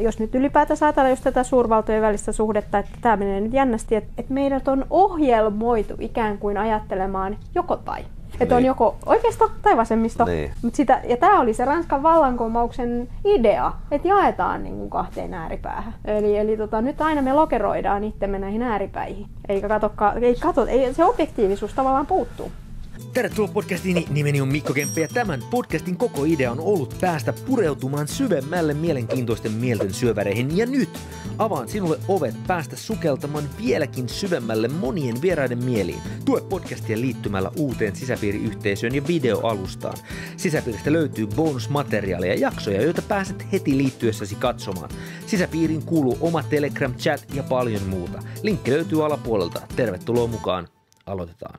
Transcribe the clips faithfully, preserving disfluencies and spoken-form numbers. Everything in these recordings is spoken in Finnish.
jos nyt ylipäätään ajatellaan just tätä suurvaltojen välistä suhdetta, että tämä menee nyt jännästi, että, että meidät on ohjelmoitu ikään kuin ajattelemaan joko tai. Että on joko oikeisto tai vasemmisto. Niin. Mut sitä, ja tämä oli se Ranskan vallankumouksen idea, että jaetaan niin kuin kahteen ääripäähän. Eli, eli tota, nyt aina me lokeroidaan itsemme näihin ääripäihin. Eikä katsokaan, ei katso, ei, se objektiivisuus tavallaan puuttuu. Tervetuloa podcastiin, nimeni on Mikko Kemppi ja tämän podcastin koko idea on ollut päästä pureutumaan syvemmälle mielenkiintoisten mielten syöväreihin. Ja nyt avaan sinulle ovet päästä sukeltamaan vieläkin syvemmälle monien vieraiden mieliin. Tue podcastia liittymällä uuteen sisäpiiriyhteisöön ja videoalustaan. Sisäpiiristä löytyy bonusmateriaalia ja jaksoja, joita pääset heti liittyessäsi katsomaan. Sisäpiiriin kuuluu oma Telegram-chat ja paljon muuta. Linkki löytyy alapuolelta. Tervetuloa mukaan. Aloitetaan.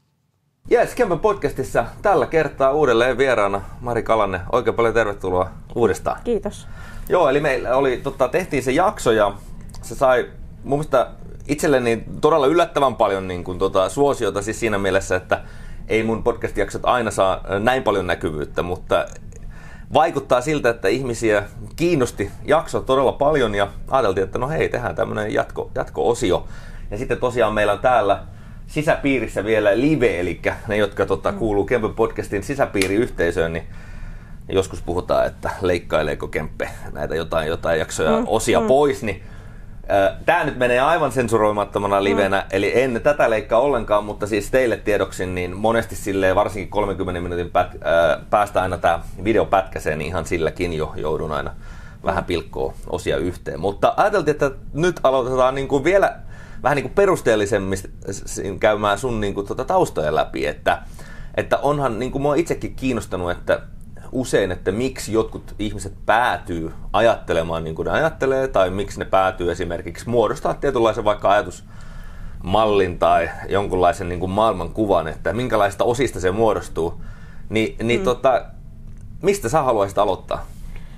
Jes, Kempen podcastissa tällä kertaa uudelleen vieraana Mari Kalanne. Oikein paljon tervetuloa uudestaan. Kiitos. Joo, eli meillä oli, tota, tehtiin se jakso ja se sai mun mielestä itselleni todella yllättävän paljon niin kuin, tota, suosiota siis siinä mielessä, että ei mun podcast-jaksot aina saa näin paljon näkyvyyttä, mutta vaikuttaa siltä, että ihmisiä kiinnosti jakso todella paljon ja ajateltiin, että no hei, tehdään tämmönen jatko, jatko-osio. Ja sitten tosiaan meillä on täällä sisäpiirissä vielä live, eli ne, jotka tota, kuuluu Kempen podcastin sisäpiiriyhteisöön, niin joskus puhutaan, että leikkaileeko Kemppe näitä jotain, jotain jaksoja, mm, osia mm. pois, niin äh, tämä nyt menee aivan sensuroimattomana livenä, mm. eli en tätä leikkaa ollenkaan, mutta siis teille tiedoksi, niin monesti silleen, varsinkin kolmenkymmenen minuutin pät, äh, päästä aina tämä video pätkäseen, niin ihan silläkin jo joudun aina vähän pilkkoa osia yhteen. Mutta ajateltiin, että nyt aloitetaan niin kuin vielä vähän niin kuin perusteellisemmin käymään sun niin kuin tuota taustoja läpi, että, että onhan niin kuin mua itsekin kiinnostanut, että usein, että miksi jotkut ihmiset päätyy ajattelemaan niin kuin ne ajattelee, tai miksi ne päätyy esimerkiksi muodostaa tietynlaisen vaikka ajatusmallin tai jonkunlaisen niin kuin maailmankuvan, että minkälaista osista se muodostuu, Ni, niin mm. tota, mistä sä haluaisit aloittaa?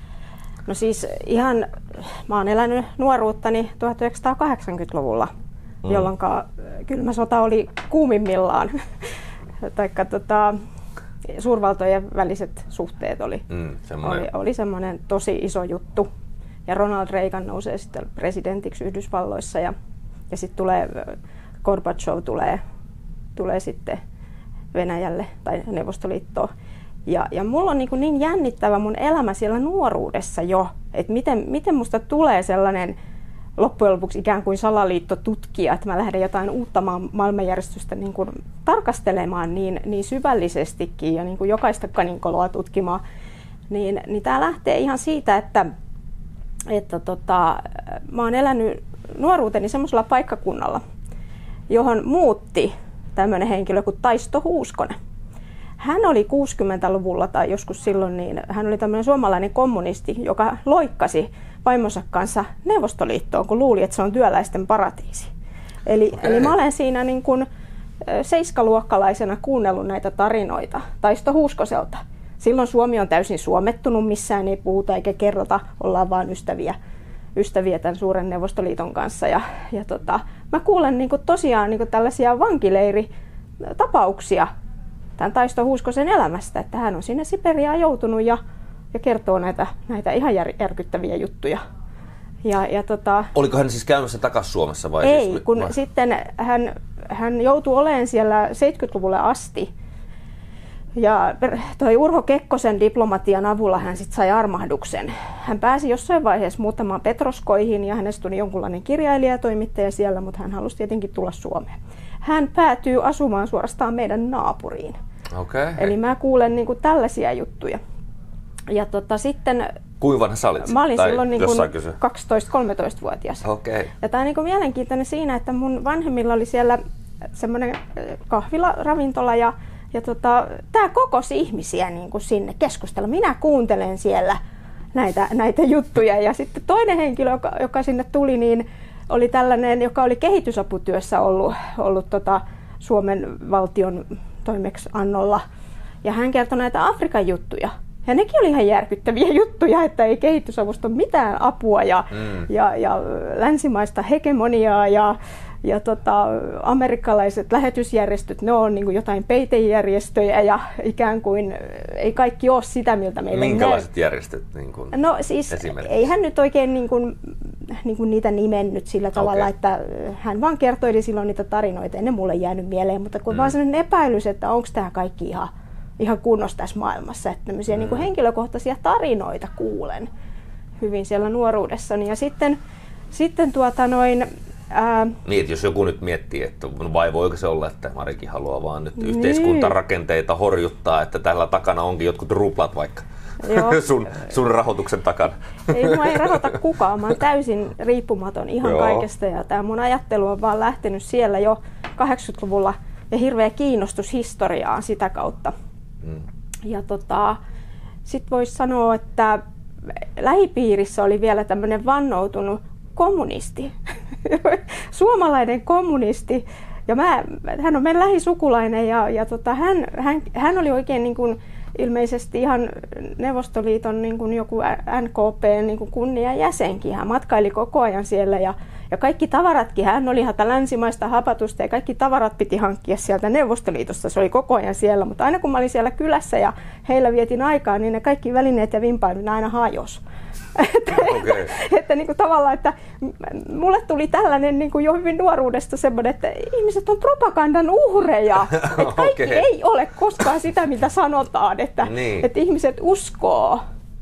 No siis ihan, mä oon elänyt nuoruuttani tuhatyhdeksänsataakahdeksankymmentäluvulla, mm. jolloin kylmä sota oli kuumimmillaan. Taikka tota, suurvaltojen väliset suhteet oli, mm, oli, oli semmoinen tosi iso juttu. Ja Ronald Reagan nousee sitten presidentiksi Yhdysvalloissa ja, ja sitten tulee, Gorbachev tulee, tulee sitten Venäjälle tai Neuvostoliittoon. Ja, ja mulla on niin, niin jännittävä mun elämä siellä nuoruudessa jo, että miten, miten musta tulee sellainen loppujen lopuksi ikään kuin salaliittotutkija, että mä lähden jotain uutta ma- maailmanjärjestystä niin kuin tarkastelemaan niin, niin syvällisestikin ja niin kuin jokaista kaninkoloa tutkimaan. Niin, niin tää lähtee ihan siitä, että, että tota, mä oon elänyt nuoruuteni semmoisella paikkakunnalla, johon muutti tämmöinen henkilö kuin Taisto Huuskonen. Hän oli kuusikymmentäluvulla tai joskus silloin, niin hän oli tämmöinen suomalainen kommunisti, joka loikkasi vaimonsa kanssa Neuvostoliittoon, kun luuli, että se on työläisten paratiisi. Eli, okay. eli mä olen siinä niin kuin seiskaluokkalaisena kuunnellut näitä tarinoita Taisto Huuskoselta. Silloin Suomi on täysin suomettunut, missään ei puhuta eikä kerrota, ollaan vaan ystäviä, ystäviä tämän suuren Neuvostoliiton kanssa. Ja, ja tota, mä kuulen niin kuin tosiaan niin kuin tällaisia vankileiritapauksia tämän Taisto Huuskosen elämästä, että hän on sinne Siperiaan joutunut ja, ja kertoo näitä, näitä ihan jär, järkyttäviä juttuja. Ja, ja tota, oliko hän siis käymässä takaisin Suomessa vai? Ei, siis, kun vai? sitten hän, hän joutui olemaan siellä seitsemänkymmentäluvulle asti. Ja toi Urho Kekkosen diplomatian avulla hän sitten sai armahduksen. Hän pääsi jossain vaiheessa muuttamaan Petroskoihin ja hänestä tuli jonkunlainen kirjailija ja toimittaja siellä, mutta hän halusi tietenkin tulla Suomeen. Hän päätyy asumaan suorastaan meidän naapuriin. Okay. Eli mä kuulen niinku tällaisia juttuja. Ja tota, sitten kuinka vanha sä olit? Mä olin tai silloin niinku kaksitoista-kolmetoista-vuotias. Okay. Ja tää on niinku mielenkiintoinen siinä, että mun vanhemmilla oli siellä semmoinen kahvila, ravintola ja, ja tota, tää kokosi ihmisiä niinku sinne keskustella. Minä kuuntelen siellä näitä, näitä juttuja ja sitten toinen henkilö, joka, joka sinne tuli, niin oli tällainen, joka oli kehitysaputyössä ollut, ollut tota Suomen valtion toimeksiannolla. Ja hän kertoi näitä Afrikan juttuja. Ja nekin oli ihan järkyttäviä juttuja, että ei kehitysavusta ole mitään apua ja, mm. ja, ja länsimaista hegemoniaa ja, ja tota, amerikkalaiset lähetysjärjestöt, ne on niin kuin jotain peitejärjestöjä ja ikään kuin ei kaikki ole sitä, miltä meillä Minkälaiset näy. järjestöt? Niin kuin no siis ei hän nyt oikein niin kuin, niin kuin niitä nimennyt sillä tavalla, okay. että hän vaan kertoi silloin niitä tarinoita, ei ne mulle jäänyt mieleen, mutta kun mm. vaan sellainen epäilys, että onko tämä kaikki ihan, ihan kunnossa tässä maailmassa, että tämmöisiä mm. niin kuin henkilökohtaisia tarinoita kuulen hyvin siellä nuoruudessani ja sitten, sitten tuota noin Ää, niin, että jos joku nyt miettii, että vai voiko se olla, että Marikin haluaa vaan nyt niin. yhteiskuntarakenteita horjuttaa, että tällä takana onkin jotkut ruplat vaikka sun, sun rahoituksen takana. Ei, mua ei rahoita kukaan, mä oon täysin riippumaton ihan Joo. kaikesta ja tämä mun ajattelu on vaan lähtenyt siellä jo kahdeksankymmentäluvulla ja hirveä kiinnostus historiaan sitä kautta. Hmm. Ja tota, sit voisi sanoa, että lähipiirissä oli vielä tämmöinen vannoutunut kommunisti, suomalainen kommunisti, ja mä, hän on meidän lähisukulainen, ja, ja tota, hän, hän, hän oli oikein niin kuin, ilmeisesti ihan Neuvostoliiton niin kuin joku N K P:n niin kuin kunniajäsenkin. Hän matkaili koko ajan siellä, ja, ja kaikki tavaratkin, hän oli ihan länsimaista hapatusta, ja kaikki tavarat piti hankkia sieltä Neuvostoliitosta, se oli koko ajan siellä, mutta aina kun mä olin siellä kylässä ja heillä vietin aikaa, niin ne kaikki välineet ja vimpailut aina hajos. että, okay. että niin kuin tavallaan, että mulle tuli tällainen niin kuin jo hyvin nuoruudesta semmoinen, että ihmiset on propagandan uhreja. Että kaikki okay. ei ole koskaan sitä, mitä sanotaan, että, niin. että ihmiset uskoo,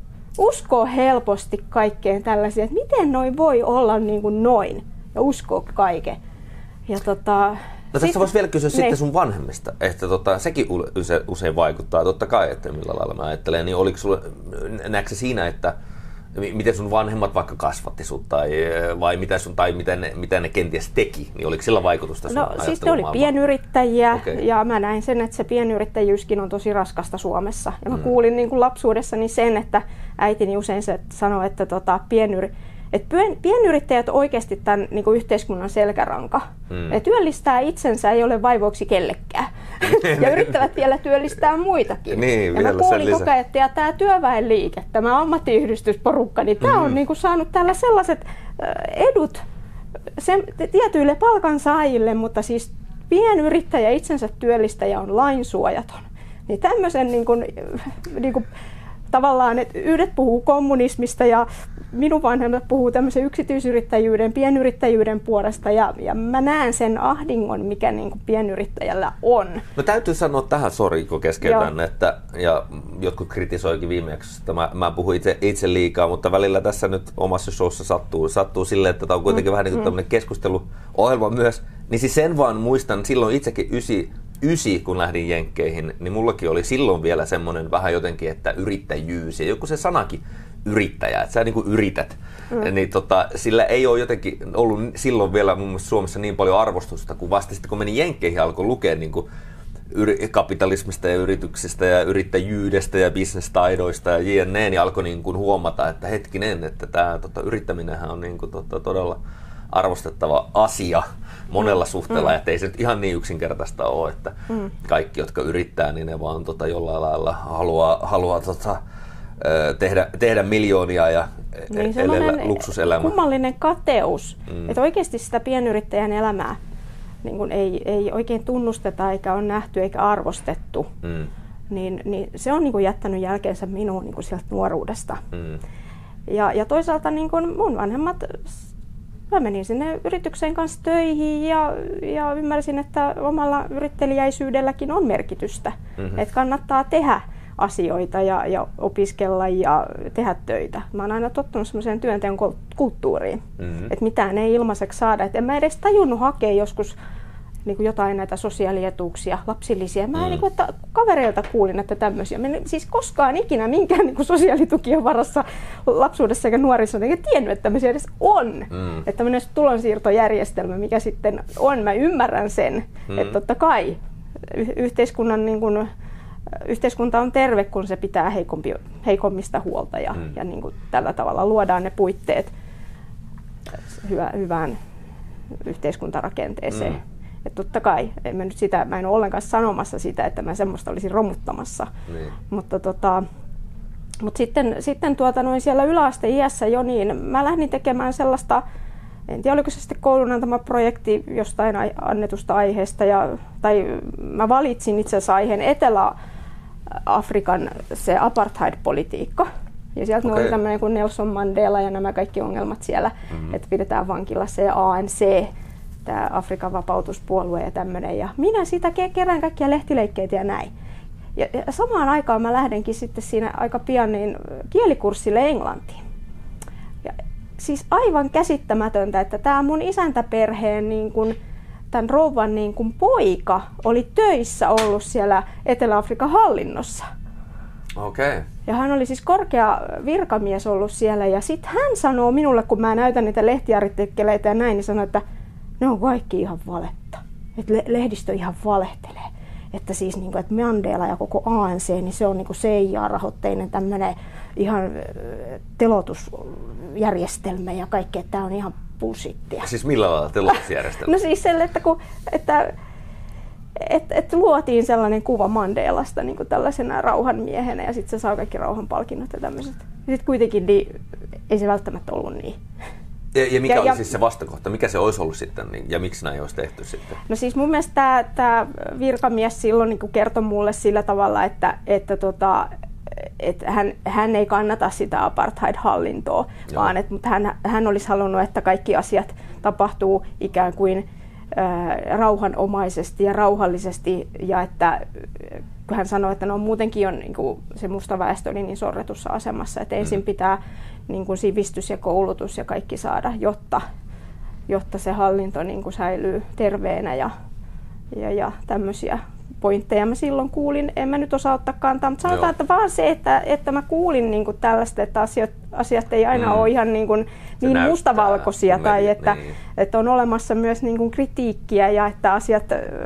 uskoo helposti kaikkeen tällaisia, että miten noin voi olla niin kuin noin ja uskoo kaiken. Ja tota, no tässä voisi vielä kysyä ne. sitten sun vanhemmista, että tota, sekin use, usein vaikuttaa, totta kai, että millä lailla mä ajattelen, niin oliko sulle, näetkö siinä, että miten sun vanhemmat vaikka kasvatti sut tai, vai mitä sun, tai mitä ne, mitä ne kenties teki, niin oliko sillä vaikutusta sun No siis ne oli pienyrittäjiä okay. ja mä näin sen, että se pienyrittäjyyskin on tosi raskasta Suomessa. Ja mä mm. kuulin niin kuin lapsuudessani sen, että äitini usein se sanoi, että tota, pienyri, et pienyrittäjät oikeasti tämän niin kuin yhteiskunnan selkäranka. Mm. Ja työllistää itsensä ei ole vaivoiksi kellekään. ja yrittävät vielä työllistää muitakin. Niin, ja mä kuulin koko ajan, että tämä työväenliike, tämä ammattiyhdistysporukka, niin tämä mm. on niin kuin saanut täällä sellaiset edut sen, tietyille palkansaajille, mutta siis pienyrittäjä itsensä työllistäjä on lainsuojaton. Niin tämmöisen niin kuin, niin kuin, tavallaan, että yhdet puhuu kommunismista ja minun vanhemmat puhuu tämmöisen yksityisyrittäjyyden, pienyrittäjyyden puolesta ja, ja mä näen sen ahdingon, mikä niin kuin pienyrittäjällä on. No täytyy sanoa tähän, sori kun keskeytän, että ja jotkut kritisoikin viimeksi, että mä, mä puhun itse, itse liikaa, mutta välillä tässä nyt omassa showssa sattuu, sattuu silleen, että tämä on kuitenkin mm, vähän niin kuin mm. tämmöinen keskusteluohjelma myös, niin siis sen vaan muistan silloin itsekin ysi, Ysi, kun lähdin Jenkkeihin, niin mullakin oli silloin vielä semmoinen vähän jotenkin, että yrittäjyys ja joku se sanakin yrittäjä, että sä niin kuin yrität, mm. niin tota, sillä ei ole jotenkin ollut silloin vielä mun mielestä Suomessa niin paljon arvostusta, kun vasta sitten kun menin Jenkkeihin alkoi lukea niin kuin kapitalismista ja yrityksistä ja yrittäjyydestä ja bisnestaidoista ja jne, niin alkoi niin kuin huomata, että hetkinen, että tämä tota, yrittäminenhän on niin kuin, tota, todella arvostettava asia monella mm. suhteella, mm. että ei se nyt ihan niin yksinkertaista ole, että mm. kaikki, jotka yrittää, niin ne vaan tota, jollain lailla haluaa, haluaa tota, tehdä, tehdä miljoonia ja niin, elellä luksuselämä. Kummallinen kateus, mm. että oikeasti sitä pienyrittäjän elämää niin kun ei, ei oikein tunnusteta eikä ole nähty eikä arvostettu, mm. niin, niin se on niin kun jättänyt jälkeensä minuun niin kun sieltä nuoruudesta. Mm. Ja, ja toisaalta niin kun mun vanhemmat, mä menin sinne yrityksen kanssa töihin ja, ja ymmärsin, että omalla yrittelijäisyydelläkin on merkitystä. Mm-hmm. Että kannattaa tehdä asioita ja, ja opiskella ja tehdä töitä. Mä oon aina tottunut semmoiseen työnteon kulttuuriin, mm-hmm. että mitään ei ilmaiseksi saada. Et en mä edes tajunnut hakea joskus niin kuin jotain näitä sosiaalietuuksia, lapsilisiä. Mä mm. niin kuin, että kavereilta kuulin, että tämmöisiä. Mä en siis koskaan ikinä minkään niin kuin sosiaalitukien varassa lapsuudessa eikä nuorissa enkä tiennyt, että tämmöisiä edes on. Mm. Että tämmöinen tulonsiirtojärjestelmä, mikä sitten on, mä ymmärrän sen. Mm. Että totta kai y- yhteiskunnan, niin kuin, yhteiskunta on terve, kun se pitää heikompi, heikommista huolta ja, mm. ja niin kuin tällä tavalla luodaan ne puitteet hyvä, hyvään yhteiskuntarakenteeseen. Mm. Että totta kai, en mä, nyt sitä, mä en ole ollenkaan sanomassa sitä, että mä semmoista olisin romuttamassa. Niin. Mutta, tota, mutta sitten, sitten tuota, noin siellä yläasteiässä jo, niin mä lähdin tekemään sellaista en tiedä oliko se sitten koulun antama projekti jostain annetusta aiheesta, ja, tai mä valitsin itse asiassa aiheen Etelä-Afrikan se apartheid-politiikka. Ja sieltä okay. oli tämmöinen kuin Nelson Mandela ja nämä kaikki ongelmat siellä, mm-hmm. että pidetään vankilassa ja A N C, tämä Afrikan vapautuspuolue ja tämmöinen. Ja minä sitä kerään kaikkia lehtileikkeitä ja näin. Ja, ja samaan aikaan mä lähdenkin sitten siinä aika pian niin kielikurssille englantiin. Ja siis aivan käsittämätöntä, että tämä mun isäntäperheen niin kun, tämän rouvan niin kun poika oli töissä ollut siellä Etelä-Afrikan hallinnossa. Okei. Okay. Ja hän oli siis korkea virkamies ollut siellä, ja sitten hän sanoo minulle, kun mä näytän niitä lehtiartikkeleita ja näin, niin sanoi, että ne on kaikki ihan valetta. Että le- lehdistö ihan valehtelee. Että siis niin kuin, että Mandela ja koko A N C, niin se on niin kuin C I A-rahoitteinen tämmöinen ihan telotusjärjestelmä ja kaikki, että tämä on ihan bullshittia. Siis millä lailla telotusjärjestelmä? No siis se, että kun... Että, Että et luotiin sellainen kuva Mandelasta niin kuin tällaisena rauhanmiehenä ja sitten se saa kaikki rauhanpalkinnot ja tämmöiset. Ja sitten kuitenkin niin, ei se välttämättä ollut niin. Ja, ja mikä ja, oli ja, siis se vastakohta? Mikä se olisi ollut sitten niin, ja miksi näin olisi tehty sitten? No siis mun mielestä tämä virkamies silloin niin kuin kertoi mulle sillä tavalla, että, että, tota, että hän, hän ei kannata sitä apartheid-hallintoa, Joo. vaan että mutta hän, hän olisi halunnut, että kaikki asiat tapahtuu ikään kuin rauhanomaisesti ja rauhallisesti, ja että kun hän sanoi, että no muutenkin on, niin kuin, se musta väestö oli niin sorretussa asemassa, että ensin pitää niin kuin, sivistys ja koulutus ja kaikki saada, jotta, jotta se hallinto niin kuin, säilyy terveenä ja, ja, ja tämmöisiä pointteja mä silloin kuulin. En mä nyt osaa ottaa kantaa, mutta sanotaan, Joo. että vaan se, että, että mä kuulin niin kuin tällaista, että asiat, asiat ei aina mm. ole ihan niin, kuin, niin näyttää, mustavalkoisia, tai meni, että, niin. että on olemassa myös niin kuin kritiikkiä ja että asiat,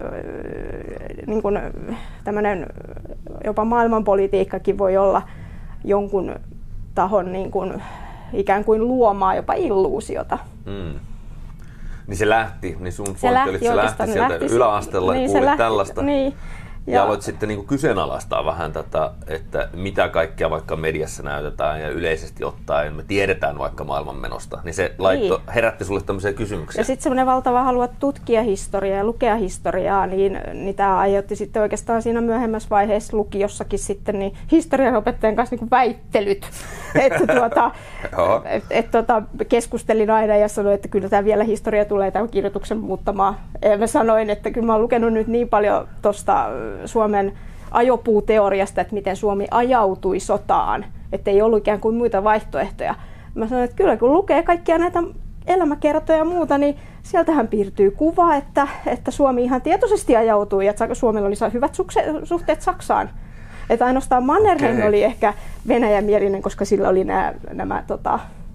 niin kuin, tämmöinen jopa maailmanpolitiikkakin voi olla jonkun tahon niin kuin, ikään kuin luomaa jopa illuusiota. Mm. Niin se lähti, niin sun pointti oli, että se lähti sieltä lähti, yläasteella niin, ja kuulit lähti, tällaista. Niin, ja, ja aloit sitten niin kyseenalaistaa vähän tätä, että mitä kaikkea vaikka mediassa näytetään ja yleisesti ottaen me tiedetään vaikka maailmanmenosta. Niin se laitto, niin. herätti sulle tämmöisiä kysymyksiä. Ja sitten semmoinen valtava halu tutkia historiaa ja lukea historiaa, niin, niin tämä aiheutti sitten oikeastaan siinä myöhemmässä vaiheessa lukiossakin sitten niin historian opettajan kanssa niin väittelyt. että tuota, et, et, tuota, keskustelin aina ja sanoin, että kyllä tämä vielä historia tulee tämän kirjoituksen muuttamaan. Ja mä sanoin, että kyllä mä oon lukenut nyt niin paljon tuosta Suomen ajopuuteoriasta, että miten Suomi ajautui sotaan, että ei ollut ikään kuin muita vaihtoehtoja. Mä sanoin, että kyllä kun lukee kaikkia näitä elämäkertoja ja muuta, niin sieltähän piirtyy kuva, että, että Suomi ihan tietoisesti ajautui ja että Suomella oli hyvät suhteet Saksaan. Että ainoastaan Mannerheim okay. oli ehkä venäjämielinen, koska sillä oli nämä, nämä tota,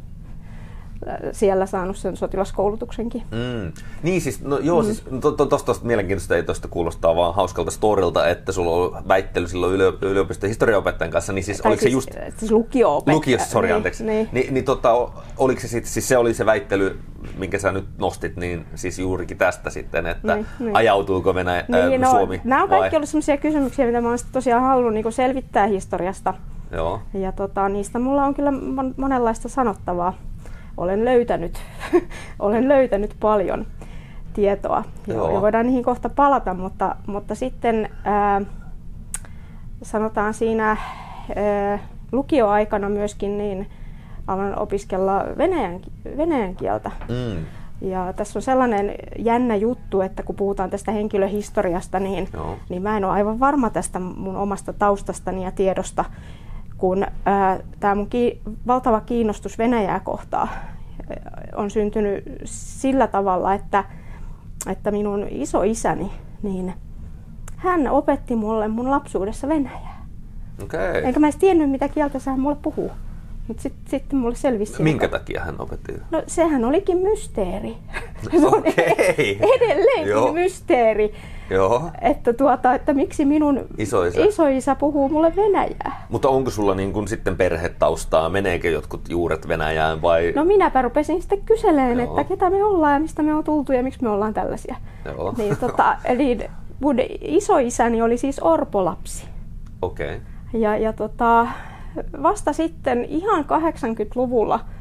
siellä saanut sen sotilaskoulutuksenkin. Mm. Niin siis, no joo, mm. siis tuosta to, mielenkiintoista ei tuosta kuulostaa vaan hauskalta storilta, että sulla on väittely silloin yliopiston historiaopettajan kanssa, niin siis tai oliko siis, se just... Siis lukio-opettaja. Lukiossa, sori, niin, anteeksi. Niin, niin, niin tota, oliko se sitten, siis se oli se väittely, minkä sä nyt nostit, niin siis juurikin tästä sitten, että niin, niin. ajautuuko Venäjä, niin, äh, Suomi no, nämä on kaikki vai? ollut sellaisia kysymyksiä, mitä mä oon tosiaan halunnut niin selvittää historiasta. Joo. Ja tota, niistä mulla on kyllä monenlaista sanottavaa. Olen löytänyt, olen löytänyt paljon tietoa Joo. ja voidaan niihin kohta palata, mutta, mutta sitten ää, sanotaan siinä ää, lukioaikana myöskin niin alan opiskella venäjän, venäjän kieltä. Mm. Ja tässä on sellainen jännä juttu, että kun puhutaan tästä henkilöhistoriasta, niin, niin mä en ole aivan varma tästä mun omasta taustastani ja tiedosta, kun tämä mun ki- valtava kiinnostus Venäjää kohtaan on syntynyt sillä tavalla, että, että minun isoisäni, niin hän opetti mulle mun lapsuudessa venäjää. Okay. Enkä mä edes tiennyt, mitä kieltä hän mulle puhuu. Mutta sitten sit mulle selvisi. Minkä takia hän opetti? No sehän olikin mysteeri. No, okei. Okay. Edelleenkin Joo. mysteeri. Joo. Että, tuota, että miksi minun isoisä. isoisä puhuu mulle venäjää. Mutta onko sulla niin kun sitten perhetaustaa? Meneekö jotkut juuret Venäjään vai? No minäpä rupesin sitten kyselemään, että ketä me ollaan ja mistä me on tultu ja miksi me ollaan tällaisia. Joo. Niin, tota, eli mun isoisäni oli siis orpolapsi. Okei. Okay. Ja, ja tota, vasta sitten ihan kahdeksankymmentäluvulla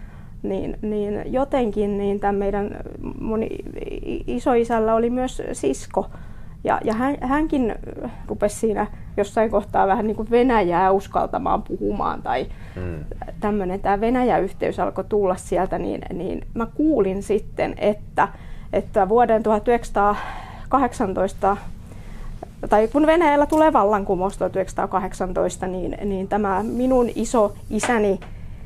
niin, niin jotenkin niin tämän meidän mun isoisällä oli myös sisko. Ja, ja hän, hänkin rupesi siinä jossain kohtaa vähän niin kuin Venäjää uskaltamaan puhumaan tai mm. tämmöinen tämä Venäjä-yhteys alkoi tulla sieltä, niin, niin mä kuulin sitten, että, että vuoden tuhatyhdeksänsataakahdeksantoista tai kun Venäjällä tulee vallankumous tuhatyhdeksänsataakahdeksantoista, niin, niin tämä minun iso isäni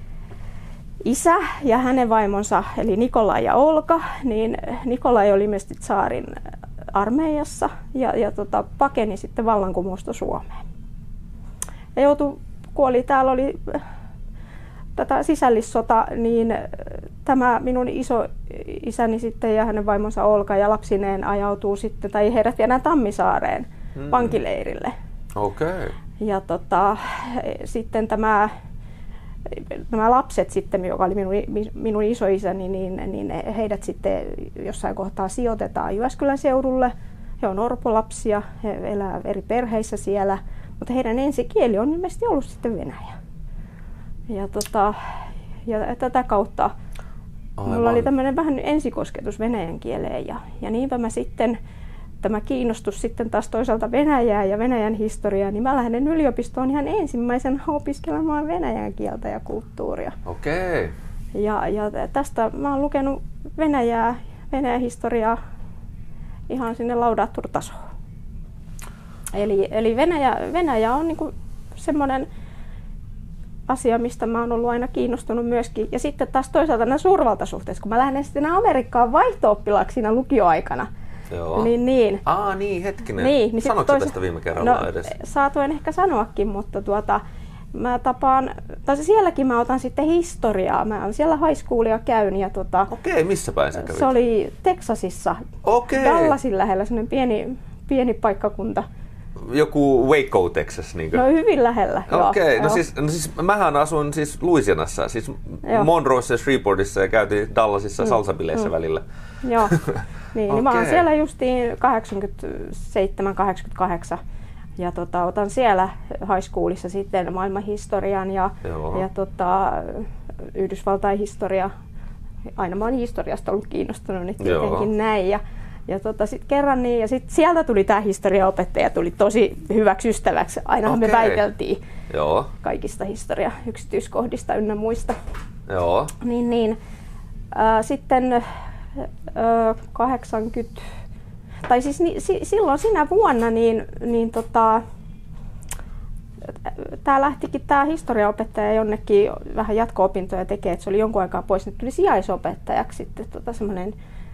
isä ja hänen vaimonsa, eli Nikolai ja Olka, niin Nikolai oli ilmeisesti tsaarin armeijassa ja, ja tota, pakeni sitten vallankumousta Suomeen. Ja joutui, kuoli, täällä oli tätä sisällissota, niin tämä minun iso isäni sitten ja hänen vaimonsa Olka ja lapsineen ajautuu sitten, tai heidät viedään Tammisaareen hmm. vankileirille. Okay. Ja tota, sitten tämä nämä lapset sitten, joka oli minun, minun isoisäni, niin, niin heidät sitten jossain kohtaa sijoitetaan Jyväskylän seudulle. He on orpolapsia, he elää eri perheissä siellä, mutta heidän ensikieli on ilmeisesti ollut sitten venäjä. Ja, tota, ja tätä kautta Aivan. Mulla oli tämmöinen vähän ensikosketus venäjän kieleen ja, ja niinpä mä sitten tämä kiinnostus sitten taas toisaalta Venäjää ja Venäjän historiaa, niin mä lähden yliopistoon ihan ensimmäisen opiskelemaan venäjän kieltä ja kulttuuria. Okei. Okay. Ja, ja tästä mä oon lukenut Venäjää, Venäjän historiaa ihan sinne laudaattoritasoon. Eli, eli Venäjä, Venäjä on niinku semmoinen asia, mistä mä oon ollut aina kiinnostunut myöskin. Ja sitten taas toisaalta nämä suurvaltasuhteet, kun mä lähden sitten Amerikkaan vaihto-oppilaaksi siinä lukioaikana. Joo. Niin, niin. Aa, niin, hetkinen. Niin, niin Sanoitko toisa... tästä viime kerralla no, edes? Saatoin ehkä sanoakin, mutta tuota, mä tapaan, tai sielläkin mä otan sitten historiaa. Mä oon siellä high schoolia käyn. Ja tuota, Okei, missä päin sä kävit? Se oli Texasissa, Okei. Dallasin lähellä, sellainen pieni, pieni paikkakunta. Joku Waco, Texas, niinkö? No hyvin lähellä, Okei, joo. no siis, no siis mähän asun siis Louisianassa, siis joo. Monroessa ja Shreveportissa ja käytiin Dallasissa mm. salsabileissä mm. välillä. Joo, niin, niin mä oon siellä justiin kahdeksankymmentäseitsemän kahdeksankymmentäkahdeksan ja tota, otan siellä high schoolissa sitten maailmanhistorian ja, ja tota, Yhdysvaltain historia. Aina mä oon historiasta ollut kiinnostunut, niin tietenkin näin. Ja, Ja tota, sit kerran niin, ja sit sieltä tuli tämä historiaopettaja, tuli tosi hyväksi ystäväksi. Ainahan okay. me väiteltiin Joo. kaikista historia yksityiskohdista ynnä muista. Joo. Niin, niin. Äh, sitten äh, kahdeksankymmentä, tai siis ni, si, silloin sinä vuonna, niin, niin tota, tää lähtikin tämä historiaopettaja jonnekin vähän jatko-opintoja tekee, että se oli jonkun aikaa pois, niin tuli sijaisopettajaksi sitten tota, semmoinen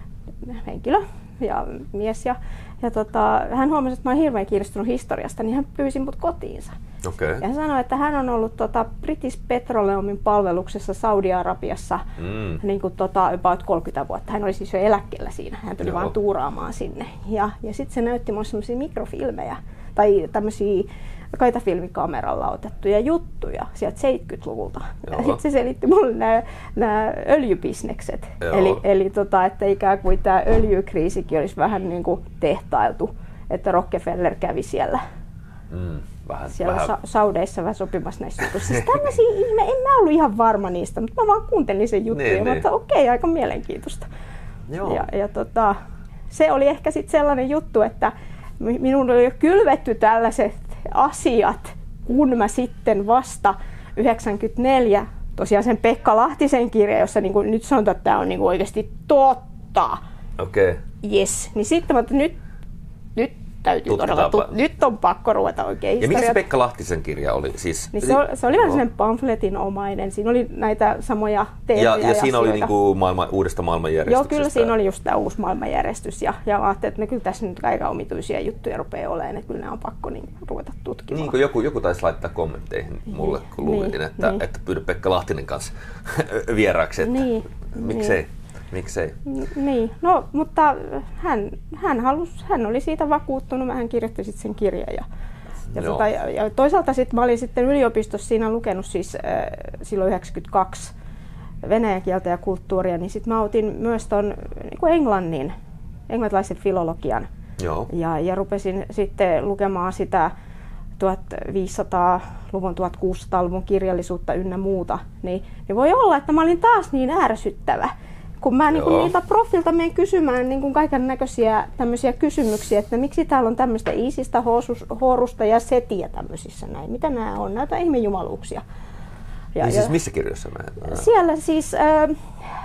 henkilö ja mies. Ja, ja tota, hän huomasi, että mä olen hirveän kiinnostunut historiasta, niin hän pyysi mut kotiinsa. Okay. Ja hän sanoi, että hän on ollut tota, British Petroleumin palveluksessa Saudi-Arabiassa mm. niin kuin, tota, about kolmekymmentä vuotta. Hän oli siis jo eläkkeellä siinä. Hän tuli Joo. vaan tuuraamaan sinne. Ja, ja sitten se näytti mulle semmoisia mikrofilmejä tai tämmöisiä kaitafilmikameralla otettuja juttuja sieltä seitsemänkymmentäluvulta. Joo. Ja sitten se selitti mulle nämä öljybisnekset. Joo. Eli, eli tota, että ikään kuin tämä öljykriisikin olisi vähän niin kuin tehtailtu, että Rockefeller kävi siellä. Mm. Vähän, siellä vähän. Sa- Saudeissa vähän sopimassa näissä jutuissa. Siis tämmöisiä ihme, en mä ollut ihan varma niistä, mutta mä vaan kuuntelin sen jutun niin, ja niin. Mutta okei, okay, aika mielenkiintoista. Joo. Ja, ja tota, se oli ehkä sitten sellainen juttu, että minun oli jo kylvetty tällaiset asiat, kun mä sitten vasta yhdeksänkymmentäneljä, tosiaan sen Pekka Lahtisen kirja, jossa niin kuin nyt sanotaan, että tämä on niin kuin oikeasti totta. Okei. Okay. Yes. Niin sitten mä että nyt, nyt täytyy todella, tu- nyt on pakko ruveta oikein historiaa. Ja mikä se Pekka Lahtisen kirja oli? Siis, niin se, oli, se oli vähän sellainen pamfletinomainen. Siinä oli näitä samoja teemoja. Ja, ja siinä oli niinku maailma, uudesta maailmanjärjestyksestä. Joo, kyllä siinä oli just tämä uusi maailmanjärjestys. Ja, ja ajattelin, että no, kyllä tässä nyt aika omituisia juttuja rupeaa olemaan, että kyllä nämä on pakko niin, ruveta tutkimaan. Niin kuin joku, joku taisi laittaa kommentteihin mulle, kun luulin, niin, että, niin. että pyydä Pekka Lahtinen kanssa vieraaksi. Että niin, miksei? Niin. Miksei? Niin, no mutta hän, hän, halus, hän oli siitä vakuuttunut, hän kirjoitti sitten sen kirjan. Ja, ja, tota, ja, ja toisaalta sitten mä olin sitten yliopistossa siinä lukenut siis äh, silloin yhdeksänkymmentäkaksi venäjän kieltä ja kulttuuria, niin sitten mä otin myös ton niin kuin englannin, englantilaisen filologian. Joo. Ja, ja rupesin sitten lukemaan sitä tuhatviisisataaluvun luvun tuhatkuusisataaluvun kirjallisuutta ynnä muuta, niin, niin voi olla, että mä olin taas niin ärsyttävä, kun mä niin kuin niiltä profilta menen kysymään niin kuin kaiken näköisiä tämmöisiä kysymyksiä, että miksi täällä on tämmöistä iisistä, horusta ja setiä tämmöisissä näin. Mitä nämä on? Näitä ihmejumaluuksia. Ja, niin siis missä kirjoissa mä? Siellä siis äh,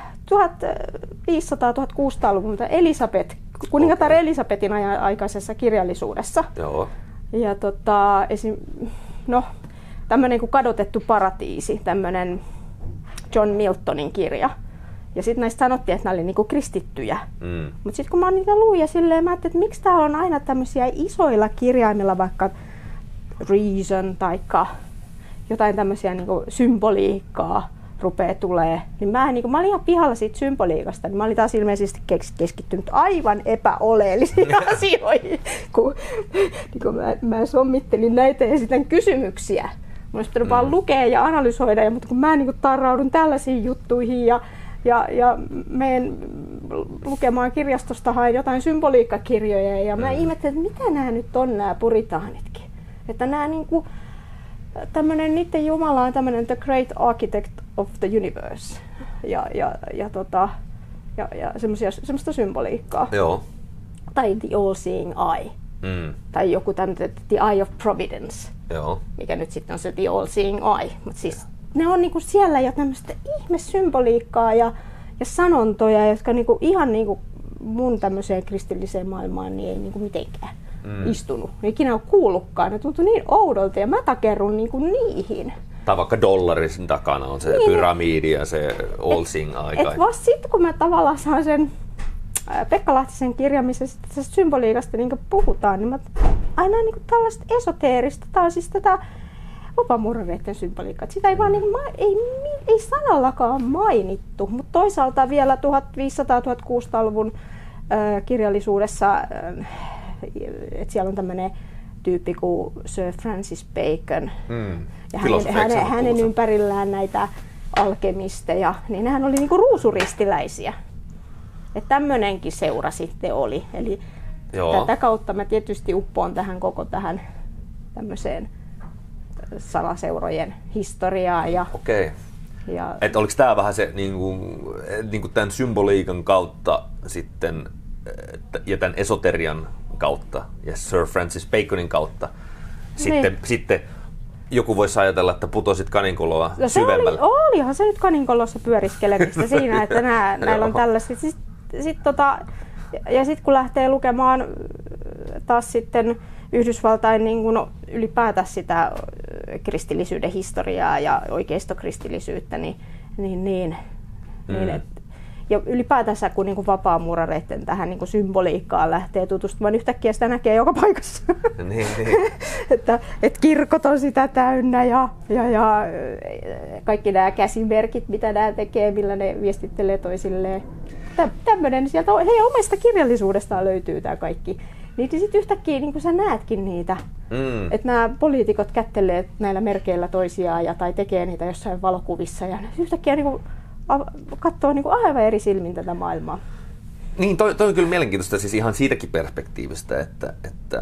tuhatviisisataa-tuhatkuusisataaluvun Elisabeth, kuningatar okay. Elisabetin aikaisessa kirjallisuudessa. Joo. Ja tota, esim, no, tämmöinen kuin Kadotettu paratiisi, tämmöinen John Miltonin kirja. Ja sitten näistä sanottiin, että nämä oli niinku kristittyjä. Mm. Mutta sitten kun mä niitä luin ja silleen, mä ajattelin, että miksi täällä on aina tämmöisiä isoilla kirjaimilla, vaikka reason tai jotain tämmöisiä niinku symboliikkaa rupeaa tulee. Niin mä, niinku, mä olin ihan pihalla siitä symboliikasta, niin mä olin taas ilmeisesti keskittynyt aivan epäoleellisiin asioihin, kun niinku mä, mä sommittelin näitä ja esitän kysymyksiä. Mä olisi pitänyt mm. vaan lukea ja analysoida, ja, mutta kun mä niinku tarraudun tällaisiin juttuihin ja Ja, ja menen lukemaan kirjastosta, hain jotain symboliikkakirjoja ja mä mm. ihmettelin, että mitä nämä nyt on nämä puritaanitkin. Että nämä niinku, tämmönen niiden jumala on tämmönen the great architect of the universe. Ja, ja, ja, tota, ja, ja semmoista symboliikkaa. Joo. Tai the all seeing eye. Mm. Tai joku tämmöinen the eye of providence. Joo. Mikä nyt sitten on se the all seeing eye. Mut siis ne on niinku siellä jo tämmöistä ihmesymboliikkaa ja, ja sanontoja, jotka niinku ihan niinku mun tämmöiseen kristilliseen maailmaan niin ei niinku mitenkään mm. istunut. Ne ikinä ole kuullutkaan. Ne tuntui niin oudolta ja mä takerrun niinku niihin. Tai vaikka dollarin takana on se niin, pyramidi ja se all seeing eye. Et vasta sitten kun mä tavallaan saan sen Pekka Lahtisen kirjan, missä tästä symboliikasta niinku puhutaan, niin mä aina niinku tällaista esoteerista, tai siis tätä vapaamuurareiden symboliikkaa. Sitä ei vaan niin, ei, ei sanallakaan mainittu, mutta toisaalta vielä tuhatviisisataa-tuhatkuusisataaluvun äh, kirjallisuudessa, äh, että siellä on tämmöinen tyyppi kuin Sir Francis Bacon, mm. ja hänen, hänen, hänen ympärillään näitä alkemisteja, niin nehän oli niinku ruusuristiläisiä. Että tämmöinenkin seura sitten oli. Eli Joo. tätä kautta mä tietysti uppoon tähän koko tähän tämmöiseen salaseurojen historiaa. Ja, Okei. Ja, et oliko tämä vähän se niinku, niinku tämän symboliikan kautta sitten, ja tämän esoterian kautta ja Sir Francis Baconin kautta sitten, niin. sitten joku voisi ajatella, että putosit kaninkoloa no syvemmälle. Oli, olihan se nyt kaninkolossa pyöriskelemistä siinä, että nää, näillä on tällaista. Sit, sit, tota, ja sitten kun lähtee lukemaan taas sitten Yhdysvaltain niin kun ylipäätään sitä kristillisyyden historiaa ja oikeistokristillisyyttä, niin, niin, niin, mm. niin et, ja ylipäätänsä kun niin vapaamuurareiden tähän niin symboliikkaan lähtee tutustumaan, yhtäkkiä sitä näkee joka paikassa. Niin, niin. että, et kirkot on sitä täynnä ja, ja, ja kaikki nämä käsimerkit, mitä nämä tekee, millä ne viestittelee toisilleen. Tä, tämmöinen sieltä heidän omasta kirjallisuudestaan löytyy tämä kaikki. Niin sitten yhtäkkiä niin sä näetkin niitä, mm. että nämä poliitikot kättelee näillä merkeillä toisiaan ja, tai tekee niitä jossain valokuvissa ja yhtäkkiä niin katsoo niin aivan eri silmin tätä maailmaa. Niin, toi, toi on kyllä mielenkiintoista siis ihan siitäkin perspektiivistä, että, että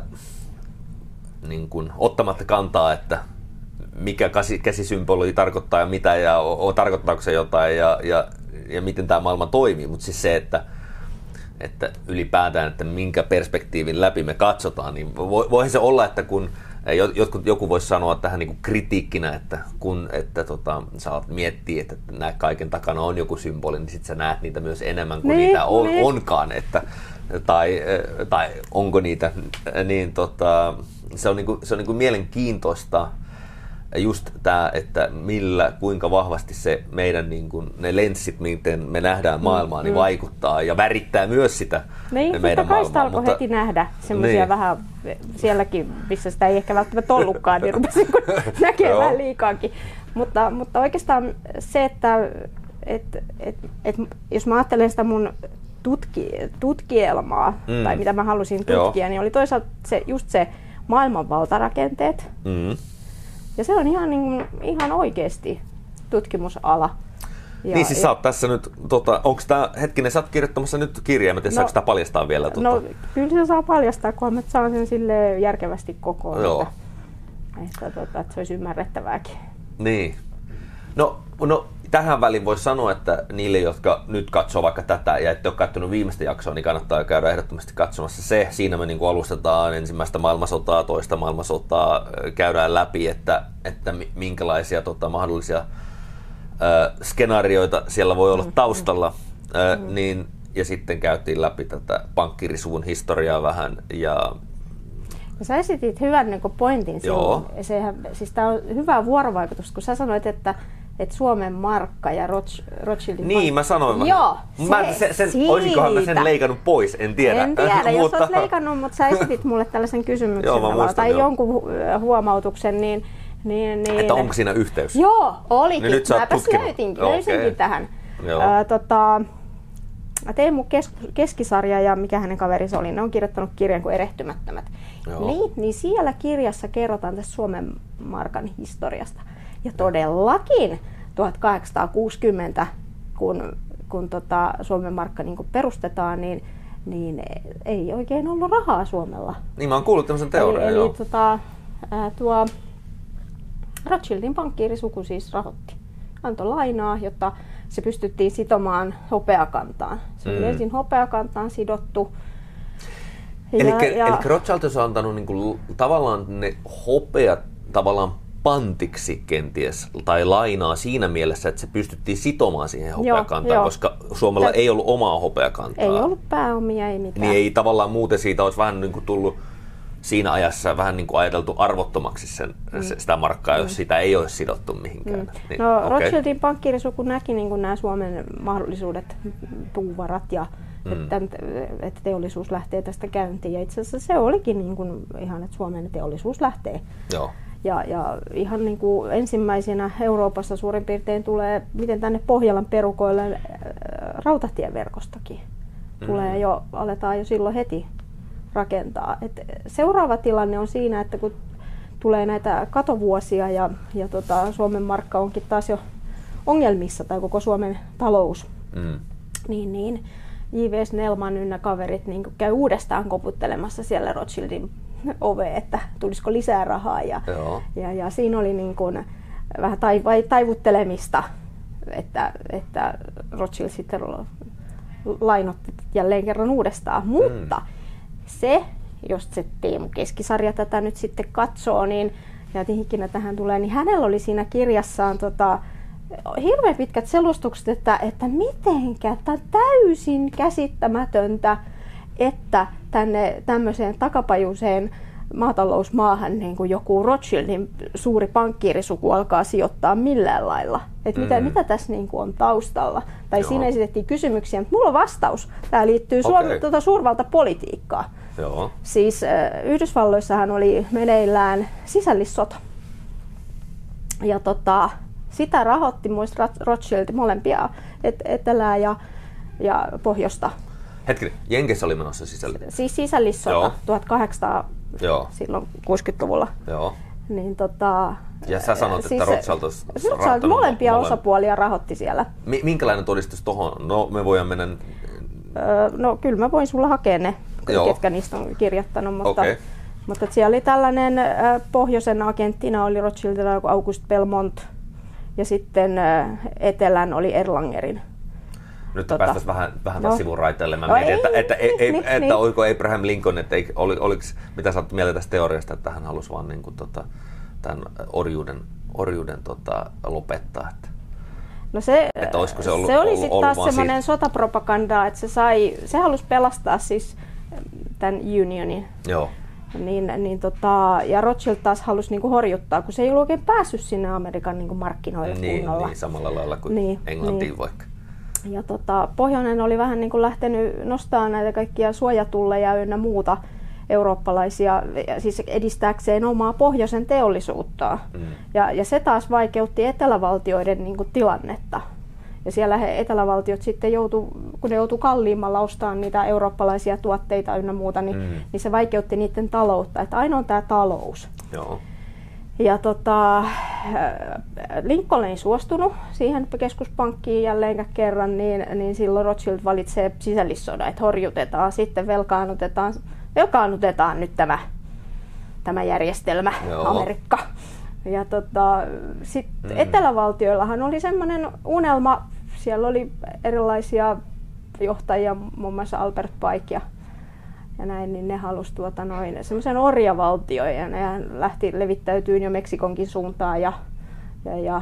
niin kun, ottamatta kantaa, että mikä käsisymboli tarkoittaa ja mitä ja o, tarkoittaako se jotain ja, ja, ja miten tämä maailma toimii, mutta siis se, että että ylipäätään, että minkä perspektiivin läpi me katsotaan, niin voihan se olla, että kun jotkut, joku voisi sanoa tähän niin kuin kritiikkinä, että kun että, tota, sä alat miettiä, että nämä kaiken takana on joku symboli, niin sit sä näet niitä myös enemmän kuin niin, niitä on, niin. onkaan, että, tai, tai onko niitä, niin tota, se on, niin kuin, se on niin kuin mielenkiintoista, just tämä, että millä, kuinka vahvasti se meidän niin kuin, ne lenssit, miten me nähdään maailmaa, mm, niin mm. vaikuttaa ja värittää myös sitä niin, meidän maailmaa. Sitä alkoi heti nähdä semmoisia niin. vähän sielläkin, missä sitä ei ehkä välttämättä ollutkaan, niin rupesin näkemään liikaakin. Mutta, mutta oikeastaan se, että et, et, et, jos mä ajattelen sitä mun tutki, tutkielmaa, mm. tai mitä mä halusin tutkia, Joo. niin oli toisaalta se, just se maailman valtarakenteet. Mm. Ja se on ihan, niin, ihan oikeasti tutkimusala. Ja, niin siis ja, sä oot tässä nyt, tota, onko tää, hetkinen, sä oot kirjoittamassa nyt kirjaa, mä tiedän, no, saako sitä paljastaa vielä? Tota? No kyllä se saa paljastaa, kunhan mä saan sen silleen järkevästi kokoon. Joo. että, tota, että se olisi ymmärrettävääkin. Niin. No, no tähän väliin voisi sanoa, että niille, jotka nyt katsoo vaikka tätä ja ette ole katsonut viimeistä jaksoa, niin kannattaa käydä ehdottomasti katsomassa se. Siinä me niin kuin alustetaan ensimmäistä maailmansotaa, toista maailmansotaa, käydään läpi, että, että minkälaisia tota, mahdollisia äh, skenaarioita siellä voi olla taustalla. Äh, mm. niin, ja sitten käytiin läpi tätä pankkirisuvun historiaa vähän. Ja sä esitit hyvän niin kuin pointin silloin. Sehän, siis tämä on hyvä vuorovaikutus, kun sä sanoit, että että Suomen markka ja Roth, Rothschildin... Niin, mä sanoin. Joo, mä, se, sen, olisikohan mä sen leikannut pois, en tiedä. En tiedä, mutta jos olet leikannut, mutta sä esitit mulle tällaisen kysymyksen joo, muistan, tai jo. jonkun huomautuksen, niin, niin, niin... Että onko siinä yhteys? Joo, olikin. Niin nyt sä oot tutkinut. Löytinkin, okay. löysinkin tähän. Ää, tota, Teemu kes, Keskisarja ja mikä hänen kaverinsa oli, ne on kirjoittanut kirjan kuin Erehtymättömät. Niin, niin siellä kirjassa kerrotaan tästä Suomen markan historiasta. Ja todellakin tuhatkahdeksansataakuusikymmentä, kun, kun tota Suomen markka niin kun perustetaan, niin, niin ei oikein ollut rahaa Suomella. Niin, mä oon kuullut tämmöisen teorian. Eli, eli tota, ää, tuo Rothschildin pankkiirisuku siis rahoitti. Antoi lainaa, jotta se pystyttiin sitomaan hopeakantaan. Se oli mm. ensin hopeakantaan sidottu. Eli, ja, eli Rothschild on antanut niin kuin, tavallaan ne hopeat tavallaan pantiksi kenties, tai lainaa siinä mielessä, että se pystyttiin sitomaan siihen hopeakantaan, joo, koska Suomella Täs, ei ollut omaa hopeakantaa. Ei ollut pääomia, ei mitään. Niin ei tavallaan muuten siitä olisi vähän niin kuin tullut siinä ajassa vähän niin kuin ajateltu arvottomaksi sen, mm. sitä markkaa, jos mm. sitä ei olisi sidottu mihinkään. Mm. Niin, no okay. Rothschildin pankkiirisuku näki niin kuin nämä Suomen mahdollisuudet, puuvarat ja mm. että, että teollisuus lähtee tästä käyntiin. Ja itse asiassa se olikin niin kuin ihan, että Suomen teollisuus lähtee. Joo. Ja, ja ihan niin kuin ensimmäisenä Euroopassa suurin piirtein tulee, miten tänne Pohjolan perukoille rautatieverkostokin tulee mm. jo, aletaan jo silloin heti rakentaa. Et seuraava tilanne on siinä, että kun tulee näitä katovuosia ja, ja tota, Suomen markka onkin taas jo ongelmissa, tai koko Suomen talous, mm. niin, niin J V Snellman ynnä kaverit niin käy uudestaan koputtelemassa siellä Rothschildin ove, että tulisiko lisää rahaa. Ja, ja, ja siinä oli niin kuin vähän taivuttelemista, että, että Rothschild sitten lainotti jälleen kerran uudestaan. Mutta mm. se, jos se Teemu Keskisarja tätä nyt sitten katsoo, niin ja ikinä tähän tulee, niin hänellä oli siinä kirjassaan tota, hirveän pitkät selustukset, että, että mitenkä tämä täysin käsittämätöntä, että tänne tämmöiseen takapajuiseen maatalousmaahan niin kuin joku Rothschildin suuri pankkiirisuku alkaa sijoittaa millään lailla. Että mitä, mm. mitä tässä niin kuin on taustalla? Tai Joo. siinä esitettiin kysymyksiä, mutta mulla on vastaus. Tämä liittyy okay. Suom- tuota suurvaltapolitiikkaan. Joo. Siis äh, Yhdysvalloissahan oli meneillään sisällissota. Ja tota, sitä rahoitti muista Rothschild molempia, et, etelää ja, ja pohjoista. Hetki, Jenkeissä oli menossa sisällissota. Siis sisällissota Joo. tuhatkahdeksansataa Joo. silloin kuusikymmentäluvulla. Joo. Niin tota, ja sä sanot, siis että Rothschild olisi rahoittanut molempia mole... osapuolia rahoitti siellä. M- minkälainen todistus tohon? No me voidaan mennä... Öö, no kyllä mä voin sulla hakea ne, Joo. ketkä niistä on kirjoittanut, mutta, okay. mutta siellä oli tällainen äh, pohjoisen agenttina oli Rothschildilla joku August Belmont ja sitten äh, etelän oli Erlangerin. Nyt tota, päästäisiin vähän, vähän taas no. sivun raiteille. Mä no mietin, ei, että, että, niin, ei, niin, että niin. oliko Abraham Lincoln, että ei, oli, oliko, mitä sä oot mieltä tästä teoriasta, että hän halusi vaan niin kuin, tota, tämän orjuuden, orjuuden tota, lopettaa. Että, no se, että olisiko se ollut, se oli sitten taas semmoinen sotapropagandaa, että se, sai, se halusi pelastaa siis tämän unionin. Joo. Niin, niin tota, ja Rothschild taas halusi niinku horjuttaa, kun se ei ollut oikein päässyt sinne Amerikan niinku markkinoille niin, kunnolla. Niin, samalla lailla kuin niin, Englantiin niin. vaikka. Ja tota, Pohjoinen oli vähän niin kuin lähtenyt nostamaan näitä kaikkia suojatulleja ynnä muuta eurooppalaisia, siis edistääkseen omaa pohjoisen teollisuutta. Mm. Ja, ja se taas vaikeutti etelävaltioiden niin kuin tilannetta. Ja siellä he etelävaltiot sitten joutu, kun ne joutuu kalliimmalla ostamaan niitä eurooppalaisia tuotteita ynnä muuta, niin, mm. niin se vaikeutti niiden taloutta. Että aina on tämä talous. Joo. Ja tota, Lincoln ei suostunut siihen keskuspankkiin jälleen kerran, niin, niin silloin Rothschild valitsee sisällissodan, että horjutetaan, sitten velkaannutetaan, velkaannutetaan nyt tämä, tämä järjestelmä, Joo. Amerikka. Ja tota, sitten mm. etelävaltioillahan oli semmoinen unelma, siellä oli erilaisia johtajia, muun muassa Albert Pike ja, ja näin, niin ne halusi tuota noin semmoisen orjavaltion ja ne lähti levittäytymään jo Meksikonkin suuntaan ja, ja, ja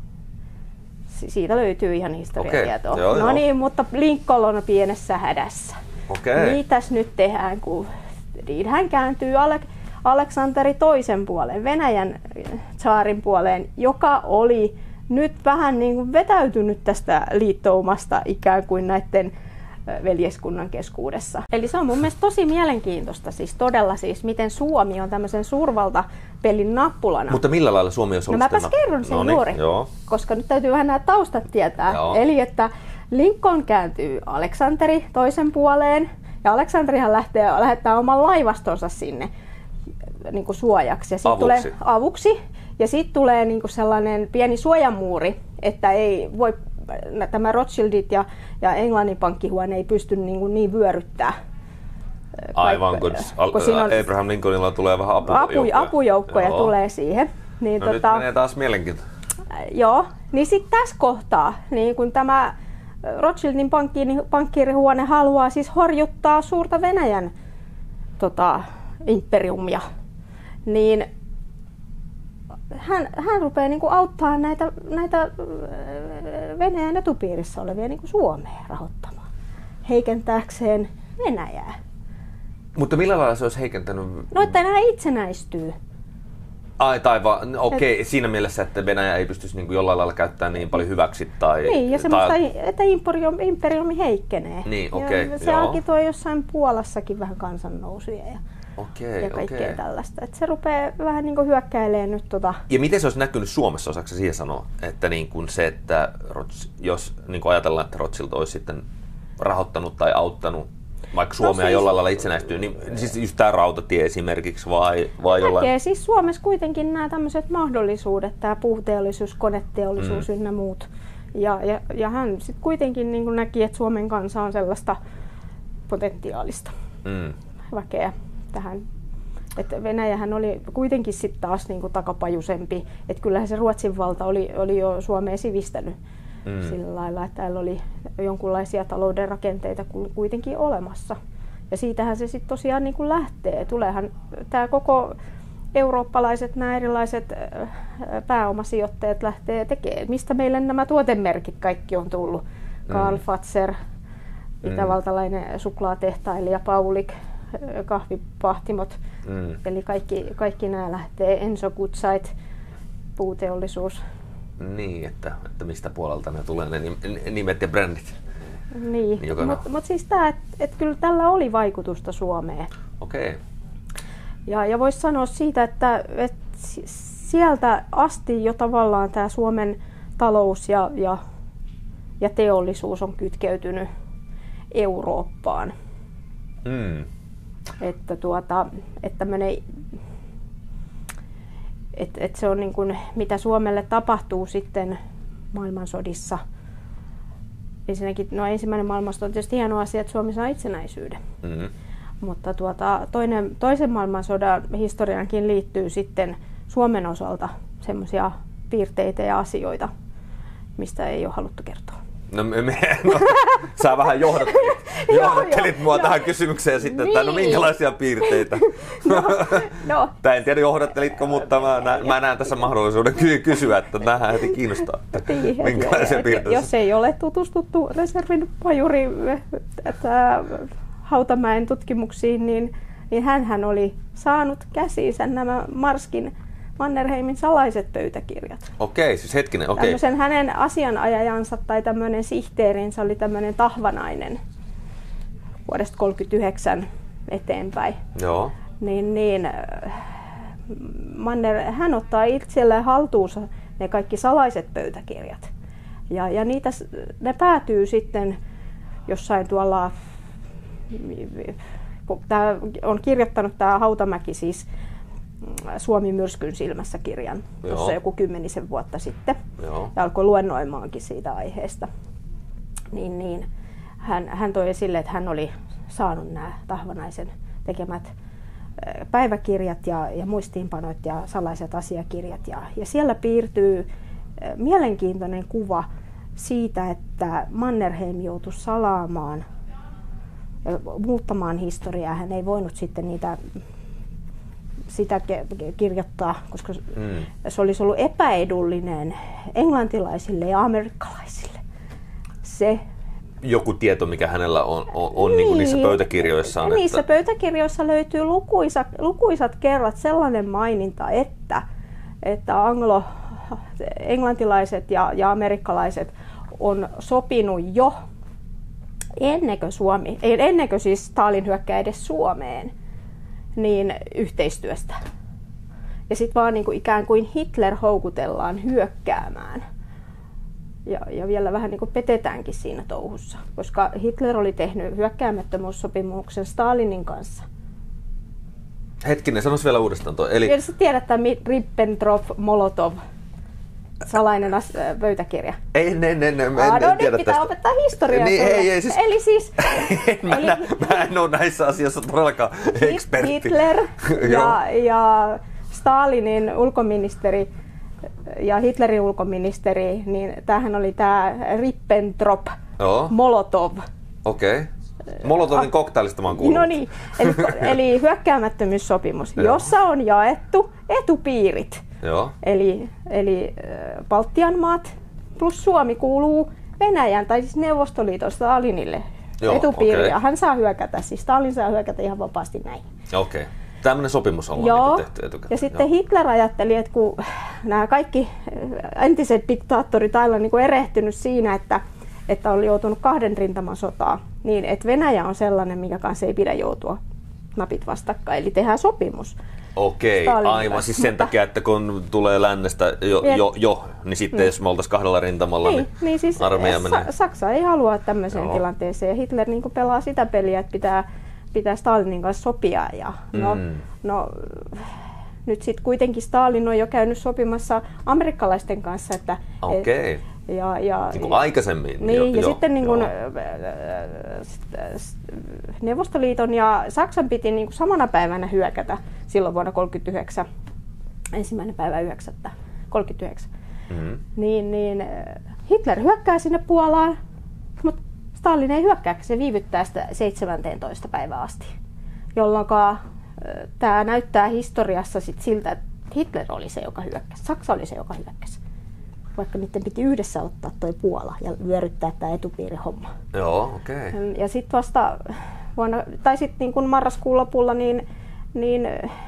siitä löytyy ihan historiatietoa. Okay. No niin, mutta Lincoln on pienessä hädässä. Okay. Mitäs nyt tehdään, kun niin hän kääntyy Alek- Aleksanteri toisen puoleen, Venäjän tsaarin puoleen, joka oli nyt vähän niin kuin vetäytynyt tästä liittoumasta ikään kuin näiden veljeskunnan keskuudessa. Eli se on mun mielestä tosi mielenkiintoista, siis todella siis, miten Suomi on tämmöisen suurvaltapelin nappulana. Mutta millä lailla Suomi olisi ollut? No mäpäs kerron sen Noniin, juuri, joo. koska nyt täytyy vähän nämä taustat tietää. Joo. Eli että Lincoln kääntyy Aleksanteri toisen puoleen, ja Aleksanterihan lähtee, lähettää oman laivastonsa sinne niin kuin suojaksi. Ja sit avuksi. Tulee avuksi. Ja sitten tulee niin kuin sellainen pieni suojamuuri, että ei voi, tämä Rothschildit ja, ja Englannin pankkihuone ei pysty niin, kuin niin vyöryttää. Aivan, kun, kun on, Abraham Lincolnilla tulee vähän apujoukkoja. Apu, apujoukkoja joo. tulee siihen. Niin no tota, nyt menee taas mielenkiintoista. Joo, niin sitten tässä kohtaa, niin kun tämä Rothschildin pankkiirihuone haluaa siis horjuttaa suurta Venäjän tota, imperiumia, niin hän, hän rupeaa niin kuin auttaa näitä, näitä Venäjän etupiirissä olevia niin kuin Suomea rahoittamaan, heikentääkseen Venäjää. Mutta millä lailla se olisi heikentänyt? No, että nämä itsenäistyy. Ai, tai vaan, okei, okay, siinä mielessä, että Venäjä ei pystyisi niin kuin jollain lailla käyttämään niin paljon hyväksi. Tai, niin, ja semmoista, tai... että imperiumi, imperiumi heikkenee. Niin, okei, okay, se joo. agitoi jossain Puolassakin vähän kansannousuja ja, okay, ja kaikkea okay. tällaista. Että se rupeaa vähän niin kuin hyökkäilemään nyt tota... Ja miten se olisi näkynyt Suomessa, osaako se siihen sanoa? Että niin kuin se, että jos niin kuin ajatellaan, että Rothschild olisi sitten rahoittanut tai auttanut vaikka Suomea no siis, jollain lailla itsenäistyy, niin siis just tämä rautatie esimerkiksi vai, vai jollain? Näkee siis Suomessa kuitenkin nämä tämmöiset mahdollisuudet, tämä puuteollisuus, koneteollisuus mm. ynnä muut. Ja, ja, ja hän sitten kuitenkin niin kuin näki, että Suomen kansa on sellaista potentiaalista mm. väkeä tähän. Että Venäjähän oli kuitenkin sitten taas niin kuin takapajuisempi, että kyllähän se Ruotsin valta oli, oli jo Suomea sivistänyt. Mm. Sillä lailla, että täällä oli jonkunlaisia talouden rakenteita kuitenkin olemassa. Ja siitähän se sitten tosiaan niin kuin lähtee. Tuleehan tämä koko eurooppalaiset, nämä erilaiset pääomasijoittajat lähtee tekemään. Mistä meille nämä tuotemerkit kaikki on tullut? Mm. Karl Fazer, itävaltalainen suklaatehtailija, Paulik, kahvipahtimot. Mm. Eli kaikki, kaikki nämä lähtee. Enso Gutzeit, puuteollisuus. Niin, että, että mistä puolelta ne tulee ne nimet ja brändit. Niin, mutta mut siis tämä, että et kyllä tällä oli vaikutusta Suomeen. Okei. Okay. Ja, ja voisi sanoa siitä, että et sieltä asti jo tavallaan tämä Suomen talous ja, ja, ja teollisuus on kytkeytynyt Eurooppaan. Mm. Että tuota, että tämmöinen... Että et se on niin kuin, mitä Suomelle tapahtuu sitten maailmansodissa. Ensinnäkin, no ensimmäinen maailmansota on tietysti hieno asia, että Suomi saa itsenäisyyden. Mm-hmm. Mutta tuota, toinen, toisen maailmansodan historiankin liittyy sitten Suomen osalta semmoisia piirteitä ja asioita, mistä ei ole haluttu kertoa. No, me, me, no sä vähän johdattelit, johdattelit mua tähän kysymykseen sitten, niin. Että no minkälaisia piirteitä. No, no. Tää en tiedä johdattelitko, mutta mä näen, mä näen tässä mahdollisuuden ky- kysyä, että nähdään heti kiinnostaa, että niin, minkälaisia et, piirteitä. Jos ei ole tutustuttu reservin pajuri että, Hautamäen tutkimuksiin, niin, niin hänhän oli saanut käsiinsä nämä Marskin Mannerheimin salaiset pöytäkirjat. Okei, siis hetkinen, okei. Tämmöisen hänen asianajajansa tai tämmöinen sihteerinsä oli tämmöinen Tahvanainen vuodesta kolmekymmentäyhdeksän eteenpäin. Joo. Niin, niin Manner, hän ottaa itselleen haltuunsa ne kaikki salaiset pöytäkirjat. Ja, ja niitä, ne päätyy sitten jossain tuolla, tämä on kirjoittanut tämä Hautamäki siis Suomi myrskyn silmässä -kirjan tuossa joku kymmenisen vuotta sitten. Joo. Ja alkoi luennoimaankin siitä aiheesta. Niin, niin, hän, hän toi esille, että hän oli saanut nämä Tahvanaisen tekemät päiväkirjat ja, ja muistiinpanot ja salaiset asiakirjat. Ja, ja siellä piirtyy mielenkiintoinen kuva siitä, että Mannerheim joutui salaamaan, muuttamaan historiaa. Hän ei voinut sitten niitä, sitä kirjoittaa, koska mm. se olisi ollut epäedullinen englantilaisille ja amerikkalaisille. Se joku tieto, mikä hänellä on, on, on niin. Niin kuin niissä pöytäkirjoissaan. Niissä että pöytäkirjoissa löytyy lukuisa, lukuisat kerrat sellainen maininta, että, että anglo, englantilaiset ja, ja amerikkalaiset on sopinut jo ennen kuin, Suomi, ennen kuin siis Stalin hyökkää edes Suomeen, niin yhteistyöstä. Ja sitten vaan niin kuin ikään kuin Hitler houkutellaan hyökkäämään. Ja, ja vielä vähän niin kuin petetäänkin siinä touhussa, koska Hitler oli tehnyt hyökkäämättömyyssopimuksen Stalinin kanssa. Hetkinen, sanois vielä uudestaan tuo. Eli... Sä tiedät tämän Ribbentrop-Molotov salainen as- pöytäkirja. Ei, ne, ne, ne, en, ah, no, en tiedä pitää tästä. opettaa historiaa. Niin, ei, ei, siis... Eli siis... mä, eli... Nä, mä en ole näissä asioissa todellakaan ekspertti. Hitler ja, ja Stalinin ulkoministeri ja Hitlerin ulkoministeri, niin tämähän oli tämä Ribbentrop Molotov. Okei. Okay. Molotovin koktailista mä oon kuullut. No niin, eli, eli hyökkäämättömyyssopimus, jossa on jaettu etupiirit. Joo. Eli, eli Baltian maat plus Suomi kuuluu Venäjän tai siis Neuvostoliiton Stalinille etupiiri. Ja hän saa hyökätä, siis Stalin saa hyökätä ihan vapaasti näin. Okei. Okay. Tämmöinen sopimus ollaan Joo. Niin tehty etukäteen. Ja sitten Joo. Hitler ajatteli, että kun nämä kaikki entiset diktaattorit aina niin kuin erehtynyt siinä, että, että oli joutunut kahden rintaman sotaan, niin että Venäjä on sellainen, mikä kanssa ei pidä joutua napit vastakkain. Eli tehdään sopimus. Okei, aivan. Siis sen mutta, takia, että kun tulee lännestä jo, et, jo, jo niin sitten niin. Jos me oltaisiin kahdella rintamalla, niin, niin, niin siis armeija menee. Saksa ei halua tämmöiseen Joo. tilanteeseen. Ja Hitler niin kuin pelaa sitä peliä, että pitää, pitää Stalinin kanssa sopia. Ja no, mm. no, nyt sitten kuitenkin Stalin on jo käynyt sopimassa amerikkalaisten kanssa. Että, Okei. Et, ja, ja, niin kuin aikaisemmin. Niin, jo, ja jo, sitten niin kuin, jo. Neuvostoliiton ja Saksan piti niin kuin samana päivänä hyökätä silloin vuonna kolmekymmentäyhdeksän, ensimmäinen päivä yhdeksättä kolmekymmentäyhdeksän. Mm-hmm. Niin, niin Hitler hyökkää sinne Puolaan, mutta Stalin ei hyökkää, se viivyttää sitä seitsemäntoista päivää asti, jolloin tämä näyttää historiassa sit siltä, että Hitler oli se, joka hyökkäsi, Saksa oli se, joka hyökkäsi. Vaikka niiden piti yhdessä ottaa toi Puola ja vyöryttää tämä etupiirihomma. Joo, okei. Okay. Ja sitten vasta vuonna, tai sitten niin kuin marraskuun lopulla, niin, niin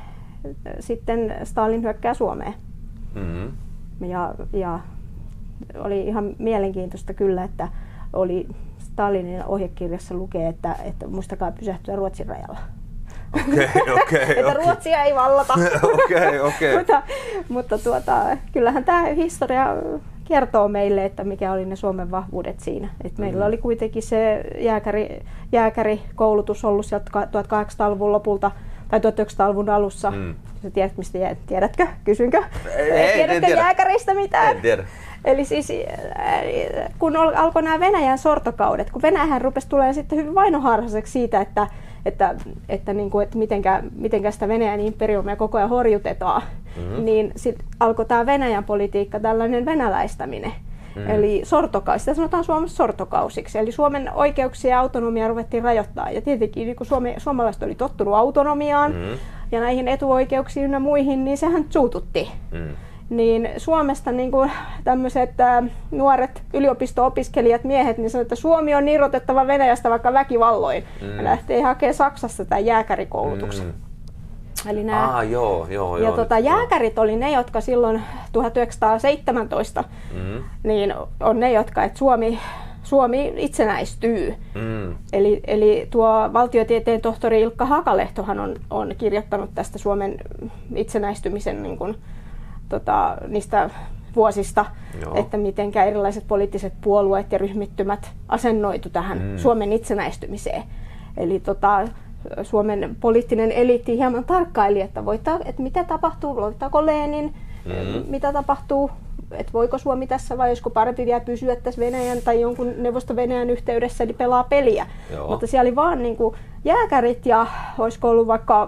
sitten Stalin hyökkää Suomeen. Mm-hmm. Ja, ja oli ihan mielenkiintoista kyllä, että oli Stalinin ohjekirjassa lukee, että, että muistakaa pysähtyä Ruotsin rajalla. Okei, okei. Että Ruotsia ei vallata. Okei, okei. mutta mutta tuota, kyllähän tämä historia kertoo meille, että mikä oli ne Suomen vahvuudet siinä. Et meillä mm. oli kuitenkin se jääkäri, jääkärikoulutus ollut sieltä tuhatkahdeksansataaluvun lopulta tai tuhatyhdeksänsataaluvun alussa. Mm. Sä tiedät, mistä jää, tiedätkö? Kysynkö? Ei, ei, tiedätkö en tiedä. jääkäristä mitään? En tiedä. Eli siis kun alkoi nämä Venäjän sortokaudet, kun Venäjähän rupesi tulemaan sitten hyvin vainoharhaiseksi siitä, että että, että, niin kuin, että mitenkä, mitenkä sitä Venäjän imperiumia koko ajan horjutetaan, mm-hmm. niin sitten alkoi tämä Venäjän politiikka, tällainen venäläistäminen. Mm-hmm. Eli sortokausi, sitä sanotaan Suomessa sortokausiksi. Eli Suomen oikeuksia ja autonomiaa ruvettiin rajoittaa. Ja tietenkin niin kun Suome, suomalaiset oli tottunut autonomiaan mm-hmm. ja näihin etuoikeuksiin ja muihin, niin sehän suututti. Mm-hmm. Niin Suomesta niin kuin tämmöiset äh, nuoret yliopisto-opiskelijat miehet niin sanoivat, että Suomi on irrotettava Venäjästä vaikka väkivalloin. Mm. Ja lähtee hakemaan Saksassa tämän jääkärikoulutuksen. Mm. Eli nämä, ah, joo, joo, ja joo, tota, joo. jääkärit oli ne, jotka silloin tuhatyhdeksänsataaseitsemäntoista mm. niin on ne, jotka, että Suomi, Suomi itsenäistyy. Mm. Eli, eli tuo valtiotieteen tohtori Ilkka Hakalehtohan on, on kirjoittanut tästä Suomen itsenäistymisen niin kuin, Tota, niistä vuosista, Joo. että miten erilaiset poliittiset puolueet ja ryhmittymät asennoitu tähän mm. Suomen itsenäistymiseen. Eli tota, Suomen poliittinen eliitti hieman tarkkaili, että, voittaa, että mitä tapahtuu, voittaako Lenin, mm. mitä tapahtuu, että voiko Suomi tässä vai olisiko parempi vielä pysyä tässä Venäjän tai jonkun Neuvosto-Venäjän yhteydessä, eli pelaa peliä. Joo. Mutta siellä oli vaan niin kuin jääkärit ja olisiko ollut vaikka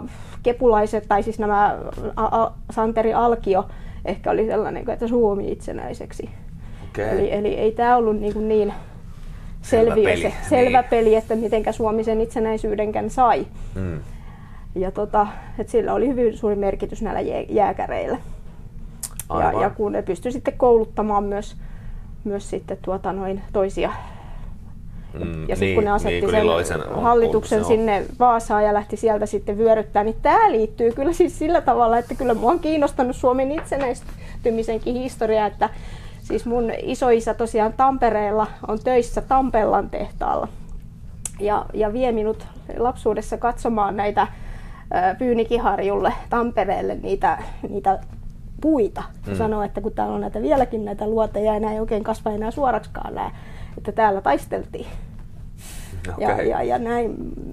kepulaiset, tai siis nämä a, a, Santeri Alkio ehkä oli sellainen, että Suomi itsenäiseksi. Okay. Eli, eli ei tämä ollut niin, kuin niin selviö, selvä, peli. Se, selvä niin. peli, että mitenkä Suomi sen itsenäisyydenkään sai. Mm. Ja tota, että sillä oli hyvin suuri merkitys näillä jääkäreillä. Ja, ja kun ne pystyi sitten kouluttamaan myös, myös sitten tuota noin toisia. Mm, ja sitten niin, kun ne asetti niin, kun sen, sen hallituksen on, sinne Vaasaan ja lähti sieltä sitten vyöryttää, niin tämä liittyy kyllä siis sillä tavalla, että kyllä mua on kiinnostanut Suomen itsenäistymisenkin historia, että siis mun isoisä tosiaan Tampereella on töissä Tampellan tehtaalla ja, ja vie minut lapsuudessa katsomaan näitä Pyynikiharjulle Tampereelle niitä, niitä puita. Ja mm. sanoo, että kun täällä on näitä vieläkin näitä luoteja ja nämä ei oikein kasva enää suoraksikaan nämä, että täällä taisteltiin. Okay. Ja, ja, ja näin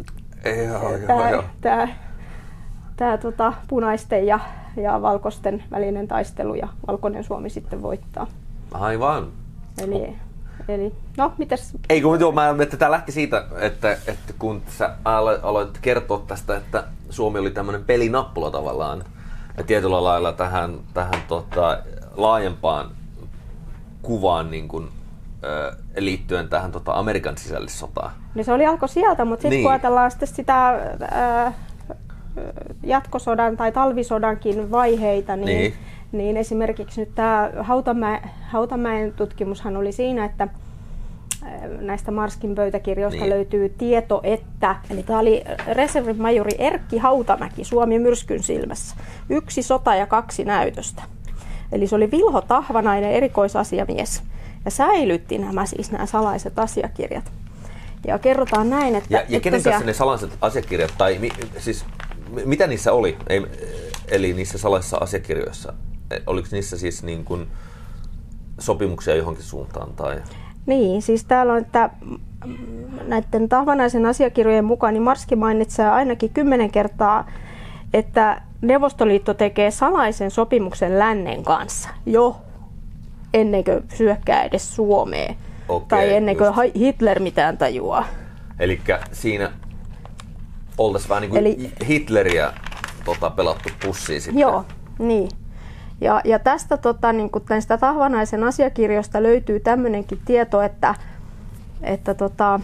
tämä, tämä tota, punaisten ja, ja valkoisten välinen taistelu ja valkoinen Suomi sitten voittaa. Aivan. Eli, oh. eli no mitäs? Ei kun joo, mä, että tämä lähti siitä, että, että kun sä aloit kertoa tästä, että Suomi oli tämmöinen pelinappula tavallaan. Ja tietyllä lailla tähän, tähän tota, laajempaan kuvaan niin kun, ö, liittyen tähän tota, Amerikan sisällissotaan. No se oli alkoi sieltä, mutta sitten niin. kun ajatellaan sitten sitä ö, jatkosodan tai talvisodankin vaiheita, niin, niin. niin esimerkiksi nyt tämä Hautamäen, Hautamäen tutkimushan oli siinä, että näistä Marskin pöytäkirjoista niin. löytyy tieto, että eli tämä oli reservimajori Erkki Hautamäki Suomi myrskyn silmässä. Yksi sota ja kaksi näytöstä. Eli se oli Vilho Tahvanainen erikoisasiamies ja säilytti nämä siis nämä salaiset asiakirjat. Ja kerrotaan näin, että... Ja, ja että kenen tosiaan, kanssa ne salaiset asiakirjat, tai mi, siis mitä niissä oli? Ei, eli niissä salaisissa asiakirjoissa, oliko niissä siis niin kuin sopimuksia johonkin suuntaan? Tai... Niin, siis täällä on, että näiden Tahvanaisen asiakirjojen mukaan niin Marski mainitsee ainakin kymmenen kertaa, että Neuvostoliitto tekee salaisen sopimuksen lännen kanssa jo ennen kuin syökkää edes Suomeen. Okei, tai ennen kuin just. Hitler mitään tajuaa. Elikkä siinä oltaisiin vähän niin kuin Eli, Hitleriä tota, pelattu pussiin sitten. Joo, niin. Ja, ja tästä tota, niin kuin tästä Tahvanaisen asiakirjoista löytyy tämmöinenkin tieto, että, että, tota,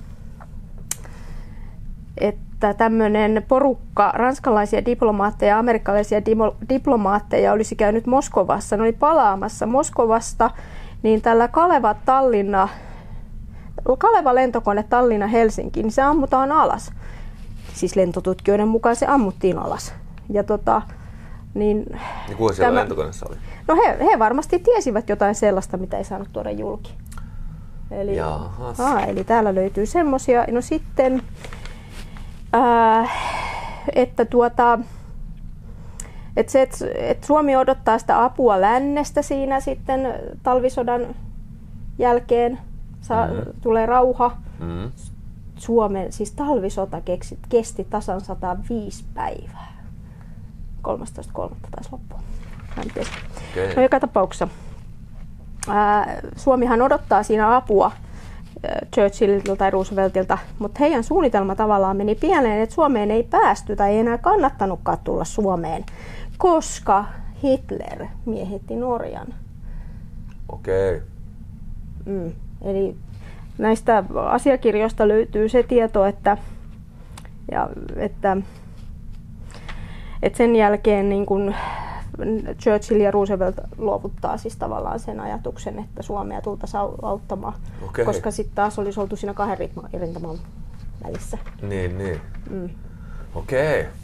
että tämmöinen porukka ranskalaisia diplomaatteja ja amerikkalaisia diplomaatteja olisi käynyt Moskovassa. Ne oli palaamassa Moskovasta, niin tällä Kaleva Tallinna, Kaleva lentokone Tallinna Helsinki, niin se ammutaan alas. Siis lentotutkijoiden mukaan se ammuttiin alas. Ja tota, niin, ja kuinka siellä tämä, lentokoneessa oli? No he, he varmasti tiesivät jotain sellaista, mitä ei saanut tuoda julki. Eli, aa, eli täällä löytyy semmoisia. No sitten, ää, että tuota, että se, että, että Suomi odottaa sitä apua lännestä siinä sitten talvisodan jälkeen. Saa, mm-hmm. Tulee rauha. Mm-hmm. Suomen, siis talvisota kesti, kesti tasan sata viisi päivää. kolmastoista kolmatta taisi loppua. Okay. No joka tapauksessa. Ää, Suomihan odottaa siinä apua ää, Churchillilta tai Rooseveltilta, mutta heidän suunnitelma tavallaan meni pieleen, että Suomeen ei päästy tai ei enää kannattanutkaan tulla Suomeen, koska Hitler miehitti Norjan. Okei. Okay. Mm, eli näistä asiakirjoista löytyy se tieto, että, ja, että, että sen jälkeen niin kun Churchill ja Roosevelt luovuttaa siis tavallaan sen ajatuksen, että Suomea tultaisiin auttamaan, okay. koska sitten taas olisi oltu siinä kahden rintaman välissä. Niin, niin. Mm. Okei. Okay.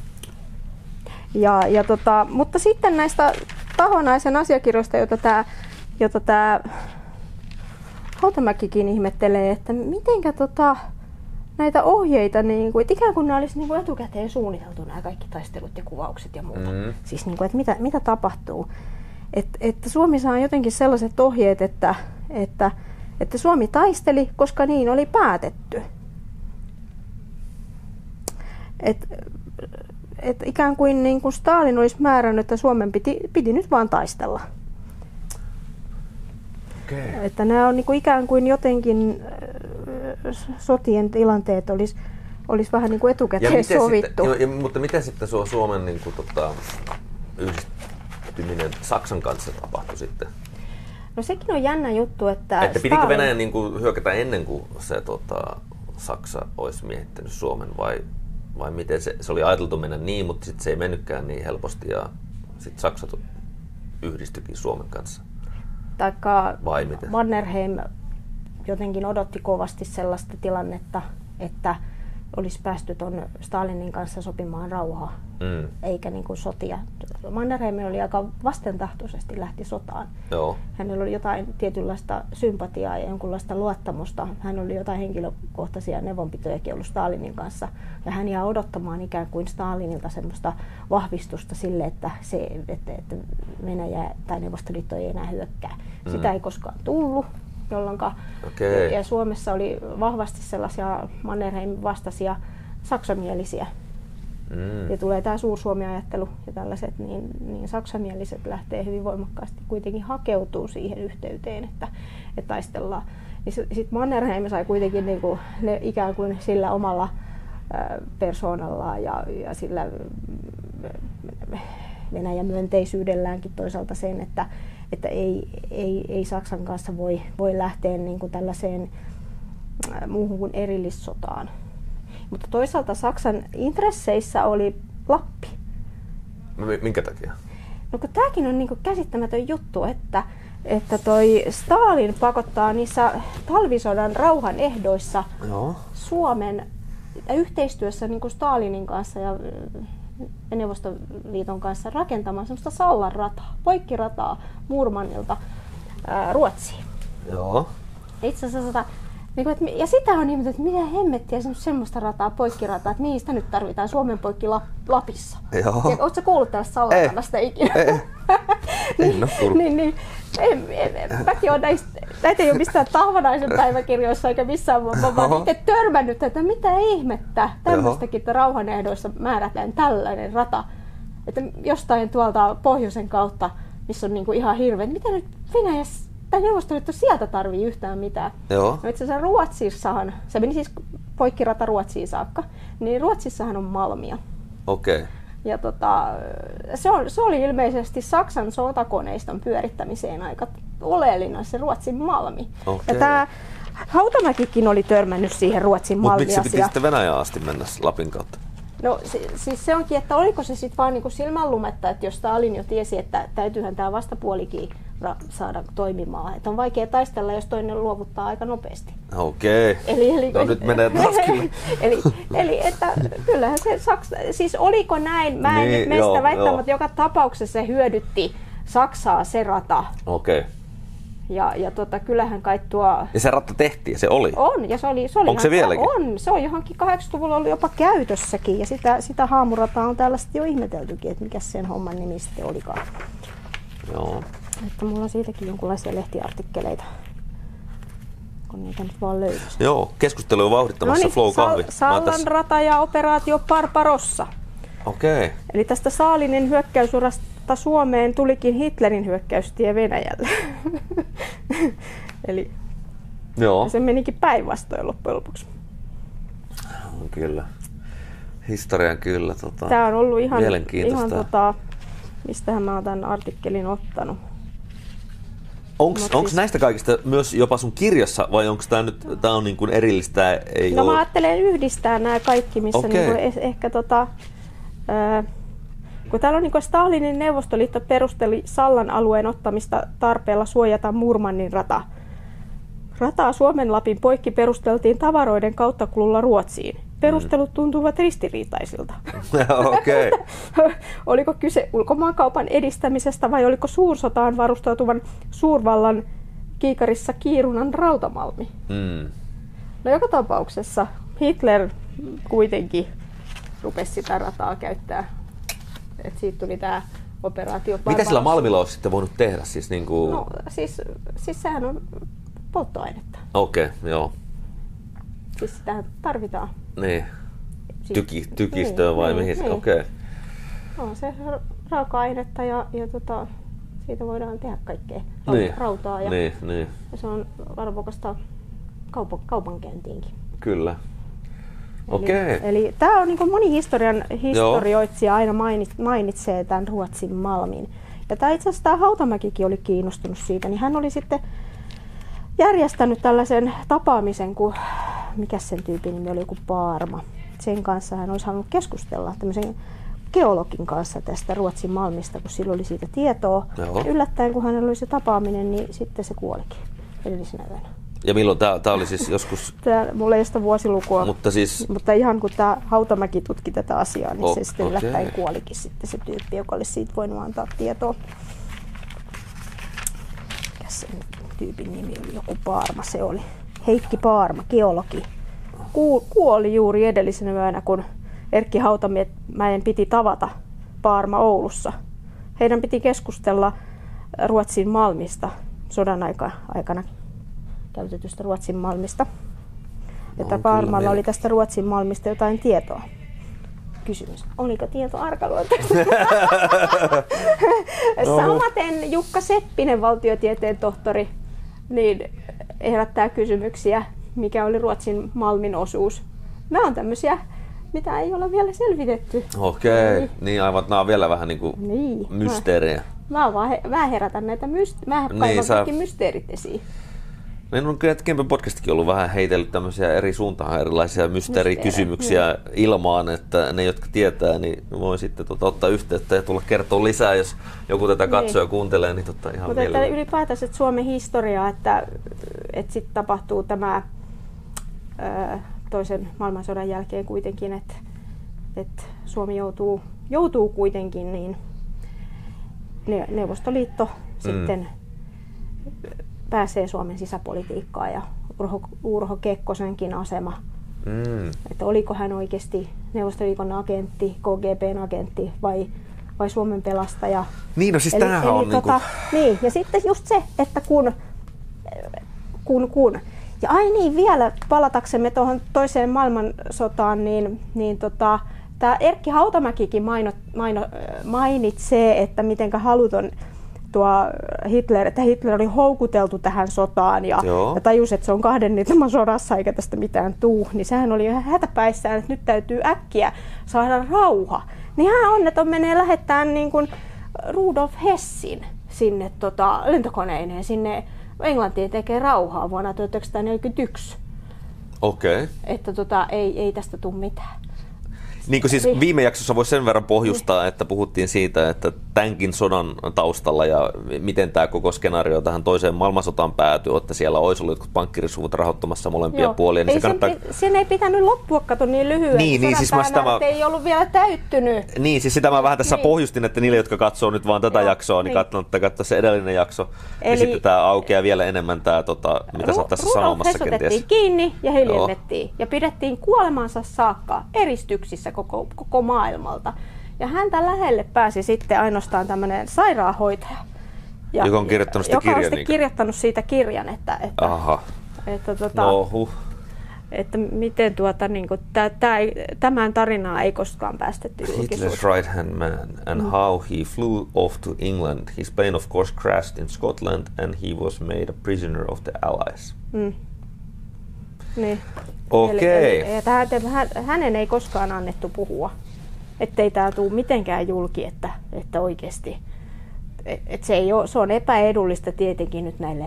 Ja, ja tota, mutta sitten näistä Tahvanaisen asiakirjoista, joita tämä jota tää Hautamäkikin ihmettelee, että mitenkä tota, näitä ohjeita, niin kuin, että ikään kuin ne olisi niin kuin etukäteen suunniteltu nämä kaikki taistelut ja kuvaukset ja muuta. Mm. Siis niin kuin, että mitä, mitä tapahtuu. Et, että Suomi saa jotenkin sellaiset ohjeet, että, että, että Suomi taisteli, koska niin oli päätetty. Et, et ikään kuin, niin kuin Stalin olisi määrännyt, että Suomen piti, piti nyt vaan taistella. Okay. Että nämä on niin kuin ikään kuin jotenkin sotien tilanteet olisi olisi vähän niin kuin etukäteen miten sovittu. Sitten, jo, ja, mutta miten sitten suo Suomen niin kuin, tota, yhdistyminen Saksan kanssa tapahtui sitten? No sekin on jännä juttu, että... Että pidikö Stalin... Venäjän niin kuin, hyökätä ennen kuin se tota, Saksa olisi miehittänyt Suomen vai, vai miten se, se oli ajateltu mennä niin, mutta sitten se ei mennytkään niin helposti ja sitten Saksa yhdistyikin Suomen kanssa? Taikka vai miten? Mannerheim jotenkin odotti kovasti sellaista tilannetta, että olisi päästy tuon Stalinin kanssa sopimaan rauhaa, mm. eikä niin kuin sotia. Mannerheim oli aika vastentahtoisesti lähti sotaan. Joo. Hänellä oli jotain tietynlaista sympatiaa ja jonkunlaista luottamusta. Hän oli jotain henkilökohtaisia neuvonpitojakin ollut Stalinin kanssa. Ja hän jää odottamaan ikään kuin Stalinilta semmoista vahvistusta sille, että, se, että, että Venäjä tai Neuvostoliitto ei enää hyökkää. Mm. Sitä ei koskaan tullut. Jolloinka, okay. ja Suomessa oli vahvasti sellaisia Mannerheimin vastaisia saksamielisiä. Mm. Ja tulee tämä Suur-Suomi-ajattelu ja tällaiset, niin, niin saksamieliset lähtee hyvin voimakkaasti kuitenkin hakeutuu siihen yhteyteen, että, että taistellaan. Niin sitten Mannerheim sai kuitenkin niinku ne ikään kuin sillä omalla ä, persoonallaan ja, ja sillä Venäjän myönteisyydellänkin toisaalta sen, että että ei, ei, ei Saksan kanssa voi, voi lähteä niin kuin tällaiseen äh, muuhun kuin erillissotaan. Mutta toisaalta Saksan intresseissä oli Lappi. Minkä takia? No kun tämäkin on niin kuin käsittämätön juttu, että, että toi Stalin pakottaa niissä talvisodan rauhan ehdoissa Joo. Suomen yhteistyössä niin kuin Stalinin kanssa ja Neuvostoliiton kanssa rakentamaan semmoista Sallan rataa, poikkirataa Murmanilta ää, Ruotsiin. Joo. Itse asiassa, niin kuin, että, ja sitä on ihmetelty, että mitä hemmettiä semmoista rataa, poikkirataa, että mihin sitä nyt tarvitaan Suomen poikki Lapissa. Joo. Ja, ootko sä kuullut tällaista Sallan radasta ikinä? Ei. niin, niin, niin, en, en, en, mäkin olen näistä, näitä ei ole mistään Tahvanaisen päiväkirjoissa eikä missään, mä vaan itse törmännyt, että mitä ihmettä tämmöistäkin, että rauhanehdoissa määrätään tällainen rata. Että jostain tuolta pohjoisen kautta, missä on niinku ihan hirveä, mitä nyt Venäjä tai Neuvostoliitto sieltä tarvii yhtään mitään. Joo. No itse asiassa Ruotsissahan, se meni siis poikkirata Ruotsiin saakka, niin Ruotsissahan on malmia. Okei. Okay. Ja tota, se, on, se oli ilmeisesti Saksan sotakoneiston pyörittämiseen aika oleellinen se Ruotsin malmi. Okay. Ja tämä Hautamäkikin oli törmännyt siihen Ruotsin Mut malmiasiaan. miksi se piti sitten Venäjään asti mennä Lapin kautta? No siis se onkin, että oliko se sitten vaan niinku silmänlumetta, että jos Stalin jo tiesi, että täytyyhän tämä vastapuolikin saada toimimaan. Että on vaikea taistella, jos toinen luovuttaa aika nopeasti. Okei. Okay. Eli, eli, no nyt menee taas kyllä. eli, eli että kyllähän se Saksa, siis oliko näin, mä en niin, nyt meistä väittää, mutta joka tapauksessa se hyödytti Saksaa se rata. Okei. Okay. Ja, ja tota, kyllähän kai tuo... Ja se ratta tehtiin, se oli? On, ja se oli... Se oli Onko se vieläkin? On, se on johonkin kahdeksankymmentäluvulla ollut jopa käytössäkin, ja sitä, sitä haamurataa on täällä sitten jo ihmeteltykin, että mikä sen homman nimi sitten olikaan. Joo. Että mulla on siitäkin jonkinlaisia lehtiartikkeleita, kun niitä nyt vaan löytyisi. Joo, keskustelu on vauhdittamassa no niin, Flow Kahvi. Sallan tässä... rata ja operaatio Barbarossa. Okei. Okay. Eli tästä Stalinin hyökkäysurasta Suomeen tulikin Hitlerin hyökkäystie Venäjälle. Eli joo. Se menikin päinvastoin loppujen lopuksi. Kyllä. Historian kyllä. Tota, Tämä on ollut ihan, mielenkiintoista. ihan tota, mistähän mä oon tämän artikkelin ottanut. Onko siis... näistä kaikista myös jopa sun kirjassa vai onko tämä nyt tää on niin kuin erillistä? Ei no ole... mä ajattelen yhdistää nämä kaikki, missä okay. niin kuin ehkä tota, ää, kun täällä on niin kuin Stalinin Neuvostoliitto perusteli Sallan alueen ottamista tarpeella suojata Murmannin rata. Rataa Suomen Lapin poikki perusteltiin tavaroiden kauttakululla Ruotsiin. Perustelut tuntuvat ristiriitaisilta. Okay. Oliko kyse ulkomaankaupan edistämisestä vai oliko suursotaan varustautuvan suurvallan kiikarissa kiirunan rautamalmi? Mm. No joka tapauksessa Hitler kuitenkin rupesi sitä rataa käyttää. Et siitä tuli tämä operaatio Barbaros. Mitä sillä malmilla olisi sitten voinut tehdä? Siis, niin kuin... no, siis, siis sehän on polttoainetta. Okei, okay, joo. Siis sitähän tarvitaan. Niin. Siis, Tyki, tykistöä niin, vai niin, mihin? Niin. Okei. Okay. On se raaka-ainetta ja, ja tota, siitä voidaan tehdä kaikkea. Niin. Rautaa ja, niin, niin. ja se on arvokasta kaupan, kaupankäyntiinkin. Kyllä. Okei. Eli, eli tämä on niin kuin moni historian historioitsija aina mainit, mainitsee tämän Ruotsin Malmin. Ja tämä itse asiassa tämä Hautamäkikin oli kiinnostunut siitä, niin hän oli sitten järjestänyt tällaisen tapaamisen, kun mikä sen tyypin nimi oli, joku Paarma. Sen kanssa hän olisi halunnut keskustella tämmöisen geologin kanssa tästä Ruotsin Malmista, kun sillä oli siitä tietoa. Joo. Yllättäen, kun hänellä oli se tapaaminen, niin sitten se kuolikin edellisenä yönä. Ja milloin tämä, tämä oli siis joskus? Tämä, mulla ei ole sitä vuosilukua, mutta, siis... mutta ihan kun tämä Hautamäki tutki tätä asiaa, niin oh, se sitten okay. yllättäen kuolikin sitten se tyyppi, joka olisi siitä voinut antaa tietoa. Mikä sen tyypin nimi oli? Joku Paarma se oli. Heikki Paarma, geologi. Ku, kuoli juuri edellisenä yönä, kun Erkki Hautamäen piti tavata Paarma Oulussa. Heidän piti keskustella Ruotsin Malmista sodan aikana käytetystä Ruotsin Malmista. Että Paarmalla oli tästä Ruotsin Malmista jotain tietoa. Kysymys. Oliko tieto arkaluonteista? no. Samaten Jukka Seppinen, valtiotieteen tohtori, niin herättää kysymyksiä, mikä oli Ruotsin Malmin osuus. Nämä on tämmöisiä, mitä ei ole vielä selvitetty. Okei, niin, niin aivan, nämä on vielä vähän niin kuin niin, mysteerejä. Mä, mä, vaan he, mä herätän näitä myst- mä kaivan niin, kaikki mysteerit esiin. Meidän on kyllä Kempen podcastikin ollut vähän heitellyt tämmöisiä eri suuntaan erilaisia mysteerikysymyksiä mm. ilmaan, että ne, jotka tietää, niin voi sitten tota, ottaa yhteyttä ja tulla kertoa lisää, jos joku tätä katsoo ja kuuntelee, niin totta ihan mutta että ylipäätänsä että Suomen historiaa, että, että sitten tapahtuu tämä ö, toisen maailmansodan jälkeen kuitenkin, että, että Suomi joutuu, joutuu kuitenkin, niin Neuvostoliitto mm. sitten pääsee Suomen sisäpolitiikkaan ja Urho, Urho Kekkosenkin asema. Mm. Että oliko hän oikeasti Neuvostoliiton agentti, K G B:n agentti vai, vai Suomen pelastaja. Niin, no siis eli, tämähän eli on tota, niinku... Niin, ja sitten just se, että kun, kun, kun. Ja ai niin, vielä palataksemme tuohon toiseen maailmansotaan, niin, niin tota, tämä Erkki Hautamäkikin maino, maino, mainitsee, että mitenkä haluton tuo Hitler, että Hitler oli houkuteltu tähän sotaan ja, ja tajusi, että se on kahden ilman sodassa eikä tästä mitään tuu, niin sehän oli ihan hätäpäissään, että nyt täytyy äkkiä saada rauha. Niin hän onneton menee lähettämään niin kuin Rudolf Hessin sinne tota, lentokoneineen sinne Englantiin tekee rauhaa vuonna tuhatyhdeksänsataaneljäkymmentäyksi. Okei. Okay. Että tota, ei, ei tästä tule mitään. Niin kuin siis viime jaksossa voisi sen verran pohjustaa, että puhuttiin siitä, että tämänkin sodan taustalla ja miten tämä koko skenaario tähän toiseen maailmansotaan päätyi, että siellä olisi ollut jotkut pankkirisuvut rahoittamassa molempia Joo. puolia. Niin ei se kannattaa... sen, sen ei pitänyt loppua kato niin lyhyen, niin, niin, siis päivänä, tämä... että ei ollut vielä täyttynyt. Niin, siis sitä mä vähän tässä niin. pohjustin, että niille, jotka katsoo nyt vaan tätä Joo, jaksoa, niin, niin. kannattaa katsoa se edellinen jakso. Eli... Ja sitten tämä aukeaa vielä enemmän tämä, tota, mitä Ru- sä oot tässä sanomassa kenties. Rudolf kiinni ja hiljennettiin ja pidettiin kuolemansa saakka eristyksissä koko, koko maailmalta. Ja häntä lähelle pääsi sitten ainoastaan tämmöinen sairaanhoitaja. Ja, joka on kirjoittanut sitä kirjan. Joka on niin kirjoittanut siitä kirjan, että, että, Aha. että, tota, no, huh. että miten tuota, niin kuin, tää, tää, tämän tarinaa ei koskaan päästetty julkisuuteen. Hitler's right hand man and mm. how he flew off to England. His plane of course crashed in Scotland and he was made a prisoner of the Allies. Mm. Niin. Okei. Okay. Hänen ei koskaan annettu puhua. Ettei tämä tule mitenkään julki, että, että oikeasti et se, ei ole, se on epäedullista tietenkin nyt näille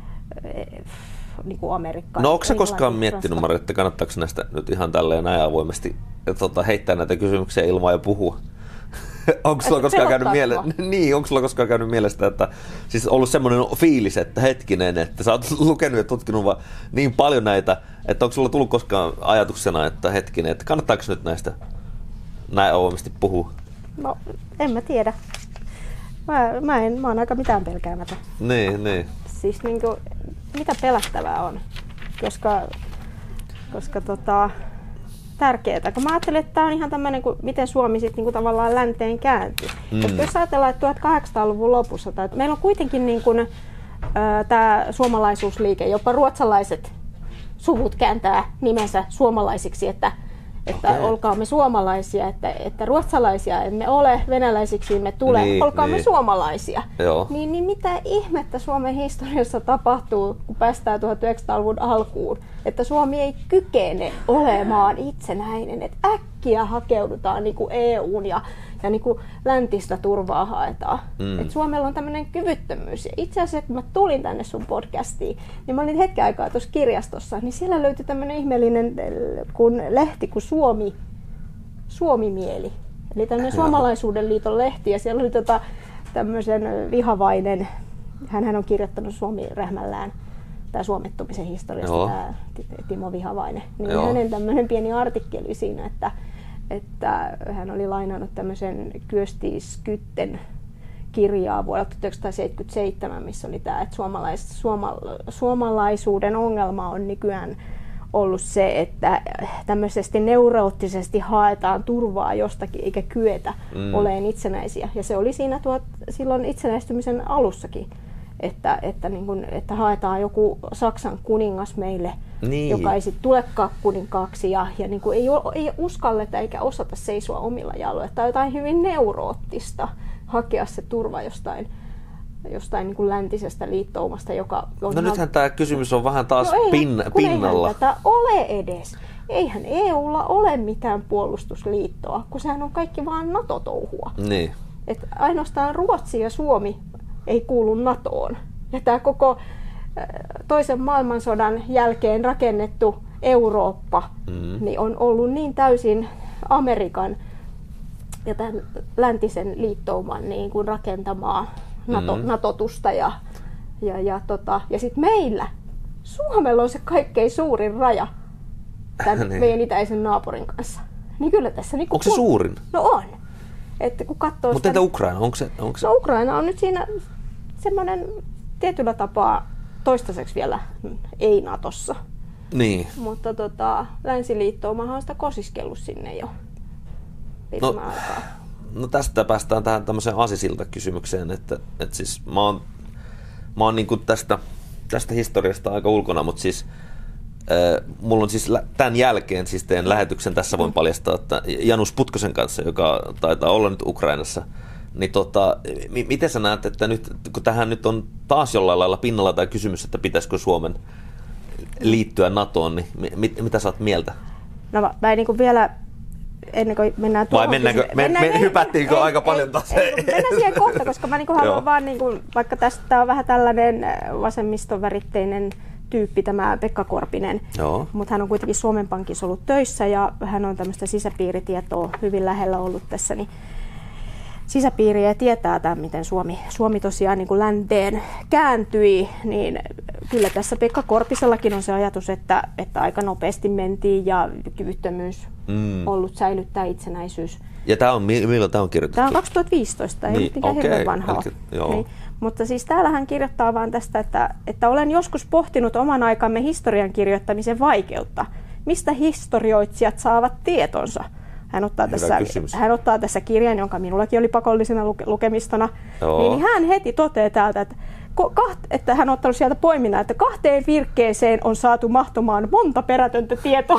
niin kuin Amerikkaan. No onko sä koskaan miettinyt, Mari, että kannattaako näistä nyt ihan tälleen näin avoimesti tota, heittää näitä kysymyksiä ilmaan ja puhua? onko sulla koskaan käynyt mielessä, niin, onko sulla koskaan käynyt mielestä, että siis ollut semmoinen fiilis, että hetkinen, että sä oot lukenut ja tutkinut vaan niin paljon näitä, että onko sulla tullut koskaan ajatuksena, että hetkinen, että kannattaako nyt näistä näin avoimesti puhuu? No, en mä tiedä. Mä, mä, en, mä oon aika mitään pelkäämätön. Niin, niin. Siis niinku, mitä pelättävää on, koska, koska tota, tärkeetä. Kun mä ajattelen, että tää on ihan tämmönen, miten Suomi sit niinku tavallaan länteen kääntyy. Mm. Koska jos ajatellaan, että tuhatkahdeksansataaluvun lopussa, tai meillä on kuitenkin niinku, tämä suomalaisuusliike, jopa ruotsalaiset suvut kääntää nimensä suomalaisiksi, että että Okei. olkaamme suomalaisia, että, että ruotsalaisia emme ole, venäläisiksi me tule, niin, olkaamme niin. suomalaisia. Joo. Niin, niin mitä ihmettä Suomen historiassa tapahtuu, kun päästään tuhatyhdeksänsataaluvun alkuun, että Suomi ei kykene olemaan itsenäinen, että äkkiä hakeudutaan niin kuin E U:n ja, ja niin kuin läntistä turvaa haetaan. Mm. Että Suomella on tämmöinen kyvyttömyys. Ja itse asiassa kun mä tulin tänne sun podcastiin, niin mä olin hetken aikaa tuossa kirjastossa, niin siellä löytyi tämmöinen ihmeellinen kun lehti kuin Suomi, Suomi-mieli. Eli tämmöinen Suomalaisuuden liiton lehti, ja siellä oli tota, tämmöisen Vihavainen, hänhän on kirjoittanut Suomi-rähmällään tämä suomettumisen historiasta, tämä Timo Vihavainen. Niin Joo. hänen tämmöinen pieni artikkeli siinä, että, että hän oli lainannut tämmöisen Kyösti Skytten kirjaa vuodelta tuhatyhdeksänsataaseitsemänkymmentäseitsemän, missä oli tämä, että suomalais, suoma, suomalaisuuden ongelma on nykyään ollut se, että tämmöisesti neuroottisesti haetaan turvaa jostakin eikä kyetä mm. olemaan itsenäisiä. Ja se oli siinä tuot, silloin itsenäistymisen alussakin, että, että, niin kun, että haetaan joku Saksan kuningas meille, niin. joka ei sitten tulekaan kuninkaaksi ja, ja niin ei, ei uskalleta eikä osata seisoa omilla jaloilla. Tämä on jotain hyvin neuroottista hakea se turva jostain, jostain niin kuin läntisestä liittoumasta, joka on... No nythän tämä kysymys on vähän taas no eihän, pin, pinnalla. Eihän tätä ole edes. Eihän E U:lla ole mitään puolustusliittoa, kun sehän on kaikki vaan NATO-touhua. Niin. Et ainoastaan Ruotsi ja Suomi ei kuulu NATOon. Ja tämä koko toisen maailmansodan jälkeen rakennettu Eurooppa mm. niin on ollut niin täysin Amerikan ja tämän läntisen liittouman niin kuin rakentamaa NATO, mm. natotusta ja, ja, ja, tota, ja sitten meillä, Suomella on se kaikkein suurin raja tämän niin. meidän itäisen naapurin kanssa. Niin kyllä tässä... Niin onko se kun, suurin? No on. Että kun katsoo mutta sitä, entä Ukraina? Onko se, onko se... No Ukraina on nyt siinä semmoinen tietyllä tapaa toistaiseksi vielä ei Natossa. Niin. Mutta tota, länsiliittoumahan on sitä kosiskellut sinne jo pitemmän no. aikaa. No tästä päästään tähän tämmöiseen Asisilta-kysymykseen, että, että siis mä oon, mä oon niin kuin tästä, tästä historiasta aika ulkona, mutta siis äh, mulla on siis tämän jälkeen, siis teen lähetyksen, tässä voin paljastaa, että Janus Putkosen kanssa, joka taitaa olla nyt Ukrainassa, niin tota, m- miten sä näet, että nyt, kun tähän nyt on taas jollain lailla pinnalla tämä kysymys, että pitäisikö Suomen liittyä NATOon, niin mit, mitä sä oot mieltä? No mä, mä en niin kuin vielä... Ennen kuin mennään tuohon... Vai mennäänkö, me, mennään, me, hypättiinkö ei, aika ei, paljon taas? Ei, mennään siihen kohta, koska mä niinku haluan vaan, niinku, vaikka tästä on vähän tällainen vasemmistoväritteinen tyyppi, tämä Pekka Korpinen, mutta hän on kuitenkin Suomen Pankissa ollut töissä ja hän on tämmöistä sisäpiiritietoa hyvin lähellä ollut tässä, niin sisäpiiriä ja tietää tämän, miten Suomi, Suomi tosiaan niin kuin länteen kääntyi, niin kyllä tässä Pekka Korpisellakin on se ajatus, että, että aika nopeasti mentiin ja kyvyttömyys mm. ollut säilyttää itsenäisyys. Ja tämä on, milloin tämä on kirjoitettu? Tämä on kaksituhattaviisitoista, ei niin, nyt ikään okay. hirveän vanhaa. Niin, mutta siis täällä hän kirjoittaa vaan tästä, että, että olen joskus pohtinut oman aikamme historian kirjoittamisen vaikeutta. Mistä historioitsijat saavat tietonsa? Hän ottaa, tässä, hän ottaa tässä kirjan, jonka minullakin oli pakollisena luke- lukemistona, niin, niin hän heti toteaa täältä, että, kaht, että hän on ottanut sieltä poiminnan, että kahteen virkkeeseen on saatu mahtumaan monta perätöntä tietoa.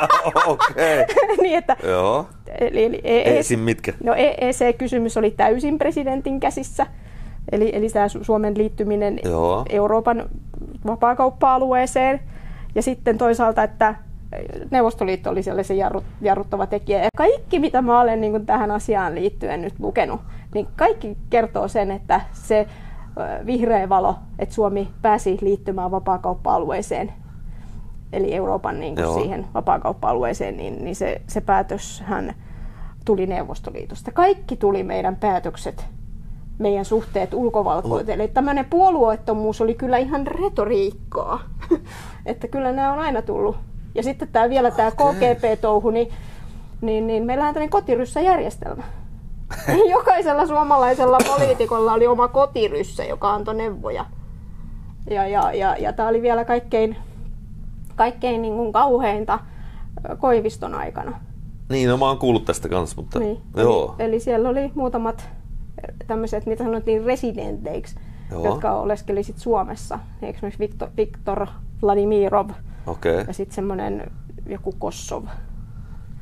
Okei. niin, että, Joo. Eli, eli E E C, Esim mitkä? No E E C-kysymys oli täysin presidentin käsissä, eli, eli tämä Suomen liittyminen Joo. Euroopan vapaakauppa-alueeseen, ja sitten toisaalta, että Neuvostoliitto oli siellä se jarruttava tekijä. Ja kaikki, mitä mä olen niin kuin tähän asiaan liittyen nyt lukenut, niin kaikki kertoo sen, että se vihreä valo, että Suomi pääsi liittymään vapaakauppa-alueeseen, eli Euroopan niin kuin siihen vapaakauppa-alueeseen, niin, niin se, se päätöshän tuli Neuvostoliitosta. Kaikki tuli meidän päätökset, meidän suhteet ulkovaltoihin. Eli tämmöinen puolueettomuus oli kyllä ihan retoriikkaa. Että kyllä nämä on aina tullut. Ja sitten tämä, vielä tämä K G P-touhu, niin, niin, niin meillähän on tämmöinen kotiryssäjärjestelmä. Jokaisella suomalaisella poliitikolla oli oma kotiryssä, joka antoi neuvoja. Ja, ja, ja, ja tämä oli vielä kaikkein, kaikkein niin kuin kauheinta Koiviston aikana. Niin, no mä oon kuullut tästä kanssa, mutta niin. joo. Eli, eli siellä oli muutamat tämmöiset, niitä sanottiin residenteiksi, joo. jotka oleskeli sit Suomessa. Esimerkiksi Viktor, Viktor Vladimirov. Okay. Ja sitten semmoinen joku Kossov.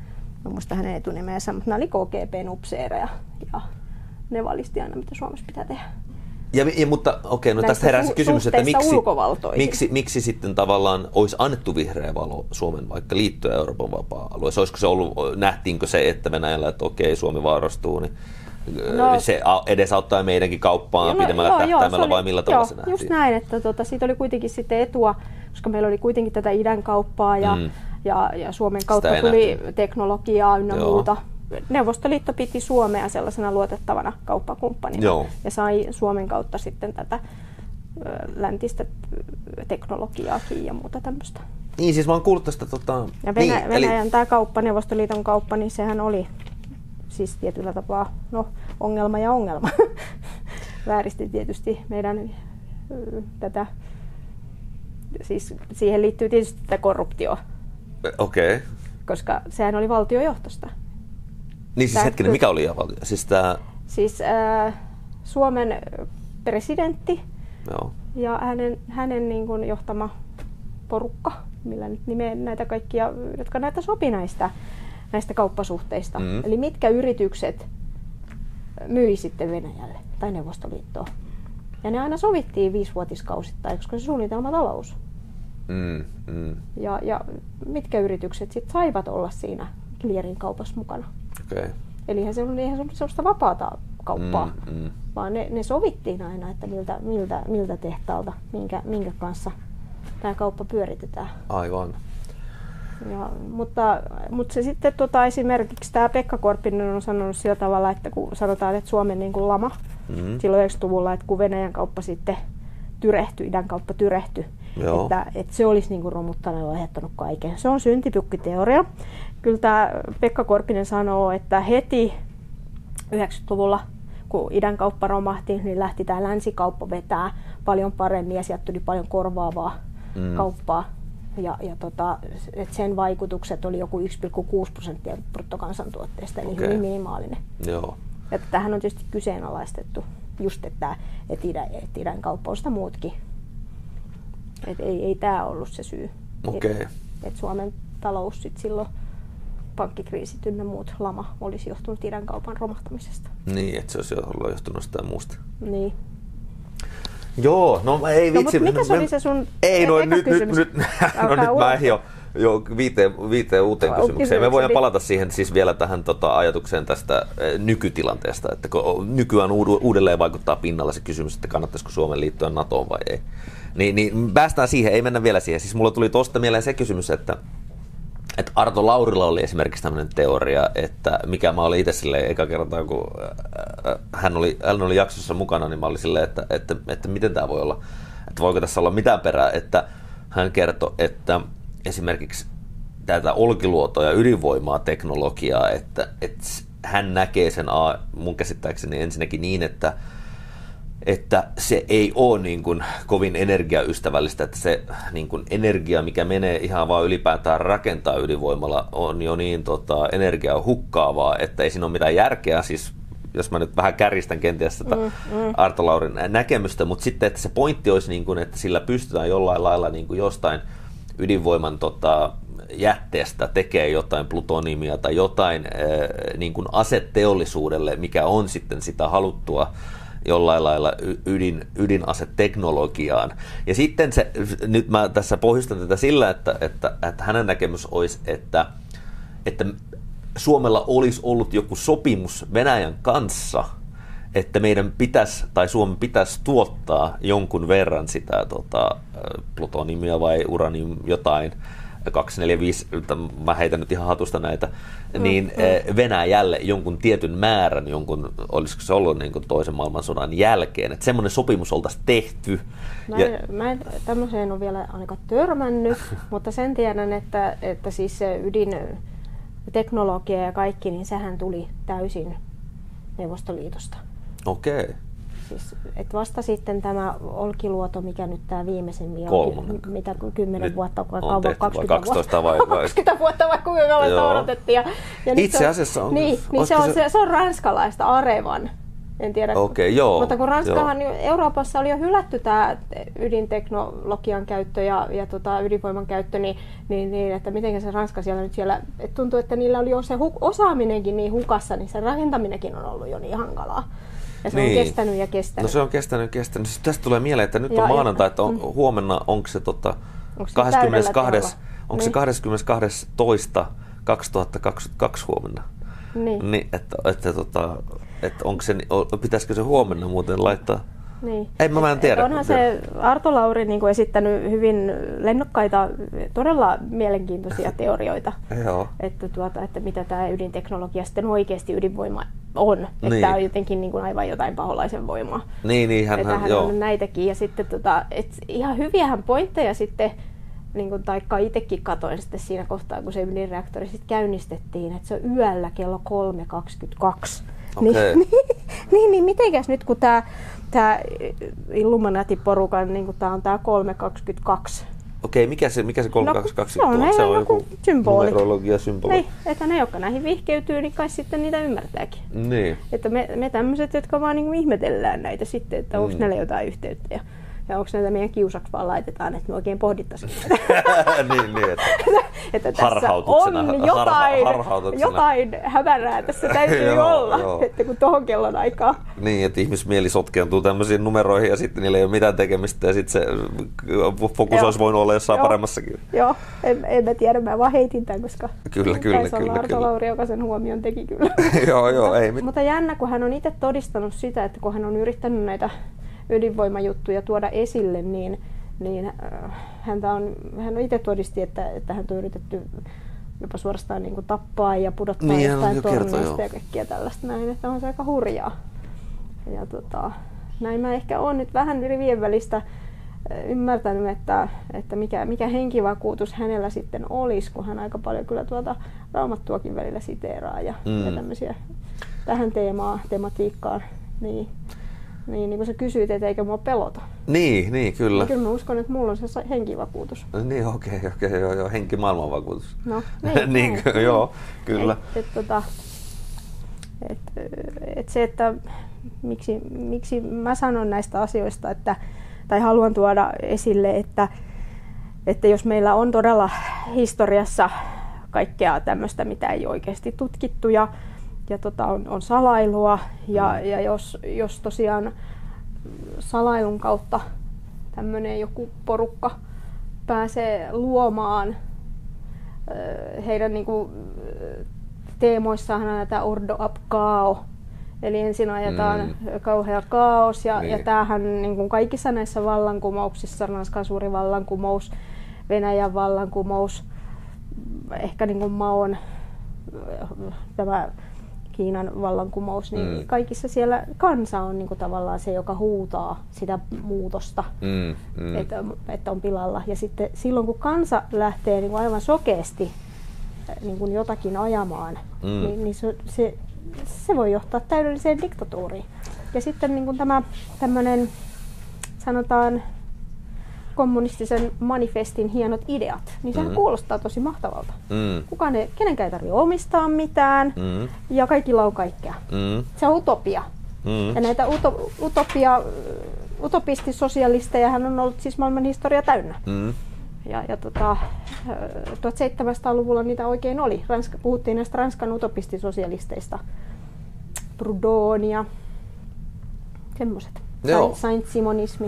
mä muistan hänen etunimeensä, mutta nämä oli K G B:n upseereja ja ne valisti aina, mitä Suomessa pitää tehdä. Ja, ja, mutta okei, okay, no tästä herää se kysymys, että miksi, miksi, miksi sitten tavallaan olisi annettu vihreä valo Suomen vaikka liittyä Euroopan vapaa-alueeseen? Olisiko se ollut, nähtiinkö se, että Venäjällä, että okei, Suomi vaarastuu, niin no, se edesauttaa meidänkin kauppaa no, pidemmällä joo, tähtäimellä vai millä tavalla se nähtiin? Just näin, että tuota, siitä oli kuitenkin sitten etua, koska meillä oli kuitenkin tätä idän kauppaa ja, mm. ja, ja Suomen kautta tuli nähty. teknologiaa ynnä joo. muuta. Neuvostoliitto piti Suomea sellaisena luotettavana kauppakumppanina Joo. ja sai Suomen kautta sitten tätä läntistä teknologiaakin ja muuta tämmöistä. Niin, siis mä oon kuullut tästä... Tota... Ja Venä- niin, Venäjän eli... tämä kauppa, Neuvostoliiton kauppa, niin sehän oli siis tietyllä tapaa no, ongelma ja ongelma. Vääristi tietysti meidän tätä... Siis siihen liittyy tietysti tätä korruptio. Okei. Okay. Koska sehän oli valtiojohtosta. Niin siis hetkinen, mikä oli valtio? Siis, tää... siis äh, Suomen presidentti Joo. ja hänen, hänen niin kuin johtama porukka, millä nyt nimeä näitä kaikkia, jotka näitä sopi näistä, näistä kauppasuhteista. Mm. Eli mitkä yritykset myi sitten Venäjälle tai Neuvostoliittoon. Ja ne aina sovittiin viisivuotiskausittain, koska se suunnitelmatalous. Mm, mm. Ja, ja mitkä yritykset sitten saivat olla siinä clearing kaupassa mukana. Okay. Eli eihän se ollut sellaista vapaata kauppaa, mm, mm. vaan ne, ne sovittiin aina, että miltä, miltä, miltä tehtaalta, minkä, minkä kanssa tämä kauppa pyöritetään. Aivan. Ja, mutta, mutta se sitten tota, esimerkiksi tämä Pekka Korppinen on sanonut sillä tavalla, että kun sanotaan, että Suomen niin kuin lama mm. silloin yhdeksänkymmentäluvulla, että kun Venäjän kauppa sitten tyrehtyi, idän kauppa tyrehtyi, että, että se olisi niin kuin romuttanut ja aiheuttanut kaiken. Se on syntipukkiteoria. Kyllä tämä Pekka Korppinen sanoo, että heti yhdeksänkymmentäluvulla, kun idän kauppa romahti, niin lähti tämä länsikauppa vetää paljon paremmin ja sieltä tuli paljon korvaavaa mm. kauppaa. Ja, ja tota, että sen vaikutukset oli joku yksi pilkku kuusi prosenttia bruttokansantuotteesta, eli okay. hyvin minimaalinen. Joo. Ja tähän on tietysti kyseenalaistettu just, että, että, idän, että idän kauppa on sitä muutkin. Et ei, ei tämä ollut se syy. Okay. Että et Suomen talous sit silloin, pankkikriisit ynnä muut, lama, olisi johtunut idän kaupan romahtamisesta. Niin, että se olisi johtunut sitä muusta. Niin. Joo, no ei no, vitsi. Mikä se oli se sun ei, no, nyt, nyt, nyt, no nyt mä jo, jo viiteen, viiteen uuteen no, kysymykseen. Me voidaan palata siihen siis vielä tähän tota, ajatukseen tästä eh, nykytilanteesta, että kun nykyään uudelleen vaikuttaa pinnalla se kysymys, että kannattaisiko Suomen liittyä NATOon vai ei. Niin, niin päästään siihen, ei mennä vielä siihen. Siis mulla tuli tuosta mieleen se kysymys, että että Arto Laurilla oli esimerkiksi tämmöinen teoria, että mikä mä olin itse silleen eka kertaa, kun hän oli, hän oli jaksossa mukana, niin mä olin silleen, että, että, että miten tämä voi olla, että voiko tässä olla mitään perää, että hän kertoi, että esimerkiksi tätä Olkiluotoa ja ydinvoimaa teknologiaa, että, että hän näkee sen mun käsittääkseni ensinnäkin niin, että että se ei ole niin kuin kovin energiaystävällistä, että se niin kuin energia, mikä menee ihan vaan ylipäätään rakentaa ydinvoimalla, on jo niin tota, energiaa hukkaavaa, että ei siinä ole mitään järkeä, siis jos mä nyt vähän kärjistän kenties tätä mm, mm. Arto Laurin näkemystä, mutta sitten, että se pointti olisi, niin kuin, että sillä pystytään jollain lailla niin kuin jostain ydinvoiman tota, jätteestä tekee jotain plutoniumia tai jotain äh, niin kuin aseteollisuudelle, mikä on sitten sitä haluttua jollain lailla ydin, ydinaseteknologiaan. Ja sitten se, nyt mä tässä pohjustan tätä sillä, että, että, että hänen näkemys olisi, että, että Suomella olisi ollut joku sopimus Venäjän kanssa, että meidän pitäisi, tai Suomen pitäisi tuottaa jonkun verran sitä tota, plutoniumia vai uranium jotain, kaksi neljä viisi, mä heitän nyt ihan hatusta näitä, mm, niin mm. Venäjälle jonkun tietyn määrän, jonkun, olisiko se ollut niin kuin toisen maailmansodan jälkeen, että semmoinen sopimus oltaisiin tehty. Mä en, ja... mä en tämmöiseen ole vielä ainakaan törmännyt, mutta sen tiedän, että, että siis se ydinteknologia ja kaikki, niin sehän tuli täysin Neuvostoliitosta. Okei. Okay. Siis, et vasta sitten tämä Olkiluoto, mikä nyt tämä viimeisemmin on, mitä kymmenen nyt vuotta, vai kauan, kaksikymmentä vuotta, vai, vai... kaksikymmentä vuotta vai kuinka kauan sitä odotettiin. Ja, ja itse asiassa on... Niin, niin se, on, se, se on ranskalaista Arevan En tiedä. Okay, joo, mutta kun Ranskahan, joo. Euroopassa oli jo hylätty tämä ydinteknologian käyttö ja, ja tota, ydinvoiman käyttö, niin, niin, niin että miten se Ranska siellä nyt siellä, että tuntuu, että niillä oli jo se hu- osaaminenkin niin hukassa, niin se rakentaminenkin on ollut jo niin hankalaa. Ja se niin. on kestänyt ja kestänyt. No se on kestänyt ja kestänyt. Siis tästä tulee mieleen, että nyt ja, on maanantai, että on, mm. huomenna onko se, tota, onko se kahdeskymmenestoinen onko niin. se kahdeskymmenestoinen toista kaksituhattakaksikymmentäkaksi huomenna? Niin. Niin että, että, tota, että onko se, pitäisikö se huomenna muuten laittaa? Niin. Ei mä, mä en tiedä. Onhan se Arto Lauri niin kuin esittänyt hyvin lennokkaita, todella mielenkiintoisia teorioita, Joo. että, tuota, että mitä tämä ydinteknologia sitten oikeasti ydinvoima on. Niin. Että tämä on jotenkin niin kuin aivan jotain paholaisen voimaa. Niin, niin hän, että hän, hän joo. on näitäkin. Ja sitten tota, et ihan hyviähän pointteja sitten, niin kuin, taikka itsekin katoin sitten siinä kohtaa, kun se ydinreaktori sitten käynnistettiin, että se on yöllä kello kolme kaksikymmentäkaksi. Okay. Niin, niin, niin, niin mitenkäs nyt kun tämä tämä Illuminati-porukan, niin kuin tämä on tämä kolme kaksikymmentäkaksi. Okei, mikä se, mikä se kolme kaksikymmentäkaksi no, on? Se on joku symboli. Numerologia symboli. Niin, että ne, jotka näihin vihkeytyy, niin kai sitten niitä ymmärtääkin. Niin. Että me, me tämmöiset, jotka vaan niin kuin ihmetellään näitä sitten, että onko mm. näillä jotain yhteyttä. Ja, ja onko näitä meidän kiusaksi vaan laitetaan, että me oikein pohdittaisiin niin, niin, että, että tässä on jotain, jotain hämärää tässä täytyy joo, olla, joo. Että kun tohon kellon aikaa. Niin, että ihmismieli sotkeentuu tämmöisiin numeroihin ja sitten niillä ei ole mitään tekemistä ja sitten se fokus joo. olisi voinut olla jossain joo. paremmassakin. Joo, en, en mä tiedä, mä vaan heitin tämän, koska kyllä, kyllä, taisi kyllä, olla Arto Lauri, joka sen huomion teki kyllä. joo, joo, ei mit... Mutta jännä, kun hän on itse todistanut sitä, että kun hän on yrittänyt näitä ydinvoimajuttuja tuoda esille, niin, niin äh, häntä on, hän itse todisti, että, että hän on yritetty jopa suorastaan niin kuin tappaa ja pudottaa niin, jostain torneista ja kaikkia tällaista näin, että on se aika hurjaa. Ja tota, näin mä ehkä olen nyt vähän rivien välistä ymmärtänyt, että, että mikä, mikä henkivakuutus hänellä sitten olisi, kun hän aika paljon kyllä tuota Raamattuakin välillä siteeraa ja, mm. ja tämmöisiä tähän teemaan, tematiikkaan. Niin. Niin, niin kuin sä kysyit, että eikö mua pelota. Niin, niin kyllä. Ja kyllä mä uskon, että mulla on se henkivakuutus. Niin, okei, okay, okei, okay, joo, joo, henki maailmanvakuutus. No, niin. niin, näin. joo, kyllä. Et, et, tota, et, et se, että miksi, miksi mä sanon näistä asioista, että, tai haluan tuoda esille, että, että jos meillä on todella historiassa kaikkea tämmöistä, mitä ei oikeasti tutkittu ja Ja tota, on, on salailua ja, mm. ja jos, jos tosiaan salailun kautta tämmöinen joku porukka pääsee luomaan heidän niinku, teemoissaan näitä ordo ab kao, eli ensin ajetaan mm. kauhea kaos ja, niin. ja tämähän niinku kaikissa näissä vallankumouksissa, Ranskan suuri vallankumous, Venäjän vallankumous, ehkä niinku Maon tämä Kiinan vallankumous, niin mm. kaikissa siellä kansa on niin kuin tavallaan se, joka huutaa sitä muutosta, mm, mm. Että, että on pilalla. Ja sitten silloin, kun kansa lähtee niin kuin aivan sokeasti niin kuin jotakin ajamaan, mm. niin, niin se, se, se voi johtaa täydelliseen diktatuuriin. Ja sitten niin kuin tämä tämmöinen, sanotaan, kommunistisen manifestin hienot ideat, niin sehän mm. kuulostaa tosi mahtavalta. Mm. Kukaan ei, kenenkään ei tarvitse omistaa mitään mm. ja kaikilla on kaikkea. Mm. Se on utopia. Mm. Ja näitä uto, utopia, utopistisosialistejahan on ollut siis maailman historia täynnä. Mm. Ja, ja tota, tuhatseitsemänsataaluvulla niitä oikein oli. Ranska, puhuttiin näistä Ranskan utopistisosialisteista. Proudhon ja semmoiset. Saint-Simonismi.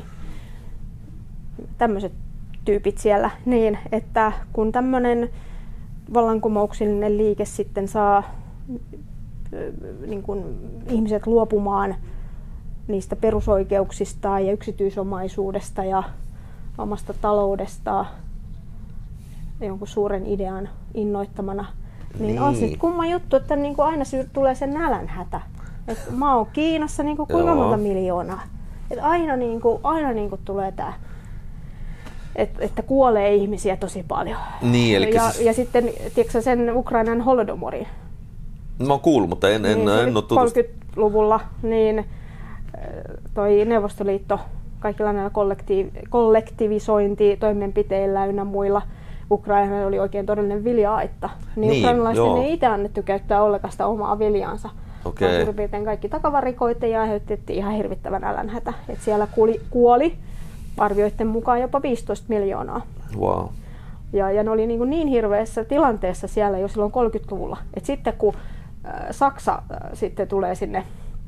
Tämmöiset tyypit siellä, niin että kun tämmöinen vallankumouksellinen liike sitten saa niin kuin ihmiset luopumaan niistä perusoikeuksistaan ja yksityisomaisuudesta ja omasta taloudestaan jonkun suuren idean innoittamana, niin, niin. on sitten kumma juttu, että niin kuin aina tulee se nälänhätä. Et mä oon Kiinassa niin kuin kuinka monta miljoonaa. Et aina, niin kuin, aina niin kuin tulee tää. Et, että kuolee ihmisiä tosi paljon. Niin, ja, siis... ja sitten, tiedätkö sen Ukrainan holodomorin? Mä oon kuullut, mutta en, en, niin, en, en ole tutustunut. kolmekymmentäluvulla niin toi Neuvostoliitto kaikilla näillä kollektiiv- kollektivisointitoimenpiteillä ynnä muilla Ukraina oli oikein todellinen vilja-aitta. Niin, niin ukrainalaisten ei itse annettu käyttää ollenkaan sitä omaa viljaansa, Okay. Suurin piirtein kaikki takavarikoitiin ja aiheutettiin ihan hirvittävän nälänhätä. Et siellä kuoli, kuoli arvioiden mukaan jopa viisitoista miljoonaa. Wow. Ja, ja ne oli niin, niin hirveässä tilanteessa siellä jo silloin kolmekymmentäluvulla. Et sitten kun äh, Saksa äh, sitten tulee sinne,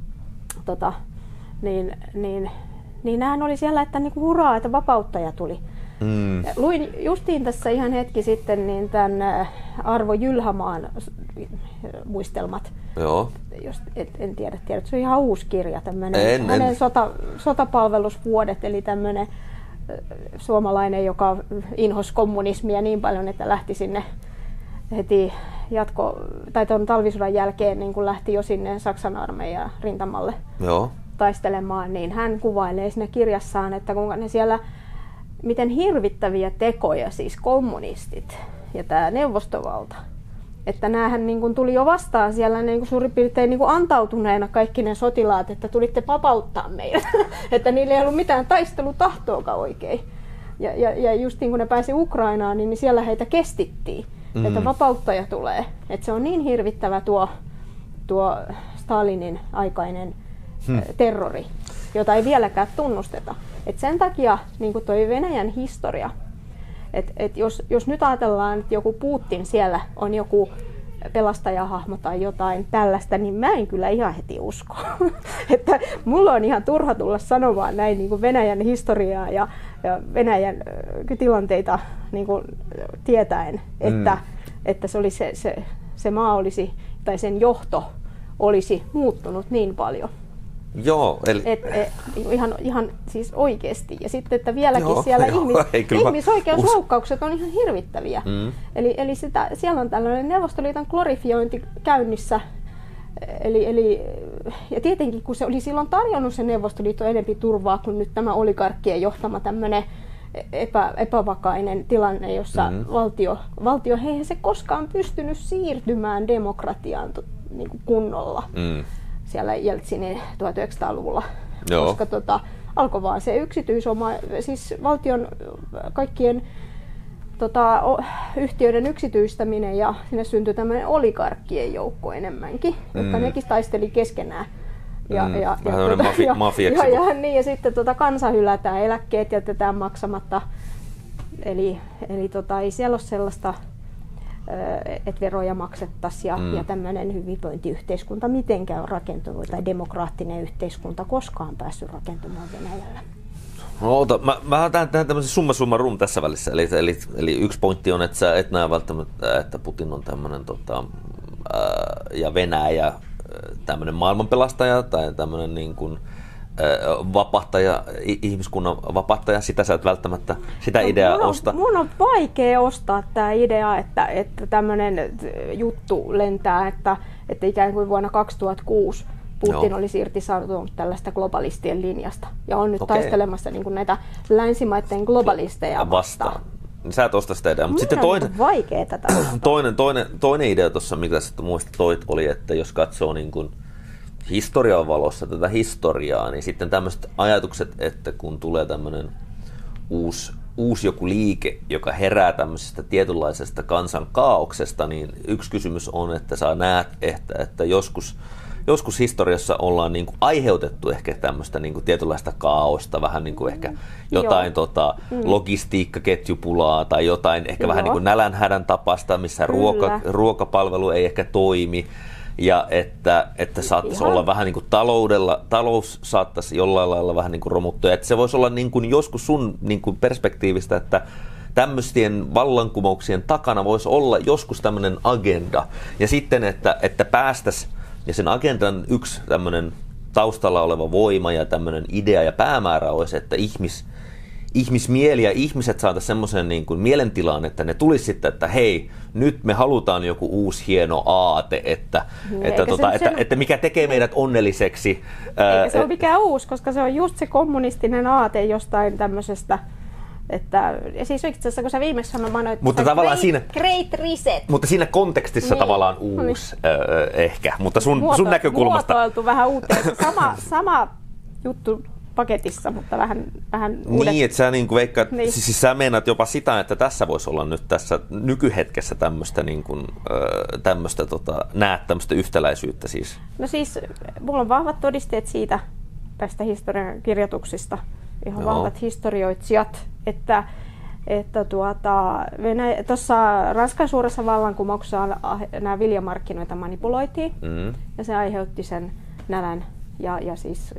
tota, niin, niin, niin nämähän oli siellä, että niin kuin hurraa, että vapauttaja tuli. Mm. Luin justiin tässä ihan hetki sitten niin tämän Arvo Jylhämaan muistelmat. Joo. Jos, et, en tiedä, tiedä, se on ihan uusi kirja, tämmöinen hänen sota, sotapalvelusvuodet, eli tämmöinen suomalainen, joka inhosi kommunismia niin paljon, että lähti sinne heti jatko, tai tuon talvisodan jälkeen niin kun lähti jo sinne Saksan armeijan rintamalle Joo. taistelemaan, niin hän kuvailee siinä kirjassaan, että kuinka ne siellä, miten hirvittäviä tekoja siis kommunistit ja tämä neuvostovalta, että näähän niin kuin tuli jo vastaan siellä niin kuin suurin piirtein niin kuin antautuneena kaikki ne sotilaat, että tulitte vapauttaa meidät, että niillä ei ollut mitään taistelutahtoakaan oikein. Ja, ja, ja just niin kuin ne pääsi Ukrainaan, niin siellä heitä kestittiin, mm. että vapauttaja tulee. Että se on niin hirvittävä tuo, tuo Stalinin aikainen hmm. terrori, jota ei vieläkään tunnusteta. Et sen takia niin kuin toi Venäjän historia, että et jos, jos nyt ajatellaan, että joku Putin siellä on joku pelastajahahmo tai jotain tällaista, niin mä en kyllä ihan heti usko. Että mulla on ihan turha tulla sanomaan näin niin kuin Venäjän historiaa ja, ja Venäjän tilanteita niin kuin tietäen, että, mm. että se, oli se, se, se maa olisi, tai sen johto olisi muuttunut niin paljon. Joo, eli... Et, et, ihan, ihan siis oikeasti. Ja sitten, että vieläkin joo, siellä joo, ihmis, ihmisoikeusloukkaukset us... on ihan hirvittäviä. Mm. Eli, eli sitä, siellä on tällainen Neuvostoliiton glorifiointi käynnissä. Eli, eli, ja tietenkin, kun se oli silloin tarjonnut se Neuvostoliitto enempi turvaa kuin nyt tämä oligarkkien johtama tämmöinen epä, epävakainen tilanne, jossa mm. valtio, valtio eihän se koskaan pystynyt siirtymään demokratiaan niin kuin kunnolla. Mm. Siellä Jeltsinin tuhatyhdeksänsataaluvulla, Joo. koska tota, alkoi vaan se yksityisoma, siis valtion kaikkien tota, o, yhtiöiden yksityistäminen ja sinne syntyi tämmöinen oligarkkien joukko enemmänkin, mm. jotka nekin taisteli keskenään. Ja, mm. ja, ja, Vähän tuota, mafi- ja, mafiaksi. Ja, ja, niin, ja sitten tota, kansa hylätään, eläkkeet jätetään maksamatta, eli, eli tota, ei siellä ole sellaista, että veroja maksettaisiin ja, mm. ja tämmöinen hyvinvointiyhteiskunta mitenkään on rakentunut tai demokraattinen yhteiskunta koskaan päässyt rakentumaan Venäjällä. No ota, mä, mä tähän, tähän tämmöisen summa summarum tässä välissä. Eli, eli, eli yksi pointti on, että sä et näe välttämättä, että Putin on tämmöinen tota, ää, ja Venäjä tämmöinen maailmanpelastaja tai tämmöinen niin kuin vapahtaja, ihmiskunnan vapahtaja, sitä sä et välttämättä sitä no, ideaa mun on, osta. Mun on vaikea ostaa tämä idea, että, että tämmöinen juttu lentää, että, että ikään kuin vuonna kaksituhattakuusi Putin Joo. olisi irtisanoutunut tällaista globalistien linjasta ja on nyt okay. taistelemassa niin kuin näitä länsimaiden globalisteja vastaan. vastaan. Sä et osta sitä ideaa. Mutta sitten toinen, vaikea tätä toinen, toinen, toinen idea tuossa, mitä sä muista toit, oli, että jos katsoo niin kuin historian valossa tätä historiaa, niin sitten tämmöiset ajatukset, että kun tulee tämmöinen uusi, uusi joku liike, joka herää tämmöisestä tietynlaisesta kansan kaauksesta, niin yksi kysymys on, että sä näet, että, että joskus, joskus historiassa ollaan niin kuin aiheutettu ehkä tämmöistä niin kuin tietynlaista kaaosta, vähän niin kuin ehkä jotain tota, mm. logistiikkaketjupulaa tai jotain ehkä Joo. vähän niin kuin nälänhädän tapasta, missä ruoka, ruokapalvelu ei ehkä toimi. Ja että, että saattaisi Ihan. olla vähän niin kuin taloudella, talous saattaisi jollain lailla vähän niin kuin romuttua. Että se voisi olla niin kuin joskus sun niin kuin perspektiivistä, että tämmöisten vallankumouksien takana voisi olla joskus tämmöinen agenda. Ja sitten, että, että päästäisiin, ja sen agendan yksi tämmöinen taustalla oleva voima ja tämmöinen idea ja päämäärä olisi, että ihmis, ihmismieli ja ihmiset saataisiin semmoisen niin kuin mielentilaan, että ne tulisi sitten, että hei, nyt me halutaan joku uusi hieno aate, että, että, tota, että, sen... että mikä tekee meidät onnelliseksi. Eikä se ole mikään uusi, koska se on just se kommunistinen aate jostain tämmöisestä, että, ja siis itse asiassa, kun sä viimeksi sanoit, mutta tavallaan great, siinä, great reset. Mutta siinä kontekstissa niin. tavallaan uusi niin. äh, ehkä, mutta sun, Muoto, sun näkökulmasta. Muotoiltu vähän uuteen. Sama, sama juttu paketissa, mutta vähän, vähän uudet. Niin, että sä niin veikkaat, niin. siis, siis sä meinaat jopa sitä, että tässä voisi olla nyt tässä nykyhetkessä tämmöistä, niin kuin, tämmöistä tota, näet tämmöistä yhtäläisyyttä siis. No siis, mulla on vahvat todisteet siitä, tästä historian kirjoituksista, ihan Joo. vahvat historioitsijat, että että tuota, tuossa Ranskan suuressa vallankumouksessa nämä viljamarkkinoita manipuloitiin Mm. ja se aiheutti sen nälän ja, ja siis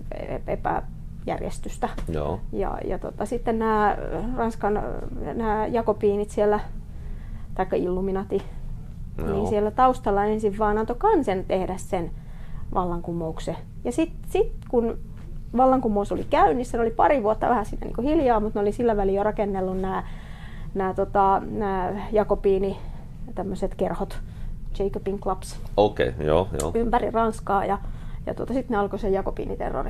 epäjärjestystä. Joo. Ja, ja tota, sitten nämä Ranskan nämä jakobiinit siellä, taikka Illuminati, Joo. niin siellä taustalla ensin vaan antoi kansan tehdä sen vallankumouksen. Ja sitten sit, kun vallankumous oli käynnissä, ne oli pari vuotta vähän siinä niin hiljaa, mutta ne oli sillä välin jo rakennellut nämä, nämä, tota, nämä jakobiini, tämmöiset kerhot, Jacobin clubs, Okei, okay, joo, joo. ympäri Ranskaa ja, ja tota, sitten ne alkoi se jakobiiniterrori.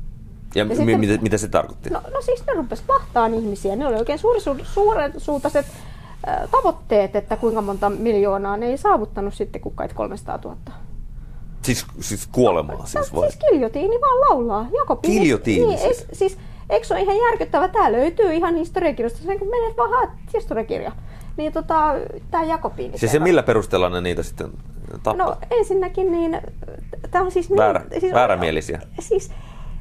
Ja, Ja m- sitten- mitä, mitä se tarkoitti? No, no siis ne rupesivat vahtaan ihmisiä. Ne oli oikein suuri, su, suurensuutaiset äh, tavoitteet, että kuinka monta miljoonaa ne ei saavuttanut sitten kuin kai kolmesataatuhatta. Siis, siis kuolemaa siis vai? Siis kiljotiini vaan laulaa. Jakobiini. Kiljotiini Niin, siis? siis. siis eikö se ole ihan järkyttävä? Tää löytyy ihan historiakirjasta. Sen kun menet vaan haet historiakirja. Niin tota, tää jakobiini. Siis ja millä perusteella ne niitä sitten tappaa? No ensinnäkin niin, tää on siis... Väärä, niin, siis, väärämielisiä. Siis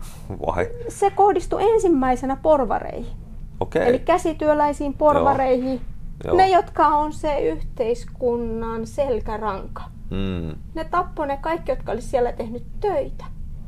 Vai? se kohdistui ensimmäisenä porvareihin. Okei. Eli käsityöläisiin porvareihin. Joo. Ne, jotka on se yhteiskunnan selkäranka. Mm. Ne tappoi ne kaikki, jotka olisi siellä tehnyt töitä.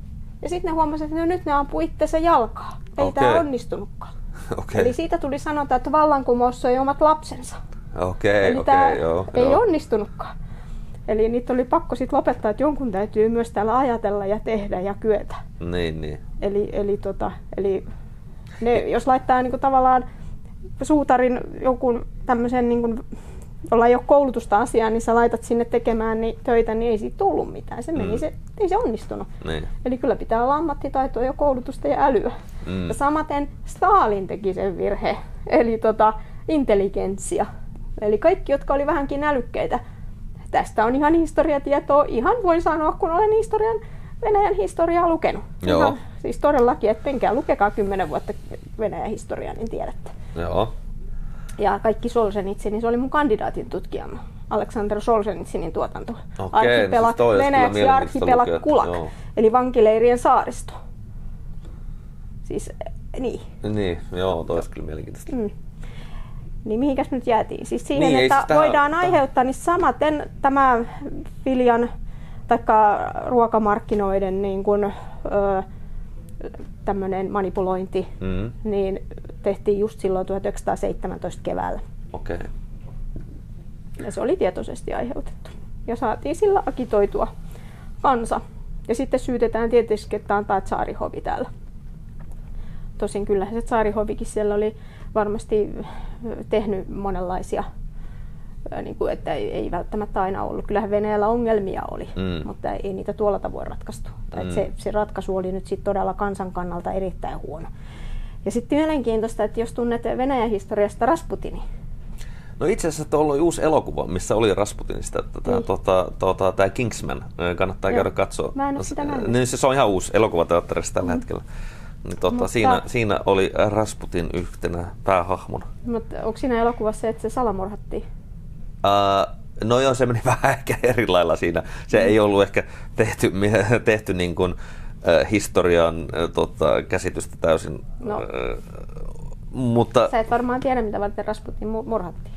Ja sitten ne huomasivat, että no, nyt ne ampuu itsensä jalkaa. Ei Okei. tämä onnistunutkaan. Okei. Eli siitä tuli sanota, että vallankumous söi omat lapsensa. Okei, Eli okei, tämä joo. ei joo. onnistunutkaan. Eli niitä oli pakko sitten lopettaa, että jonkun täytyy myös täällä ajatella ja tehdä ja kyetä. Niin, niin. Eli, eli, tota, eli ne, jos laittaa niinku tavallaan suutarin jonkun tämmöisen, niinku, jolla ei ole koulutusta asiaan, niin sä laitat sinne tekemään niin töitä, niin ei siitä tullut mitään. Se meni, Mm. se, ei se onnistunut. Niin. Eli kyllä pitää olla ammattitaitoa ja koulutusta ja älyä. Mm. Ja samaten Stalin teki sen virhe, eli tota, intelligentsia. Eli kaikki, jotka oli vähänkin älykkäitä. Tästä on ihan historiatietoa. Ihan voin sanoa, kun olen historian, Venäjän historiaa lukenut. Joo. Ihan, siis todellakin, että penkää lukekaa kymmenen vuotta Venäjän historiaa, niin tiedätte. Joo. Ja kaikki Solzhenitsyn, niin se oli mun kandidaatin tutkijama. Aleksander Solzhenitsynin tuotanto. Okei, niin siis toi olisi Venäjäksi kyllä Arkipelag mielenkiintoista Kulak, lukea, joo. eli vankileirien saaristo. Siis, niin. Niin, joo, toi olisi kyllä mielenkiintoista. Mm. Niin mihinkäs nyt jäätiin? Siis siihen, Niin, ei että siis tähän- voidaan tähän- aiheuttaa, niin samaten tämä viljan taikka ruokamarkkinoiden niin kun, ö, tämmöinen manipulointi, Mm. niin tehtiin just silloin tuhatyhdeksänsataaseitsemäntoista keväällä. Okei. Ja se oli tietoisesti aiheutettu. Ja saatiin sillä agitoitua kansa. Ja sitten syytetään tietysti, että on tämä tsaarihovi täällä. Tosin kyllähän se tsaarihovikin siellä oli varmasti tehnyt monenlaisia, niin kuin, että ei, ei välttämättä aina ollut. Kyllähän Venäjällä ongelmia oli, Mm. mutta ei niitä tuolla tavoin ratkaistu. Tai Mm. se, se ratkaisu oli nyt sit todella kansan kannalta erittäin huono. Ja sitten mielenkiintoista, että jos tunnet Venäjän historiasta Rasputini, No itse asiassa tuolla oli uusi elokuva, missä oli Rasputinista, tämä Niin. tota, tota, tää Kingsman, kannattaa Joo. käydä katsoa. Mä en oo sitä nähnyt. Niin, se on ihan uusi elokuvateatterissa tällä mm. hetkellä. Niin, tota, Mutta- siinä, siinä oli Rasputin yhtenä päähahmona. mutta onko siinä elokuvassa se, että se salamurhattiin? Uh, no joo, se meni vähän ehkä eri lailla siinä. Se mm. ei ollut ehkä tehty, tehty niin kuin, uh, historian uh, tota, käsitystä täysin. No. Uh, mutta Sä et varmaan tiedä, mitä varten Rasputin mu- murhattiin.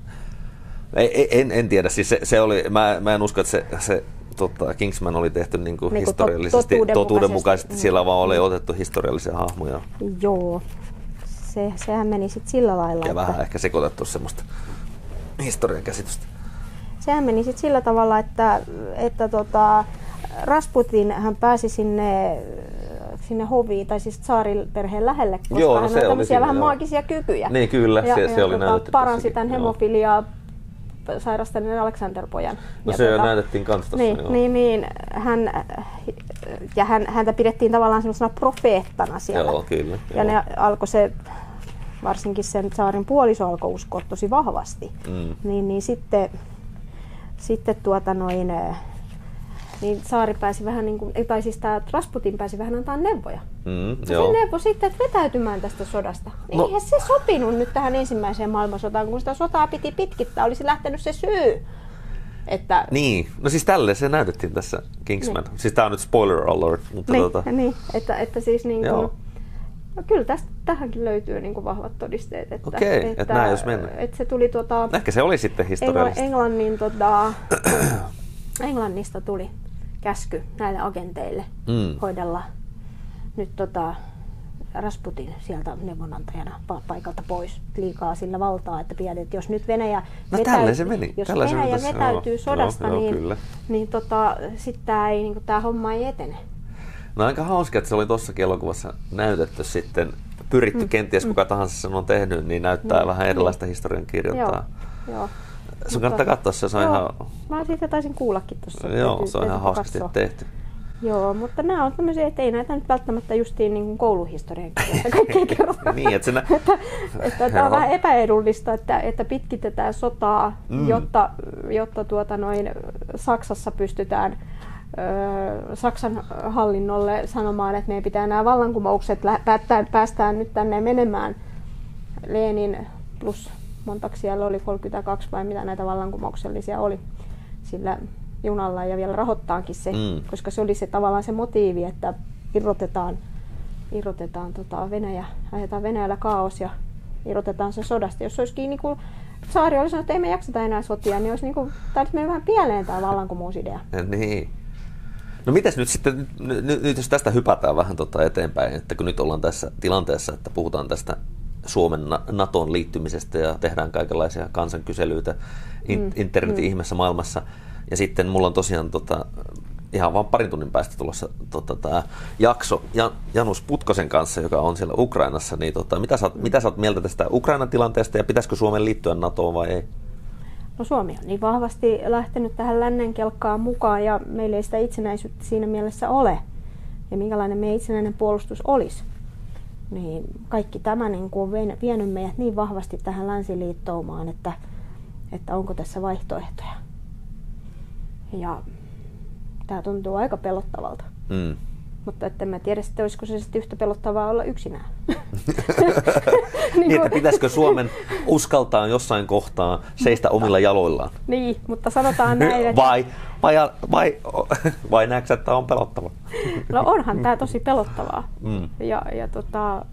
ei, en, en tiedä, siis se, se oli, mä, mä en usko, että se, se tota, Kingsman oli tehty niin kuin Niin kuin historiallisesti, totuudenmukaisesti. totuudenmukaisesti. Siellä Mm. vaan oli otettu historiallisia hahmoja Joo. Se, sehän meni sitten sillä lailla, ja että... vähän ehkä sekoitettu semmoista historian käsitystä. Sehän meni sitten sillä tavalla, että, että tota, Rasputin hän pääsi sinne, sinne hoviin, tai siis tsaariperheen lähelle, koska Joo, no hän se on oli tämmöisiä siinä, vähän joo. maagisia kykyjä. Niin kyllä, ja, se, ja, se oli tota, näytetty. paransi tässäkin, tämän joo. hemofiliaa sairastaneen Alexander-pojan. No Ja se tota, näytettiin kans tossa, niin, joo. niin, niin, hän, ja hän, häntä pidettiin tavallaan semmoisena profeettana siellä. Joo, kyllä. Ja joo. ne alkoi se, varsinkin sen tsaarin puoliso alkoi uskoa tosi vahvasti. Mm. Niin, niin sitten, sitten tuota noin, niin Tsaari pääsi vähän niin kuin, tai siis tämä Rasputin pääsi vähän antaa neuvoja. Mm, ja se neuvo sitten, että vetäytymään tästä sodasta. No. Eihän se sopinut nyt tähän ensimmäiseen maailmansotaan, kun sitä sotaa piti pitkittää, olisi lähtenyt se syy. Että... Niin, no siis tälle se näytettiin tässä Kingsman. Niin. Siis tää on nyt spoiler alert. Mutta niin, tota... niin, että, että siis niin kuin, no kyllä tästä tähänkin löytyy niin kuin vahvat todisteet. Että, Okei, että, että näin jos mennään. Että se tuli tuota... Ehkä se oli sitten historiallista. Englannin, tota, Englannista tuli käsky näille agenteille mm. hoidella nyt tota, Rasputin sieltä neuvonantajana paikalta pois. Liikaa sillä valtaa, että pian, että jos nyt Venäjä, no, vetäytyy, se meni. jos Tällä Venäjä se vetäytyy joo, sodasta, joo, niin, joo, niin tota, sitten tämä niin homma ei etene. No aika hauska, että se oli tuossakin elokuvassa näytetty sitten, pyritty mm. kenties kuka mm. tahansa sen on tehnyt, niin näyttää mm. vähän erilaista mm. historian kirjoittaa. Joo, joo. Sun kannattaa katsoa, se on joo, ihan... Mä siitä taisin kuullakin tuossa. Joo, se on ihan hauskasti tehty. Joo, mutta nämä on tämmöisiä, että ei näitä nyt välttämättä justiin niin kuin kouluhistorian kirjoista kaikkea kerrota. Niin, että, sinä... että, että tämä on vähän epäedullista, että, että pitkitetään sotaa, mm. jotta, jotta tuota noin Saksassa pystytään ö, Saksan hallinnolle sanomaan, että meidän pitää nämä vallankumoukset päästään, päästään nyt tänne menemään. Lenin plus montaksi siellä oli kolmekymmentäkaksi vai mitä näitä vallankumouksellisia oli sillä junalla ja vielä rahoittaankin se, mm. koska se oli se tavallaan se motiivi, että irrotetaan, irrotetaan tota Venäjä, ajetaan Venäjällä kaos ja irrotetaan se sodasta. Jos olisikin niin kuin Tsaari olisi sanonut, että ei me jakseta enää sotia, niin olisi niin kuin, taisi mennä vähän pieleen tämä vallankumousidea. Niin. No mitäs nyt sitten, nyt, nyt jos tästä hypätään vähän tota eteenpäin, että kun nyt ollaan tässä tilanteessa, että puhutaan tästä Suomen NATOon liittymisestä ja tehdään kaikenlaisia kansankyselyitä mm. internetin mm. ihmeessä maailmassa. Ja sitten mulla on tosiaan tota, ihan vaan parin tunnin päästä tulossa tota, tämä jakso Jan, Janus Putkosen kanssa, joka on siellä Ukrainassa. Niin, tota, mitä, sä, mitä sä oot mieltä tästä Ukrainan tilanteesta ja pitäisikö Suomen liittyä NATOon vai ei? No Suomi on niin vahvasti lähtenyt tähän lännen kelkkaan mukaan ja meillä ei sitä itsenäisyyttä siinä mielessä ole. Ja minkälainen meidän itsenäinen puolustus olisi. Niin kaikki tämä niin kuin on vienyt meidät niin vahvasti tähän länsiliittoumaan, että, että onko tässä vaihtoehtoja. Ja tämä tuntuu aika pelottavalta. Mm. Mutta en mä tiedä, että olisiko se sitten yhtä pelottavaa olla yksinään. niin, että pitäisikö Suomen uskaltaa jossain kohtaa seistä mutta, omilla jaloillaan? Niin, mutta sanotaan näin, että... Vai, vai, vai, vai näetkö, että on pelottavaa? No onhan tämä tosi pelottavaa. Mm. Ja, ja tota,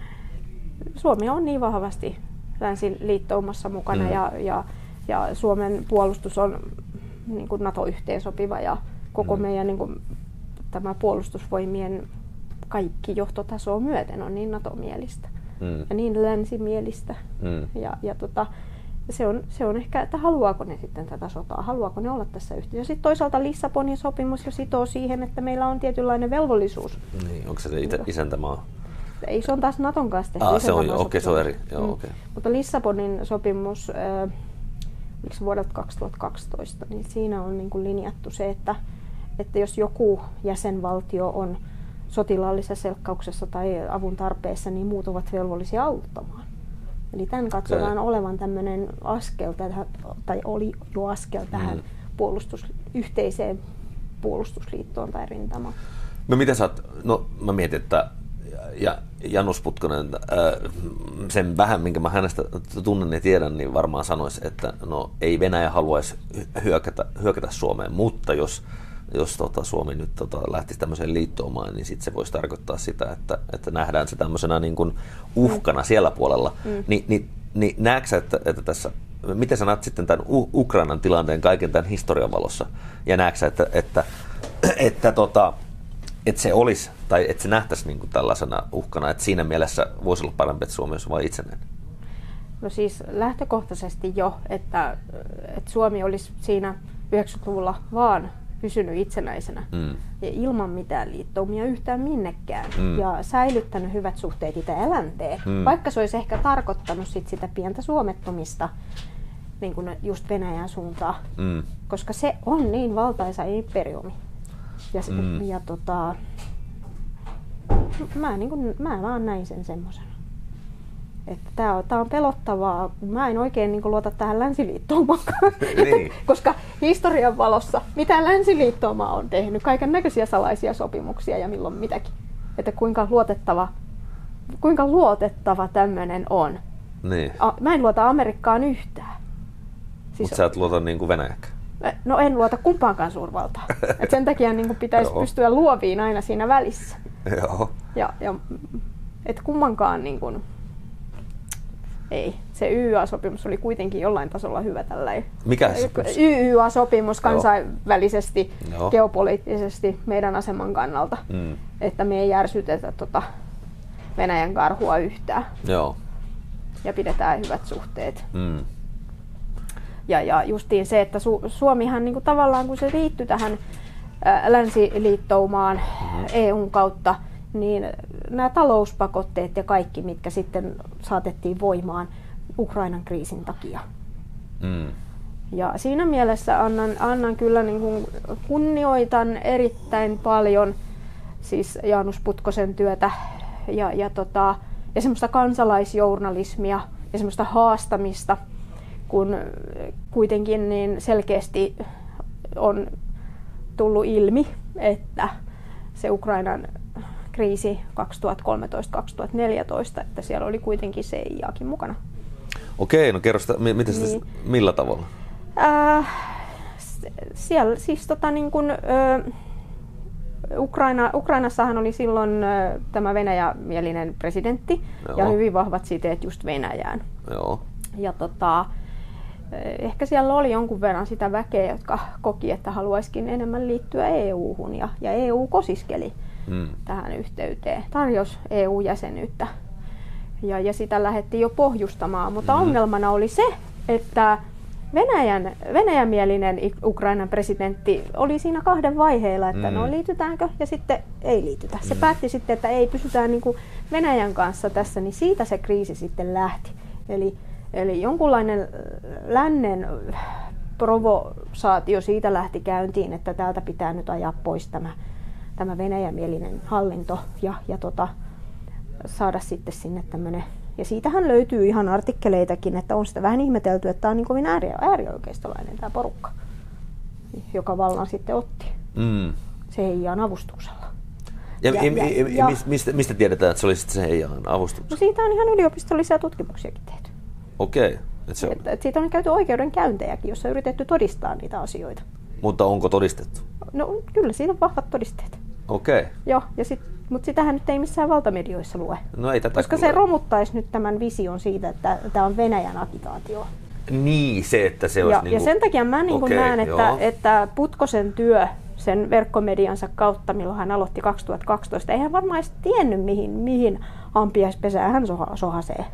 Suomi on niin vahvasti länsiliittoumassa mukana mm. ja, ja, ja Suomen puolustus on niin kuin NATO-yhteensopiva ja koko mm. meidän niin kuin, tämä puolustusvoimien kaikki johtotasoa myöten on niin NATO-mielistä mm. ja niin länsimielistä. Mm. Ja, ja tota, se, on, se on ehkä, että haluaako ne sitten tätä sotaa, haluaako ne olla tässä yhteydessä. Ja sitten toisaalta Lissabonin sopimus jo sitoo siihen, että meillä on tietynlainen velvollisuus. Niin, onko se se itä, isäntämaa? Ei, se on taas Naton kanssa tehty. Ah, se on jo, okei, okay, se on eri. Joo, mm. okay. Mutta Lissabonin sopimus äh, vuodelta kaksituhattakaksitoista, niin siinä on niin kuin linjattu se, että että jos joku jäsenvaltio on sotilaallisessa selkkauksessa tai avun tarpeessa, niin muut ovat velvollisia auttamaan. Eli tämän katsotaan okay. olevan tämmöinen askel, tai oli jo askel tähän mm. puolustus, yhteiseen puolustusliittoon tai rintamaan. No mitä sä oot, no mä mietin, että ja Janus Putkonen, sen vähän minkä mä hänestä tunnen ja tiedän, niin varmaan sanoisi, että no ei Venäjä haluaisi hyökätä, hyökätä Suomeen, mutta jos jos tota, Suomi nyt tota, lähtisi tämmöiseen liittoumaan, niin sitten se voisi tarkoittaa sitä, että, että nähdään se tämmöisenä niin kuin uhkana mm. siellä puolella. Mm. Ni, ni, niin näetkö sä, että, että tässä, miten sä näet sitten tämän U- Ukrainan tilanteen kaiken tämän historian valossa, ja näetkö sä, että, että, että, että, tota, että se olisi, tai että se nähtäisi niin kuin tällaisena uhkana, että siinä mielessä voisi olla parempi, että Suomi olisi vain itsenäinen? No siis lähtökohtaisesti jo, että, että Suomi olisi siinä yhdeksänkymmentäluvulla vaan pysynyt itsenäisenä mm. ja ilman mitään liittoumia yhtään minnekään mm. ja säilyttänyt hyvät suhteet itä ja länteen, mm. vaikka se olisi ehkä tarkoittanut sit sitä pientä suomettumista niin kuin just Venäjän suuntaan, mm. koska se on niin valtaisa imperiumi. Ja, mm. ja tota, mä, niin kuin, mä vaan näin sen semmosena. Että tämä on, tää on pelottavaa, kun mä en oikein niin kuin luota tähän länsiliittoumaankaan. Niin. Koska historian valossa, mitä länsiliittouma on tehnyt, kaiken näköisiä salaisia sopimuksia ja milloin mitäkin. Että kuinka luotettava, kuinka luotettava tämmöinen on. Niin. A, mä en luota Amerikkaan yhtään. Siis Mutta sä et luota niin kuin Venäjäkään. No en luota kumpaankaan suurvaltaan. Et sen takia niin kuin pitäisi pystyä luoviin aina siinä välissä. Joo. Ja, ja, et kummankaan niin kuin, ei. Se Y Y A-sopimus oli kuitenkin jollain tasolla hyvä tällainen. Mikä sopimus? Y Y A-sopimus kansainvälisesti, Joo. geopoliittisesti meidän aseman kannalta. Mm. Että me ei järsytetä tota Venäjän karhua yhtään. Joo. Ja pidetään hyvät suhteet. Mm. Ja, ja justiin se, että Su- Suomihan niin kuin tavallaan kun se liittyi tähän ää, länsiliittoumaan mm-hmm. E U:n kautta, niin nämä talouspakotteet ja kaikki, mitkä sitten saatettiin voimaan Ukrainan kriisin takia. Mm. Ja siinä mielessä annan, annan kyllä niin kuin kunnioitan erittäin paljon siis Jaanus Putkosen työtä ja, ja, tota, ja semmoista kansalaisjournalismia ja semmoista haastamista, kun kuitenkin niin selkeästi on tullut ilmi, että se Ukrainan kriisi kaksituhattakolmetoista kaksituhattaneljätoista, että siellä oli kuitenkin C I A:kin mukana. Okei, no kerro sitä, miten sitä, niin. Millä tavalla? Äh, siellä siis tota niin kuin, ö, Ukraina, Ukrainassahan oli silloin ö, tämä venäjämielinen presidentti. Joo. Ja hyvin vahvat siteet just Venäjään. Joo. Ja tota, ehkä siellä oli jonkun verran sitä väkeä, jotka koki, että haluaisikin enemmän liittyä E U:hun ja, ja E U kosiskeli mm. tähän yhteyteen, tarjosi E U-jäsenyyttä ja, ja sitä lähdettiin jo pohjustamaan, mutta mm. ongelmana oli se, että Venäjän, venäjämielinen Ukrainan presidentti oli siinä kahden vaiheella, että mm. no liitytäänkö ja sitten ei liitytä. Se mm. päätti sitten, että ei pysytään niin kuin Venäjän kanssa tässä, niin siitä se kriisi sitten lähti. Eli Eli jonkunlainen lännen provosaatio siitä lähti käyntiin, että täältä pitää nyt ajaa pois tämä, tämä venäjämielinen hallinto ja, ja tota, saada sitten sinne tämmöinen. Ja siitähän löytyy ihan artikkeleitakin, että on sitä vähän ihmetelty, että tämä on niin kovin ääri, äärioikeistolainen tämä porukka, joka vallan sitten otti mm. C I A:n avustuksella. Ja, ja, ja, ja, ja mistä, mistä tiedetään, että se oli sitten C I A:n avustuksella? No siitä on ihan yliopistollisia tutkimuksiakin tehty. Okei. Et se on. Et, et siitä on käyty oikeudenkäyntejäkin, jossa on yritetty todistaa niitä asioita. Mutta onko todistettu? No kyllä, siinä on vahvat todisteet. Okei. Joo, ja sit, mutta sitähän nyt ei missään valtamedioissa lue. No ei tätä Koska kuule. Se romuttaisi nyt tämän vision siitä, että tämä on Venäjän agitaatio. Niin, se, että se olisi ja, niin kuin... ja sen takia mä niin Okei, näen, että, että Putkosen työ sen verkkomediansa kautta, milloin hän aloitti kaksituhattakaksitoista, ei hän varmaan edes tiennyt, mihin, mihin ampiaispesään hän soha, sohasee.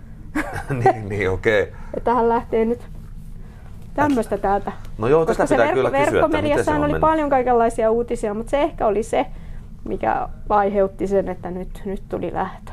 niin, niin okei. Okay. Että hän lähtee nyt tämmöistä täältä. No joo, tästä pitää verkko, kyllä kysyä, että verkkomediassahan oli mennyt? paljon kaikenlaisia uutisia, mutta se ehkä oli se, mikä aiheutti sen, että nyt, nyt tuli lähtö.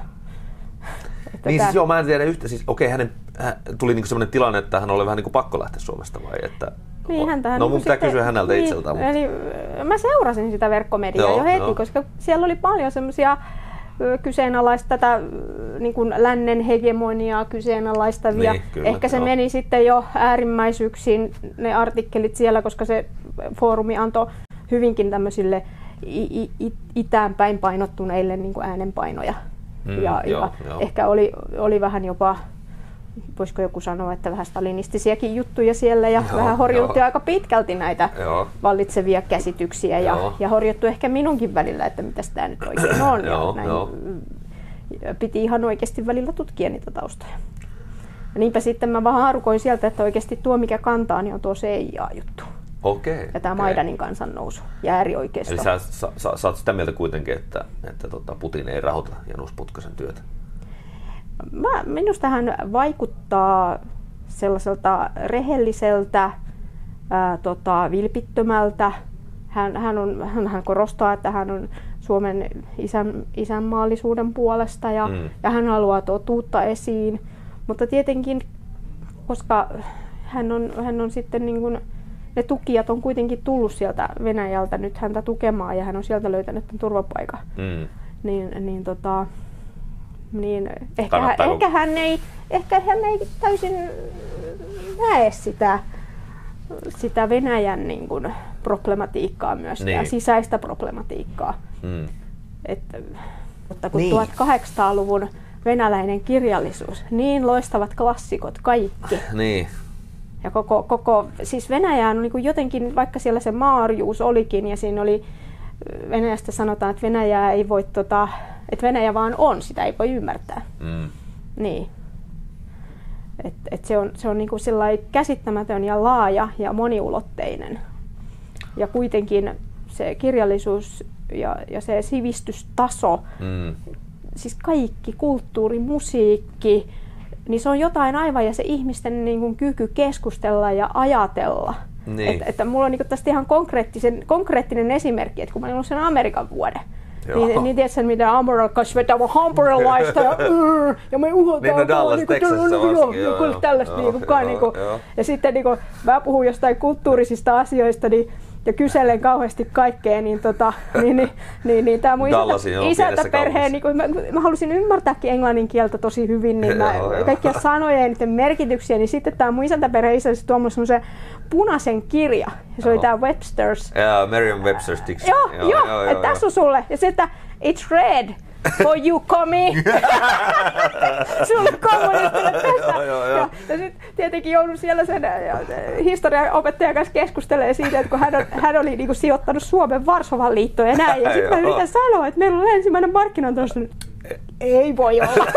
Että niin tämän... siis joo, mä en tiedä yhtä. Siis, okei, hänen hän, tuli niinku sellainen tilanne, että hän oli vähän niinku pakko lähteä Suomesta vai? Että, niin, häntähän no mun niin pitää sitten, kysyä häneltä niin, itseltään. Mutta... Eli mä seurasin sitä verkkomediaa joo, jo heti, joo. Koska siellä oli paljon semmoisia kyseenalaista tätä niin kuin lännen hegemoniaa kyseenalaistavia. Niin, kyllä, ehkä se joo. meni sitten jo äärimmäisyyksiin ne artikkelit siellä, koska se foorumi antoi hyvinkin tämmöisille i- i- itään päin painottuneille niin kuin äänenpainoja. Mm, ja joo, ja joo. Ehkä oli, oli vähän jopa, voisiko joku sanoa, että vähän stalinistisiakin juttuja siellä ja joo, vähän horjutti joo. aika pitkälti näitä joo. vallitsevia käsityksiä ja, ja horjuttu ehkä minunkin välillä, että mitäs tämä nyt oikein on. joo, ja näin, joo. Piti ihan oikeasti välillä tutkia niitä taustoja. Ja niinpä sitten mä vähän haarukoin sieltä, että oikeasti tuo mikä kantaa, niin on tuo C I A-juttu. Okei. Ja tämä okei. Maidanin kansannousu ja äärioikeisto. Eli sä, sä, sä, sä oot sitä mieltä kuitenkin, että, että tota Putin ei rahoita Jaanus Putkosen työtä? Mä, minusta hän vaikuttaa sellaiselta rehelliseltä, ää, tota, vilpittömältä. Hän, hän, on, hän, hän korostaa, että hän on Suomen isän, isänmaallisuuden puolesta ja, mm. ja hän haluaa totuutta esiin. Mutta tietenkin, koska hän on, hän on sitten niin kuin, ne tukijat on kuitenkin tullut sieltä Venäjältä nyt häntä tukemaan ja hän on sieltä löytänyt tämän turvapaikan. Mm. Niin, niin tota, niin ehkä, hän, ehkä, hän ei, ehkä hän ei täysin näe sitä, sitä Venäjän niin kuin problematiikkaa myös, niin. sisäistä problematiikkaa. Hmm. Että, mutta kun niin. tuhatkahdeksansataaluvun venäläinen kirjallisuus, niin loistavat klassikot kaikki. Niin. Ja koko, koko, siis Venäjä on niin kuin jotenkin, vaikka siellä se maarjuus olikin ja siinä oli, Venäjästä sanotaan, että Venäjä ei voi, tota, että Venäjä vaan on, sitä ei voi ymmärtää. Mm. Niin. Et, et se on, se on niin kuin sellainen käsittämätön ja laaja ja moniulotteinen. Ja kuitenkin se kirjallisuus ja, ja se sivistystaso, mm. siis kaikki, kulttuuri, musiikki, niin se on jotain aivan ja se ihmisten niin kuin kyky keskustella ja ajatella. Niin. Että, että mulla on niin kuin tästä ihan konkreettisen, konkreettinen esimerkki, että kun mä olin ollut sen Amerikan vuoden, Joo. niin, niin tiedätkö mitä Amerikassa vetää hampurilaista ja, ja me uhotaan niin, no Dallas, niin Texasissa varsinkin. Joo, joo, tällaista joo, niin kuin, joo, niin kuin, joo. Ja sitten niin kuin, mä puhun jostain kulttuurisista asioista niin, ja kyselen kauheasti kaikkea, niin, tota, niin, niin, niin, niin tämä mun isäntäperheen, niin mä, mä halusin ymmärtääkin englannin kieltä tosi hyvin, niin mä, joo, kaikkia joo. sanoja ja niiden merkityksiä, niin sitten tämä mun isäntäperheen isä tuo mulle semmoisen punaisen kirja, ja se joo. oli tämä Webster's. Yeah, Merriam-Webster's Dictionary. Joo, joo, joo, joo, että tässä on sulle, ja se, että it's red. For you, commie! Sulle kommunistille tästä! Ja, ja sitten tietenkin joudun siellä sen historiaopettajan kanssa keskustelemaan siitä, että kun hän, on, hän oli niin kuin sijoittanut Suomen Varsovan liittoon ja näin. Ja sitten mä yritän sanoa, että meillä on ensimmäinen markkinointi. Ei voi olla.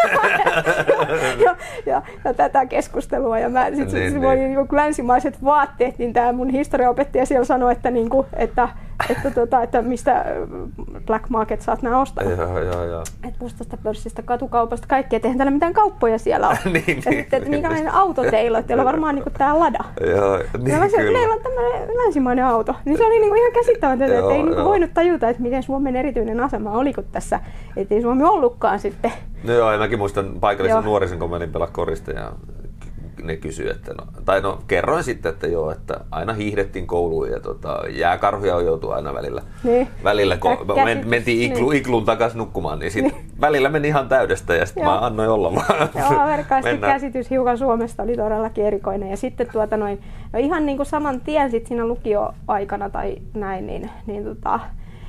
ja, ja, ja tätä keskustelua. Ja mä, sit, niin, sit, niin. Niin, länsimaiset vaatteet, niin tämä mun historiaopettaja siellä sanoi, että, niin kuin, että, että, tota, että mistä Black Market saat nämä ostaa. Joo, joo, joo. Että mustasta pörssistä, katukaupasta, kaikkea. Eihän täällä mitään kauppoja siellä ole. niin, ja niin, sitten, että minkälainen niin. auto teillä on. Teillä on varmaan niin tää Lada. Joo, niin ja kyllä. Meillä on tämmöinen länsimainen auto. Niin se oli niin kuin ihan käsittämätöntä, että ei niin kuin voinut tajuta, että miten Suomen erityinen asema oli, kun tässä. Että ei Suomi ollutkaan sitten. No joo, ja mäkin muistan paikallisen nuorisen, kun menin pelaa korista ja ne kysyi, että no, tai no kerroin sitten, että joo, että aina hiihdettiin kouluun ja tota, jääkarhuja on joutu aina välillä. Niin. Välillä, kun Kä- men, mentiin iklu, niin. ikluun takaisin nukkumaan, niin sitten niin. välillä meni ihan täydestä ja sitten mä annoin olla vaan. Joo, amerikkalaisten käsitys hiukan Suomesta oli todellakin erikoinen. Ja sitten tuota noin, no ihan niin kuin saman tien sit siinä lukioaikana tai näin, niin, niin tota,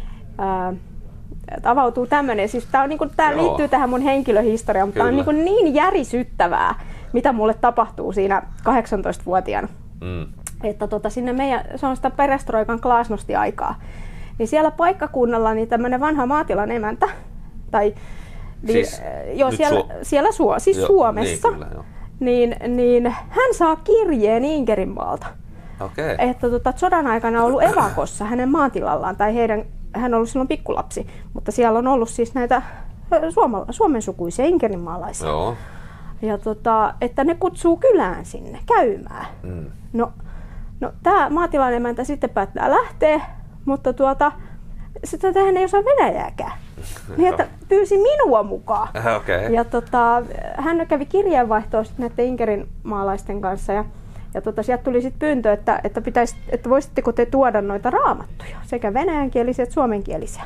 ää, avautuu tämmöinen, siis tää, on niinku, tää liittyy tähän mun henkilöhistoriaan, mutta tää on niinku niin järisyttävää, mitä mulle tapahtuu siinä kahdeksantoistavuotiaana. Mm. Että tota, sinne meidän, se on sitä perestroikan glasnosti-aikaa, niin siellä paikkakunnalla niin tämmönen vanha maatilan emäntä, tai siis, niin, jo, siellä, su- siellä su- siis jo, Suomessa, niin, kyllä, niin, niin hän saa kirjeen Inkerinmaalta. Okay. Että tota, sodan aikana on ollut evakossa hänen maatilallaan, tai heidän hän on ollut silloin pikkulapsi, mutta siellä on ollut siis näitä suoma, suomensukuisia inkerinmaalaisia. Joo. Ja tota, että ne kutsuu kylään sinne käymään. Mm. No, no tämä maatilan emäntä sitten päättää lähteä, mutta tuota, sitten hän ei osaa venäjääkään. Niin että pyysi minua mukaan. Okay. Ja tota, hän kävi kirjeenvaihtoa näiden inkerinmaalaisten kanssa. Ja Ja tota, sieltä tuli sitten pyyntö, että, että, pitäisi, että voisitteko te tuoda noita raamattuja, sekä venäjänkielisiä että suomenkielisiä.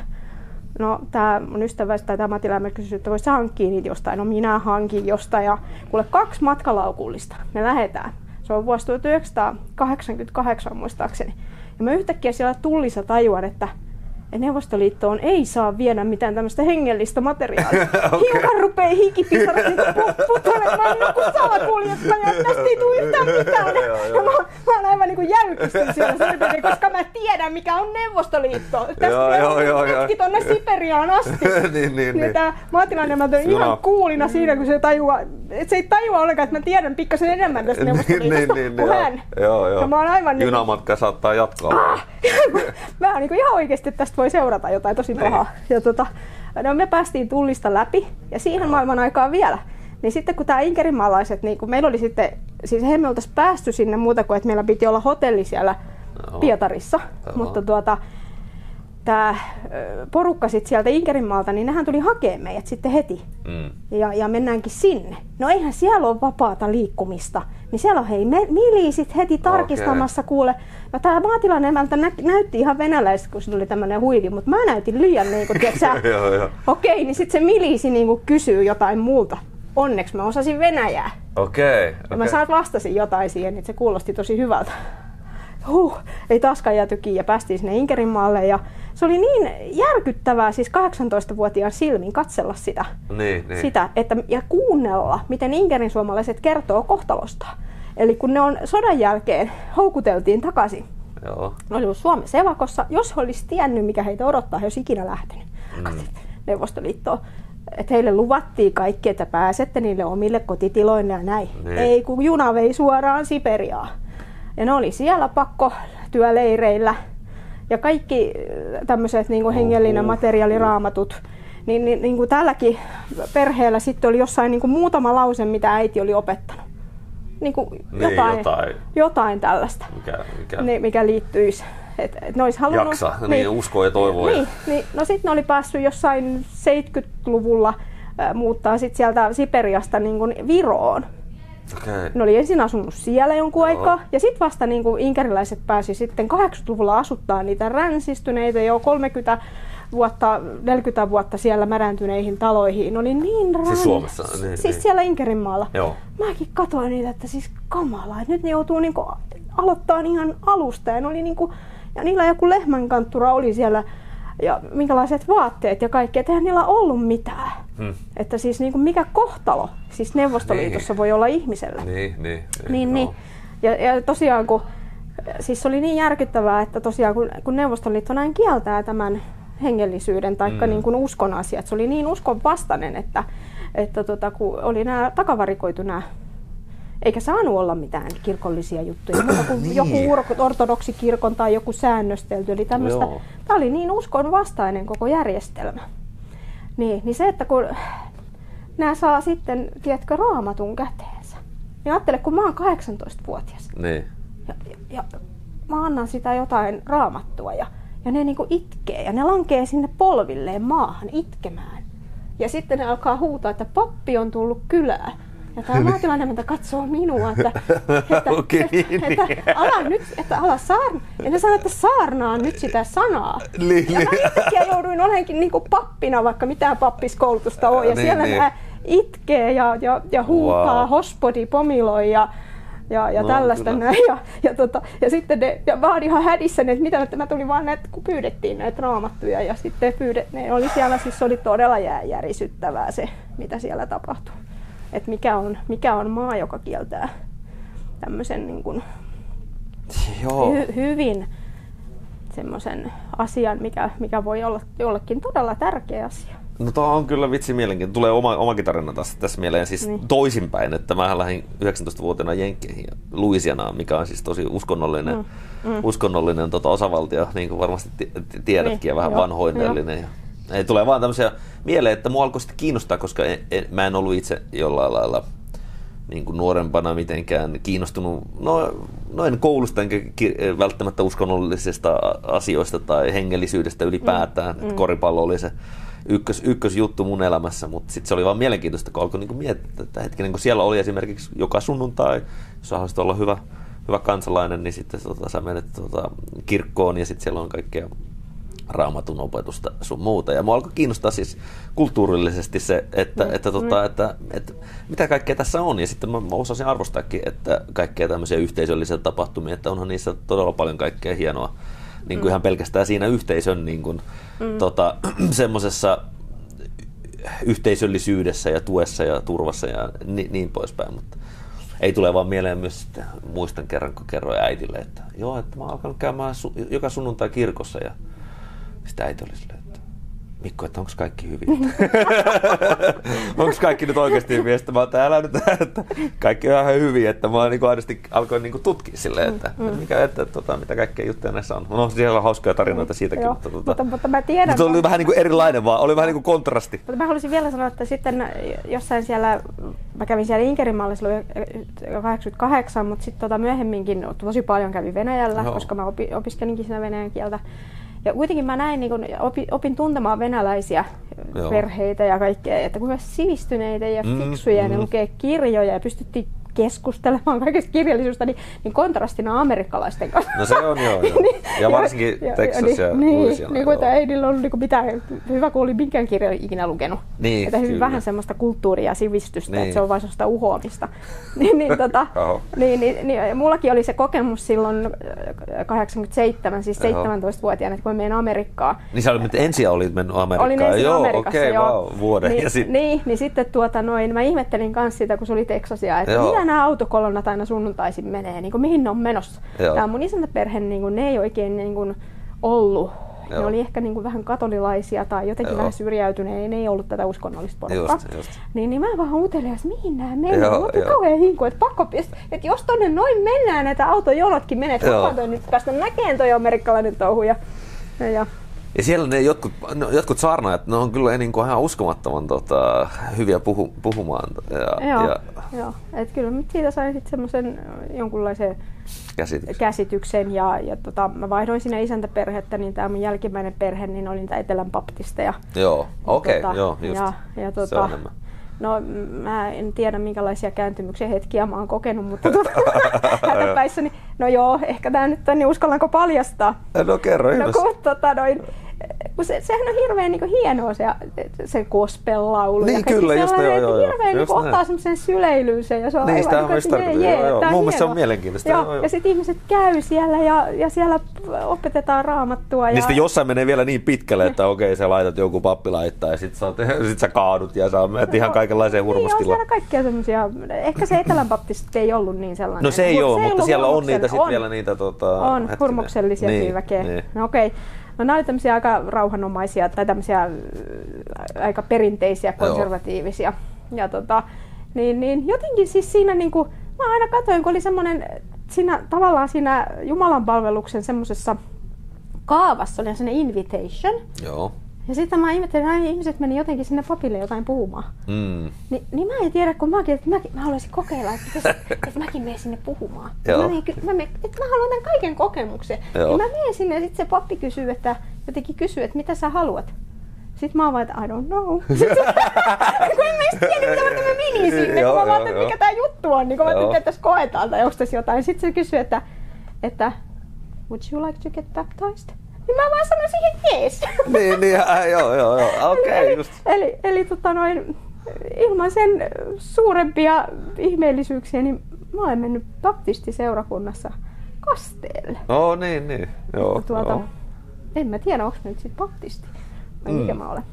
No tämä mun ystävä tai tämä Matilämä kysyi, että voisi hankkia niitä jostain. No minä hankin jostain ja kuule kaksi matkalaukullista. Me lähdetään. Se on vuosi tuhatyhdeksänsataakahdeksankymmentäkahdeksan muistaakseni. Ja mä yhtäkkiä siellä tullissa tajuan, että Neuvostoliittoon ei saa viedä mitään tämmöistä hengellistä materiaalia. Okay. Hiukan rupee hikipisarat niin putoilemaan niin kuin salakuljettaja, että tästä ei tule yhtään mitään. Ja mä, mä oon aivan niin kuin jäykistyn siellä, koska mä tiedän mikä on Neuvostoliitto. Tästä hetki tonne Siperiaan asti. niin, niin, niin. Tää maatilainen mä toin ihan kuulina siinä, kun se tajuaa, että se ei tajua ollenkaan, että mä tiedän pikkasen enemmän tästä Neuvostoliitosta niin, niin, kuin hän. Joo, joo. Ja mä oon aivan niin... Junamatka saattaa jatkaa. Ah, mä oon niin kuin ihan oikeesti tästä voi seurata jotain tosi pahaa. Ja tota, no me päästiin tullista läpi ja siihen maailman aikaan vielä. Niin sitten kun tää inkerinmaalaiset, niin kun meillä oli sitten, siis he me oltais päästy sinne muuta kuin, että meillä piti olla hotelli siellä Oho. Pietarissa. Oho. Mutta tuota, tämä porukka sit sieltä Inkerinmaalta, niin nehän tuli hakemaan meidät sitten heti. Mm. Ja, ja mennäänkin sinne. No eihän siellä ole vapaata liikkumista. Niin siellä on hei miliisit heti tarkistamassa okay. kuule. Ja tämä maatilan emäntä nä- näytti ihan venäläiset, kun se tuli tämmöinen huivi, mutta mä näytin liian niin kuin, tiedätkö sä, okei, okay, niin sitten se miliisi niin kuin kysyy jotain multa. Onneksi mä osasin venäjää. Okei. Okay, ja okay. mä vastasin jotain siihen, niin se kuulosti tosi hyvältä. Huh, ei taaskaan jääty kiinni ja päästiin sinne Inkerinmaalle ja se oli niin järkyttävää siis kahdeksantoistavuotiaan silmin katsella sitä, niin, niin. sitä että, ja kuunnella, miten Inkerin suomalaiset kertoo kohtalosta. Eli kun ne on sodan jälkeen houkuteltiin takaisin, Joo. ne oli ollut Suomessa evakossa, jos he olisi tiennyt mikä heitä odottaa, he olisi ikinä lähtenyt mm. Neuvostoliittoon. Että heille luvattiin kaikki, että pääsette niille omille kotitiloille ja näin. Niin. Ei kun juna vei suoraan Siperiaan. Ja ne oli siellä pakko työleireillä ja kaikki tämmöiset niin kuin hengellinen materiaaliraamatut. Niin, niin, niin kuin tälläkin perheellä sitten oli jossain niin kuin muutama lause, mitä äiti oli opettanut. Niin kuin niin, jotain, jotain. jotain tällaista, mikä, mikä... Niin, mikä liittyisi. Et, et ne olisi halunnut, Jaksa, niin, niin uskoa ja toivoa. Niin, niin, no sitten ne oli päässyt jossain seitsemänkymmentäluvulla äh, muuttaa sit sieltä Siperiasta niin kuin Viroon. Okay. Ne oli ensin asunut siellä jonkun Joo. aikaa ja sitten vasta niin kuin inkeriläiset pääsi sitten kahdeksankymmentäluvulla asuttaa niitä ränsistyneitä jo kolmekymmentä vuotta, neljäkymmentä vuotta siellä mädäntyneihin taloihin. Ne oli niin ränsistyneitä. Siis Suomessa? Niin, siis niin. siellä Inkerinmaalla. Joo. Mäkin katsoin niitä, että siis kamalaa, että nyt ne joutuu niin kuin aloittaa ihan alusta ja, ne oli niin kuin, ja niillä joku lehmänkanttura oli siellä ja minkälaiset vaatteet ja kaikki, että eihän niillä ollut mitään. Hmm. Että siis niin kuin mikä kohtalo siis Neuvostoliitossa niin. voi olla ihmiselle. Niin, niin, niin, niin, niin. Ja, ja tosiaan kun, siis oli niin järkyttävää, että tosiaan kun, kun Neuvostoliitto näin kieltää tämän hengellisyyden tai hmm. niin kuin uskon asiat, se oli niin uskon vastainen, että, että tota, kun oli nämä takavarikoitu nämä, eikä saanut olla mitään kirkollisia juttuja, mutta kuin niin. joku ortodoksikirkon tai joku säännöstelty, eli tämmöistä. Tämä oli niin uskon vastainen koko järjestelmä. Niin, niin se, että kun nämä saa sitten, tiedätkö, raamatun käteensä, niin ajattele, kun mä oon kahdeksantoistavuotias. Niin. Ja, ja, ja mä annan sitä jotain raamattua ja, ja ne niinku itkee ja ne lankee sinne polvilleen maahan itkemään. Ja sitten ne alkaa huutaa, että pappi on tullut kylään. Ja tämä maatilainen emäntä katsoo minua, että, että, okay, että, niin. että ala nyt, että ala saarna. Ja ne sanoo, että saarnaa nyt sitä sanaa. Niin, ja mä yhtäkkiä jouduin olenkin niin kuin pappina, vaikka mitään pappiskoulutusta on. Ja niin, siellä niin. nämä itkee ja, ja, ja huutaa, wow. hospodi, pomiloi ja, ja, ja no, tällaista näin. Ja, ja, tota, ja sitten ne, ja mä oon ihan hädissäni, että mitä, että mä tulin vaan näitä, kun pyydettiin näitä raamattuja. Ja sitten pyydet, ne oli siellä, siis oli todella järisyttävää se, mitä siellä tapahtui. Että mikä on, mikä on maa, joka kieltää tämmöisen niin kuin hy, hyvin semmoisen asian, mikä, mikä voi olla jollekin todella tärkeä asia. No tämä on kyllä vitsi mielenkiintoinen. Tulee oma, omakin tarina tässä, tässä mieleen siis niin. toisinpäin, että mä lähdin yhdeksäntoistavuotiaana Jenkkeihin ja Louisianaan, mikä on siis tosi uskonnollinen, mm. Mm. uskonnollinen tota, osavaltio, niin kuin varmasti tiedätkin, niin. ja vähän jo, vanhoillinen. Jo. Ei, tulee vaan tämmöisiä mieleen, että mua alkoi sitten kiinnostaa, koska en, en, mä en ollut itse jollain lailla niin kuin nuorempana mitenkään kiinnostunut, no, no en koulusta enkä ki, välttämättä uskonnollisista asioista tai hengellisyydestä ylipäätään. Mm, mm. Koripallo oli se ykkös, ykkösjuttu mun elämässä, mutta sitten se oli vaan mielenkiintoista, kun alkoi niin miettiä, että hetkinen, kun siellä oli esimerkiksi joka sunnuntai, jos haluaisit olla hyvä, hyvä kansalainen, niin sitten tota, sä menet tota, kirkkoon ja sitten siellä on kaikkea raamatun opetusta sun muuta. Ja mua alkoi kiinnostaa siis kulttuurillisesti se, että, mm. että, tota, mm. että, että mitä kaikkea tässä on. Ja sitten mä, mä osasin arvostaakin, että kaikkea tämmöisiä yhteisöllisiä tapahtumia, että onhan niissä todella paljon kaikkea hienoa. Niin kuin mm. ihan pelkästään siinä yhteisön niin kuin, mm. tota, semmoisessa yhteisöllisyydessä ja tuessa ja turvassa ja ni, niin poispäin. Mutta ei tule vaan mieleen myös sitten, muistan kerran, kun kerroin äidille, että joo, että mä oon alkanut käymään su, joka sunnuntai kirkossa ja sitten äiti oli silleen, että Mikko, että onko kaikki hyvin? Onko kaikki nyt oikeasti hyviä? Sitten mä oon täällä nyt, että kaikki on ihan hyvin, että mä niin aidosti alkoin niin tutkia silleen, että, mm, mm. Mikä, että tota, mitä kaikkea juttuja näissä on. No siellä on hauskoja tarinoita siitäkin, mm, mutta, tota, mutta, mutta mä tiedän. Mutta oli vähän niin kuin erilainen vaan, oli vähän niin kuin kontrasti. Mutta mä haluaisin vielä sanoa, että sitten jossain siellä, mä kävin siellä Inkerinmaalla silloin kahdeksankymmentäkahdeksan, mutta sitten tota myöhemminkin tosi paljon kävin Venäjällä, Joo. koska mä opi, opiskelinkin siinä venäjän kieltä. Ja kuitenkin mä näin, niin kun opin, opin tuntemaan venäläisiä Joo. perheitä ja kaikkea, että kuinka sivistyneitä ja fiksuja mm, ne mm. lukee kirjoja ja pystyttiin keskustelemaan kaikesta kirjallisuudesta, niin, niin kontrastina amerikkalaisten kanssa. No se on joo, joo. Ja varsinkin ja, Texas ja, ja niin, Louisiana. Niin kuin, että ei niillä ollut niin mitään, hyvä kun oli minkään kirjan ikinä lukenut. Niin, että hyvin kyllä. vähän semmoista kulttuuria ja sivistystä, niin. että se on vain semmoista uhoamista. niin, niin, tota, niin, niin, niin, mullakin oli se kokemus silloin kahdeksankymmentäseitsemän, siis seitsemäntoistavuotiaana, että kun mä menen Amerikkaan. Niin sä olit ensin olit mennyt Amerikkaan? Olin ensin joo, Amerikassa, okei, joo. Wow, vuoden. Niin, ja sit... niin, niin sitten tuota noin, mä ihmettelin kanssa sitä, kun se oli Texasia, että joo. mitä nämä autokolonnat aina sunnuntaisin menee, niin kuin mihin ne on menossa. Joo. Tämä mun isäntäperhe, niin kuin, ne ei oikein niin kuin, ollut. Joo. Ne oli ehkä niin kuin, vähän katolilaisia tai jotenkin Joo. vähän syrjäytyneet, ne ei ollut tätä uskonnollista porukkaa. Just, just. Niin, niin mä vaan uutelin, että mihin nämä menee. Mä otin kauhean hinku, että pakko pistä, että jos tonne noin mennään, näitä autojonotkin menee, että mä toi nyt päästä näkeen toi amerikkalainen touhu. Ja, ja, Ja siellä ne jotkut, no, jotkut saarnaajat, ne on kyllä niin kuin ihan uskomattoman tota, hyviä puhu, puhumaan. Ja, joo, ja... joo. Et kyllä mä siitä sain sitten semmoisen jonkunlaisen Käsityksen. käsityksen. Ja, ja tota, mä vaihdoin sinne isäntäperhettä, niin tämä mun jälkimmäinen perhe, niin oli niitä Etelän baptisteja. Joo, okei, okay, tota, joo, just. Ja, ja tota, se on enemmän. No mä en tiedä minkälaisia kääntymyksen hetkiä mä oon kokenut, mutta tuota, hätäpäissäni, no joo, ehkä tää nyt on, niin uskallanko paljastaa. No kerro no, kun, tota, noin, kun se, sehän on hirveän niin kuin hienoa se, se gospel-laulu. Niin ja kyllä, just joo, joo, joo. Hirveän niin ottaa semmoisen syleilyyn sen ja se on niin, aivan niin kuin, jee, jee, joo, joo. Mun mielestä se on mielenkiintoista. Joo, joo, joo. ja sitten ihmiset käy siellä ja, ja siellä opetetaan raamattua. Niin ja... sitten jossain menee vielä niin pitkälle, että okei, okay, sä laitat joku pappi laittaa ja sit sä, sit sä kaadut ja sä menet ihan kaikenlaiseen hurmastilaan. Niin, on siellä kaikkia semmosia, ehkä se Etelän baptistit ei ollut niin sellainen. No se ei ole, mutta siellä on niitä sit on, vielä niitä tota, on hurmoksellisia niin, väkeä. Niin. No okei. Okay. No nämä oli tämmöisiä aika rauhanomaisia tai tämmöisiä aika perinteisiä, konservatiivisia. Joo. Ja tota, niin, niin jotenkin siis siinä niinku, mä aina katsoin, kun oli semmoinen, siinä tavallaan siinä Jumalan palveluksen semmoisessa kaavassa oli semmoinen invitation. Joo. Ja sitten mä ihmettelin, että ihmiset meni jotenkin sinne papille jotain puhumaan. Mm. Ni, niin mä en tiedä, kun mäkin, että mäkin, mä haluaisin kokeilla, että, pitäisi, että mäkin menen sinne puhumaan. Mä, menen, mä, menen, että mä haluan tämän kaiken kokemuksen. Joo. Ja mä menen sinne ja sitten se pappi kysyy, että jotenkin kysyy, että mitä sä haluat. Sitten mä oon vaan, että I don't know. Kun en mä edes tiedä, mitä varten mä menin sinne. Kun mä vaan, että mikä tää juttu on, niin kun mä ajattelin, että tässä koetaan tai onko tässä jotain. Sitten se kysyy, että, että would you like to get baptized? Niin mä vaan sanoin siihen jees. niin, niin, äh, joo, joo, joo, okei, okay, just. Eli, eli tota noin, ilman sen suurempia ihmeellisyyksiä, niin mä olen mennyt baptistiseurakunnassa kasteelle. Oh, niin, niin, joo, tuota, joo. En mä tiedä, onko nyt sit baptisti vai mm. mikä mä olen.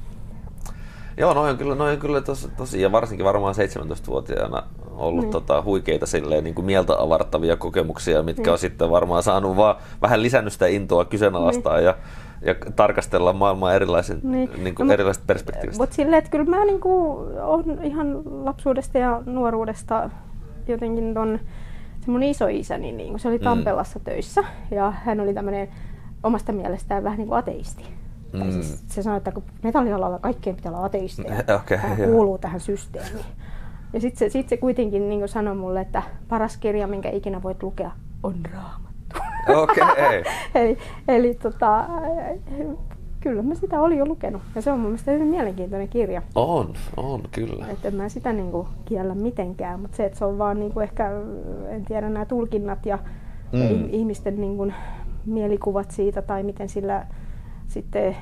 Joo, noin on kyllä, noin on kyllä tosi, tosi, ja varsinkin varmaan seitsemäntoistavuotiaana ollut niin. tota, huikeita silleen, niin kuin mieltä avartavia kokemuksia, mitkä niin. on sitten varmaan saanut vaan vähän lisännyt sitä intoa kyseenalaistaa niin. ja, ja tarkastella maailmaa erilaisen, niin. Niin kuin no, erilaisesta perspektiivistä. Mutta silleen, että kyllä mä niin kuin, olen ihan lapsuudesta ja nuoruudesta jotenkin ton, se mun isoisäni, niin se oli Tampellassa mm. töissä ja hän oli tämmöinen omasta mielestään vähän niin kuin ateisti. Mm. Siis se sanoi, että kun metallialalla kaikkien pitää olla ateisteja, okay, hän kuuluu tähän systeemiin. Ja sitten se, sit se kuitenkin niin sanoi mulle, että paras kirja, minkä ikinä voit lukea, on Raamattu. Okay. eli eli tota, kyllä mä sitä olin jo lukenut. Ja se on mun mielestä hyvin mielenkiintoinen kirja. On, on kyllä. Että en mä sitä niin kuin kiellä mitenkään, mutta se, että se on vaan niin kuin ehkä, en tiedä, nämä tulkinnat ja mm. ihmisten niin kuin mielikuvat siitä tai miten sillä sitten,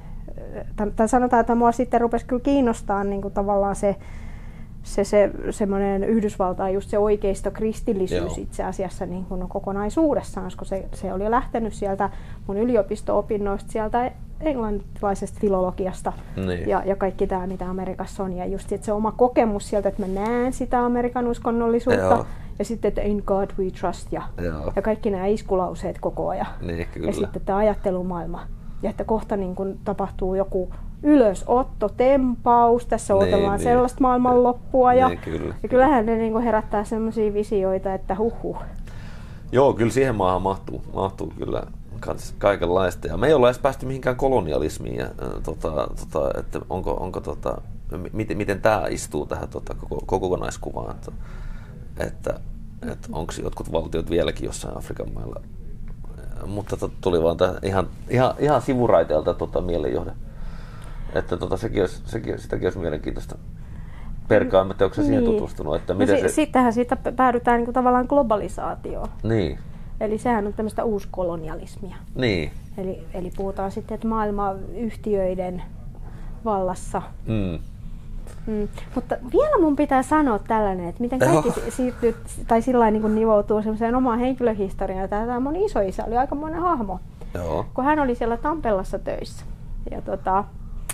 tai sanotaan, että mua sitten rupesi kyllä kiinnostaa niin kuin tavallaan se, se, se semmoinen Yhdysvaltain just se oikeisto kristillisyys Joo. itse asiassa niin kuin kokonaisuudessaan, koska se, se oli lähtenyt sieltä mun yliopisto-opinnoista, sieltä englantilaisesta filologiasta niin. ja, ja kaikki tämä, mitä Amerikassa on. Ja just että se oma kokemus sieltä, että mä näen sitä Amerikan uskonnollisuutta Joo. ja sitten, että in God we trust ja, ja kaikki nämä iskulauseet koko ajan. Niin, ja sitten tämä ajattelumaailma. Ja että kohta niin kun tapahtuu joku ylösotto, tempaus, tässä niin, odotellaan niin. sellaista maailmanloppua. Ja, niin, kyllä. ja kyllähän ne niin kun herättää sellaisia visioita, että huhhuh. Joo, kyllä siihen maahan mahtuu, mahtuu kyllä kaikenlaista. Ja me ei olla edes päästy mihinkään kolonialismiin. Ja, tota, tota, että onko, onko, tota, miten, miten tämä istuu tähän tota, koko, kokonaiskuvaan. Että, että, että onko jotkut valtiot vieläkin jossain Afrikan mailla mutta tot, tuli vaan tää ihan, ihan, ihan sivuraiteelta tota mielenjohde. Että tota, sekin olisi, sekin, sitäkin olisi mielenkiintoista perkaa, mutta onko se siihen niin. tutustunut? Että no miten si- se... Sittenhän siitä päädytään niin kuin tavallaan globalisaatioon. Niin. Eli sehän on tämmöistä uuskolonialismia. Niin. Eli, eli puhutaan sitten, että maailma yhtiöiden vallassa. Mm. Mm. Mutta vielä mun pitää sanoa tällainen, että miten kaikki Joo. siirtyy tai sillä niin kuin nivoutuu semmoiseen omaan henkilöhistoriaan. Tämä mun isoisä oli aikamoinen hahmo, Joo. kun hän oli siellä Tampellassa töissä. Ja tota,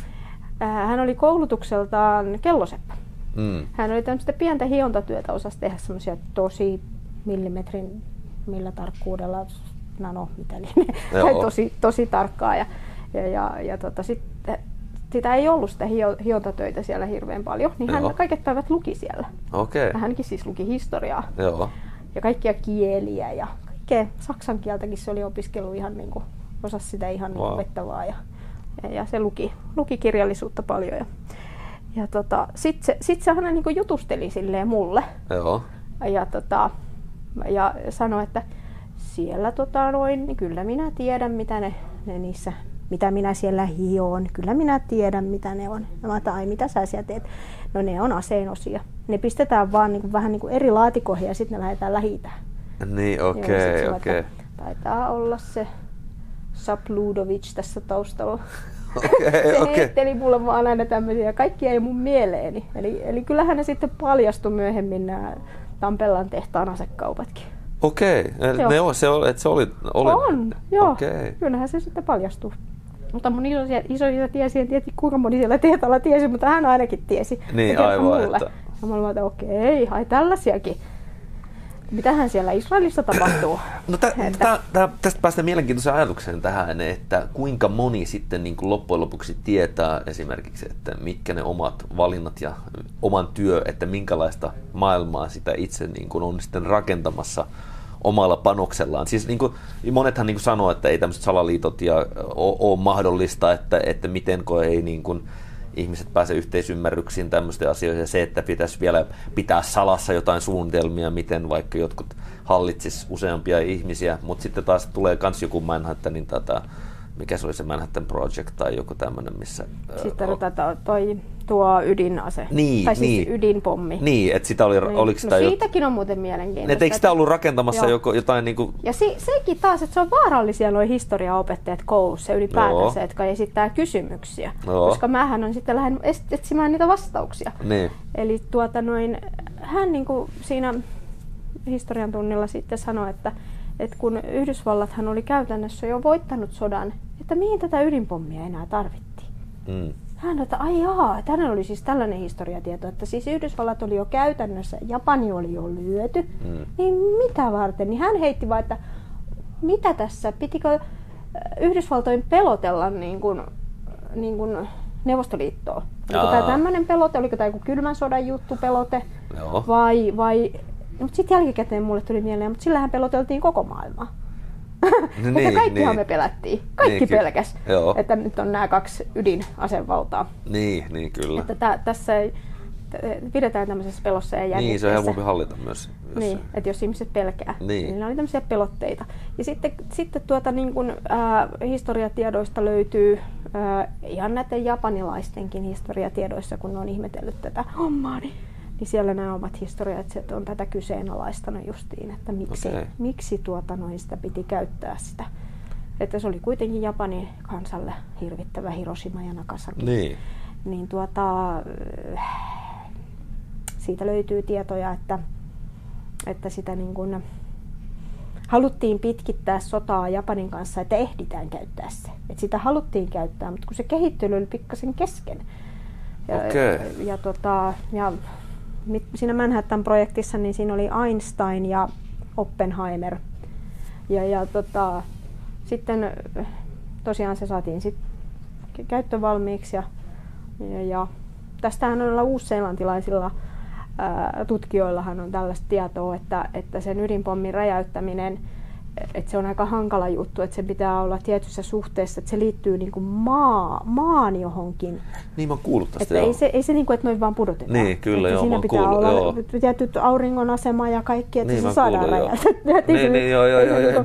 äh, hän oli koulutukseltaan kelloseppä. Mm. Hän oli tämmöistä pientä hiontatyötä, osasi tehdä semmoisia tosi millimetrin, millä tarkkuudella, nano, mitä niin, tosi, tosi tarkkaa. Ja, ja, ja, ja tota, sitten sitä ei ollut sitä hio, hiontatöitä siellä hirveän paljon, niin hän Joo. kaiket päivät luki siellä. Okei. Okay. Hänkin siis luki historiaa Joo. ja kaikkia kieliä ja kaikkea saksan kieltäkin se oli opiskellut ihan niin kuin, osasi sitä ihan niin kuin Wow. vettävää ja, ja, ja se luki, luki kirjallisuutta paljon. Ja, ja tota, sitten se, sit se aina niin kuin jutusteli silleen mulle Joo. ja, tota, ja sanoi, että siellä tota, noin, niin kyllä minä tiedän mitä ne, ne niissä, mitä minä siellä hion, kyllä minä tiedän mitä ne on. Ja mä tai mitä sä siellä teet? No ne on aseenosia. Ne pistetään vaan niin kuin, vähän niin kuin eri laatikoihin ja sitten ne lähdetään Lähi-Itään. Niin, okei, Okay, okei. Taitaa olla se Sapludovic tässä taustalla. Okei, se okei. heitteli mulle vaan aina tämmöisiä, kaikki ei mun mieleeni. Eli, eli kyllähän ne sitten paljastui myöhemmin nämä Tampellan tehtaan asekaupatkin. Okei, Joo. ne on, se, oli, että se oli... oli. On, joo. Okei. Kyllähän se sitten paljastuu. Mutta mun isoisä, isoisä tiesi, en tiedä kuinka moni siellä tehtaalla tiesi, mutta hän ainakin tiesi. Niin, Se kertoi aivan, mulle. että- Ja mä olin, että okei, ai tällaisiakin. Mitähän siellä Israelissa tapahtuu? No tä, Että- tä, tä, tästä päästään mielenkiintoiseen ajatukseen tähän, että kuinka moni sitten niin kuin loppujen lopuksi tietää esimerkiksi, että mitkä ne omat valinnat ja oman työ, että minkälaista maailmaa sitä itse niin kuin on sitten rakentamassa omalla panoksellaan. Siis niin kuin, monethan niin kuin sanoo, että ei tämmöiset salaliitot ja ole mahdollista, että, että miten kun ei niin kuin ihmiset pääse yhteisymmärryksiin tämmöisten asioihin ja se, että pitäisi vielä pitää salassa jotain suunnitelmia, miten vaikka jotkut hallitsis useampia ihmisiä, mutta sitten taas tulee kans joku Manhattanin tätä, mikä se oli se Manhattan Project tai joku tämmöinen, missä... Sitten ö, tätä, toi, tuo ydinase, Niin, tai siis niin. ydinpommi. Niin, että sitä oli, Niin. oliko sitä no, jo... siitäkin on muuten mielenkiintoista. Et eikö sitä ollut rakentamassa Joo. joko, jotain niinku... Ja si, sekin taas, että se on vaarallisia nuo historiaopettajat koulussa ylipäätänsä, Joo. jotka esittää kysymyksiä. Joo. Koska mähän on sitten lähden etsimään niitä vastauksia. Niin, Eli tuota noin, hän niin kuin siinä historian tunnilla sitten sanoi, että, että kun Yhdysvallathan oli käytännössä jo voittanut sodan, että mihin tätä ydinpommia enää tarvittiin. mm. Hän että ai jaa, että hänellä oli siis tällainen historiatieto, että siis Yhdysvallat oli jo käytännössä, Japani oli jo lyöty, Mm. niin mitä varten? Niin hän heitti vaan, että mitä tässä, pitikö Yhdysvaltojen pelotella niin kuin, niin kuin Neuvostoliittoa? Oliko Jaa. tämä tämmöinen pelote, oliko tämä joku kylmän sodan juttu pelote Joo. vai, vai mutta sitten jälkikäteen mulle tuli mieleen, mutta sillähän peloteltiin koko maailmaa. No Että niin, kaikkihan niin. me pelättiin. Kaikki Niin, ky- pelkäs, joo. että nyt on nämä kaksi ydinasevaltaa. Niin, niin kyllä. Että tä, tässä ei, t- pidetään tämmöisessä pelossa ja jännitteessä. Niin, se on helpompi hallita myös. Jos Niin, että jos ihmiset pelkää, Niin. niin ne oli tämmöisiä pelotteita. Ja sitten, sitten tuota, niin kun, ää, historiatiedoista löytyy, ää, ihan näiden japanilaistenkin historiatiedoissa, kun ne on ihmetellyt tätä hommaa, niin, niin siellä nämä omat historiat on tätä kyseenalaistanut justiin, että miksi, Okei. miksi tuota, noin sitä piti käyttää sitä. Että se oli kuitenkin Japanin kansalle hirvittävä Hiroshima ja Nagasaki. Niin. Niin tuota, siitä löytyy tietoja, että, että sitä niin kuin haluttiin pitkittää sotaa Japanin kanssa, että ehditään käyttää se. Että sitä haluttiin käyttää, mutta kun se kehittely oli pikkasen kesken. Ja, Okei. ja, tota, ja mit- siinä Manhattan-projektissa niin siinä oli Einstein ja Oppenheimer. Ja, ja tota, sitten tosiaan se saatiin sit käyttövalmiiksi ja, ja, ja tästähän on uusseelantilaisilla ää, tutkijoillahan on tällaista tietoa, että, että sen ydinpommin räjäyttäminen, että se on aika hankala juttu, että se pitää olla tietyssä suhteessa, että se liittyy niin kuin maa, maan johonkin. Niin mä oon kuullut tästä, Että joo. ei se, ei se niin kuin, että noin vaan pudotetaan. Niin, kyllä, että joo, mä siinä oon pitää kuullut, olla joo. tietyt auringon asema ja kaikki, että Niin, mä se oon saadaan kuullut, joo. räjäytettyä. Niin, niin, joo, joo, Ei se joo, niin joo, kuin- mitä?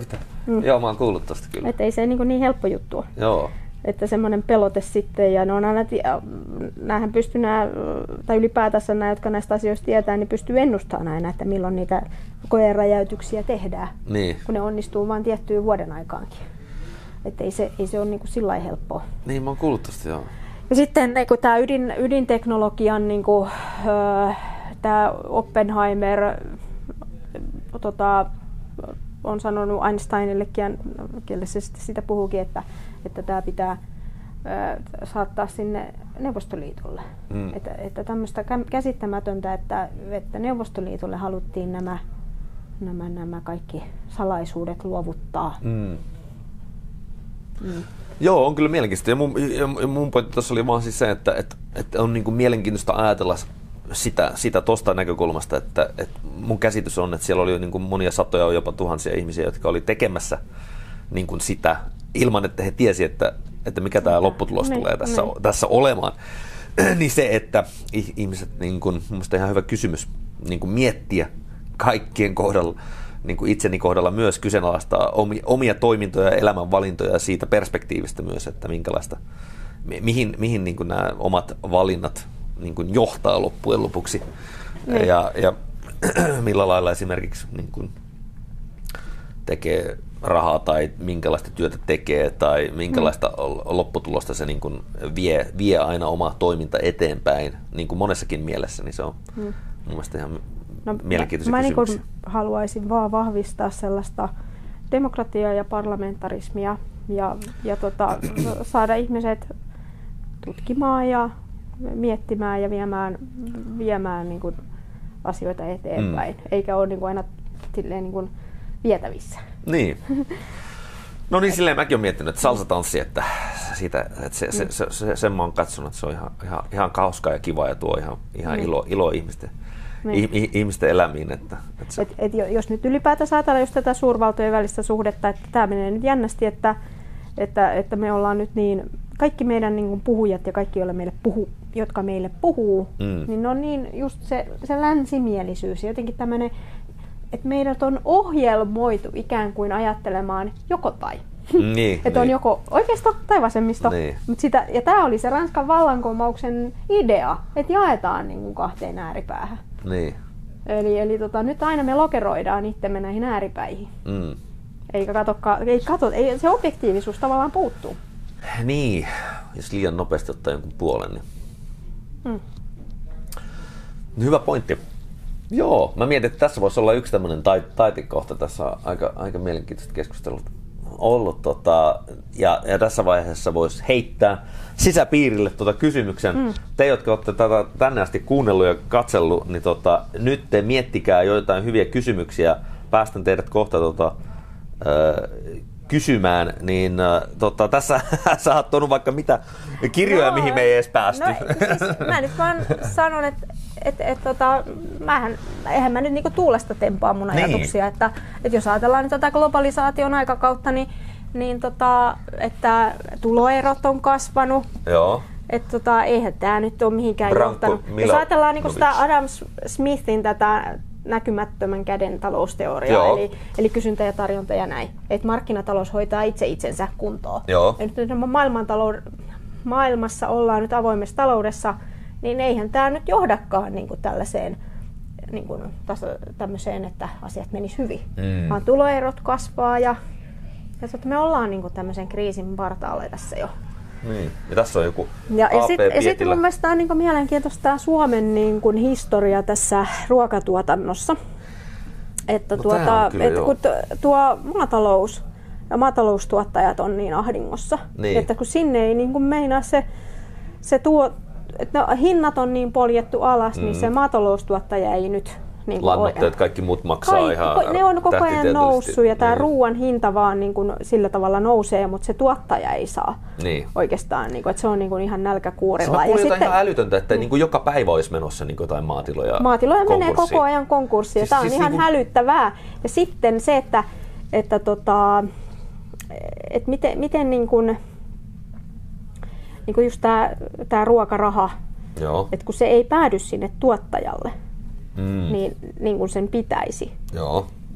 Mm. Joo, mä oon kuullut tosta kyllä. Että ei se niin, niin helppo juttu ole. Joo. Että semmoinen pelote sitten, ja ne on aina, näähän pystyy nää, tai ylipäätänsä nämä, jotka näistä asioista tietää, niin pystyy ennustamaan aina, että milloin niitä koeräjäytyksiä tehdään, niin. kun ne onnistuu vain tiettyyn vuoden aikaankin. Että ei se, ei se ole niin kuin sillä lailla helppoa. Niin, mä oon kuullut tosta, joo. Ja sitten niin tämä ydin, ydinteknologian, niin kuin, öö, tämä Oppenheimer tota, on sanonut Einsteinillekin, kelle se sitä puhuukin, että, että tämä pitää ö, saattaa sinne Neuvostoliitolle. Mm. Että, että tämmöistä käsittämätöntä, että, että Neuvostoliitolle haluttiin nämä, nämä, nämä kaikki salaisuudet luovuttaa. Mm. Mm. Joo, on kyllä mielenkiintoista. Ja mun, ja mun pointti tuossa oli vaan siis se, että, että, että on niin kuin mielenkiintoista ajatella sitä, sitä tuosta näkökulmasta, että, että mun käsitys on, että siellä oli niin kuin monia satoja, jopa tuhansia ihmisiä, jotka oli tekemässä niin kuin sitä ilman, että he tiesi, että, että mikä tämä lopputulos ne, tulee tässä, tässä olemaan. Niin se, että ihmiset, niin kuin, mun mielestä ihan hyvä kysymys, niin kuin miettiä kaikkien kohdalla, niin kuin itseni kohdalla myös kyseenalaistaa omia, omia toimintoja ja elämänvalintoja siitä perspektiivistä myös, että minkälaista, mihin, mihin niin kuin nämä omat valinnat niin kuin johtaa loppujen lopuksi niin. ja, ja millä lailla esimerkiksi niin kuin tekee rahaa tai minkälaista työtä tekee tai minkälaista mm. lopputulosta se niin kuin vie, vie aina oma toiminta eteenpäin niin kuin monessakin mielessä, niin se on mm. mun mielestä ihan no, mielenkiintoisia mä, kysymyksiä. Mä niin haluaisin vaan vahvistaa sellaista demokratiaa ja parlamentarismia ja, ja tota, saada ihmiset tutkimaan ja miettimään ja viemään, viemään niin kuin asioita eteenpäin, mm. eikä ole niin kuin aina silleen, niin kuin vietävissä. Niin. No niin, silleen mäkin olen miettinyt, että salsatanssi, että, siitä, että se, se, se, se, sen mä oon katsonut, että se on ihan, ihan, ihan kauskaa ja kiva ja tuo ihan, ihan niin. ilo, ilo ihmisten, niin. ihmisten elämiin. Että, että se... et, et jos nyt ylipäätään ajatellaan just tätä suurvaltojen välistä suhdetta, että tämä menee nyt jännästi, että, että, että me ollaan nyt niin, kaikki meidän niin kuin puhujat ja kaikki, joille meille puhu, jotka meille puhuu, mm. niin ne on niin just se, se länsimielisyys ja jotenkin tämmöinen, että meidät on ohjelmoitu ikään kuin ajattelemaan joko tai. Niin, että on niin. joko oikeisto tai vasemmisto. Niin. Mut sitä, ja tämä oli se Ranskan vallankumouksen idea, että jaetaan niin kuin kahteen ääripäähän. Niin. Eli, eli tota, nyt aina me lokeroidaan itsemme näihin ääripäihin. Mm. Eikä katsokaan, ei katso, ei, se objektiivisuus tavallaan puuttuu. Niin, jos liian nopeasti ottaa jonkun puolen. Niin. Mm. Hyvä pointti. Joo, mä mietin, että tässä voisi olla yksi tämmöinen taitekohta. Tässä on aika, aika mielenkiintoista keskustelua ollut. Tota, ja, ja tässä vaiheessa voisi heittää sisäpiirille tuota kysymyksen. Mm. Te, jotka olette tätä tänne asti kuunnellut ja katsellut, niin tota, nyt te miettikää joitain hyviä kysymyksiä. Päästän teidät kohta tota, ö, kysymään. Niin, ö, tota, tässä sä oot tuonut vaikka mitä kirjoja, no, mihin me ei edes päästy. No, siis, mä nyt vaan sanon, että Et, et, tota, mähän, eihän mä nyt niinku tuulesta tempaa mun ajatuksia, niin. että et jos ajatellaan nyt tätä globalisaation aikakautta, niin, niin tota, että tuloerot on kasvanut. Joo. Et, tota, eihän tämä nyt ole mihinkään Branko, johtanut. Jos ajatellaan niinku sitä Adam Smithin tätä näkymättömän käden talousteoriaa, eli, eli kysyntä ja tarjonta ja näin, että markkinatalous hoitaa itse itsensä kuntoon. Joo. Ja nyt maailmassa ollaan nyt avoimessa taloudessa, niin eihän tämä nyt johdakaan niin kuin tällaiseen niin kuin tämmöiseen, että asiat menis hyvin. Mm. Vaan tuloerot kasvaa ja, ja me ollaan niin kuin tämmöisen kriisin partaalle tässä jo. Niin. Ja tässä on joku ja, ja sitten sit mun mielestä on niin kuin mielenkiintoista tämä Suomen niin kuin historia tässä ruokatuotannossa. Että, no, tuota, että kun tuo maatalous ja maataloustuottajat on niin ahdingossa, niin. että kun sinne ei niin kuin meinaa se, se tuo että no, hinnat on niin poljettu alas, mm. niin se maataloustuottaja ei nyt... Niin lannoitteet, kaikki muut maksaa Kaik, ihan ne on koko ajan noussut ja tämä niin. ruoan hinta vaan niin kuin sillä tavalla nousee, mutta se tuottaja ei saa niin. oikeastaan. Niin kuin, että se on niin kuin ihan nälkäkuurilla. Se on jotain sitten, ihan älytöntä, että mm. niin kuin joka päivä olisi menossa niin kuin jotain maatiloja Maatiloja menee koko ajan konkurssiin. Siis, tämä on siis ihan niin kuin... hälyttävää. Ja sitten se, että, että, tota, että miten... miten niin kuin, niin kuin just tämä, tämä ruokaraha, Joo. että kun se ei päädy sinne tuottajalle, mm. niin, niin kuin sen pitäisi, Joo.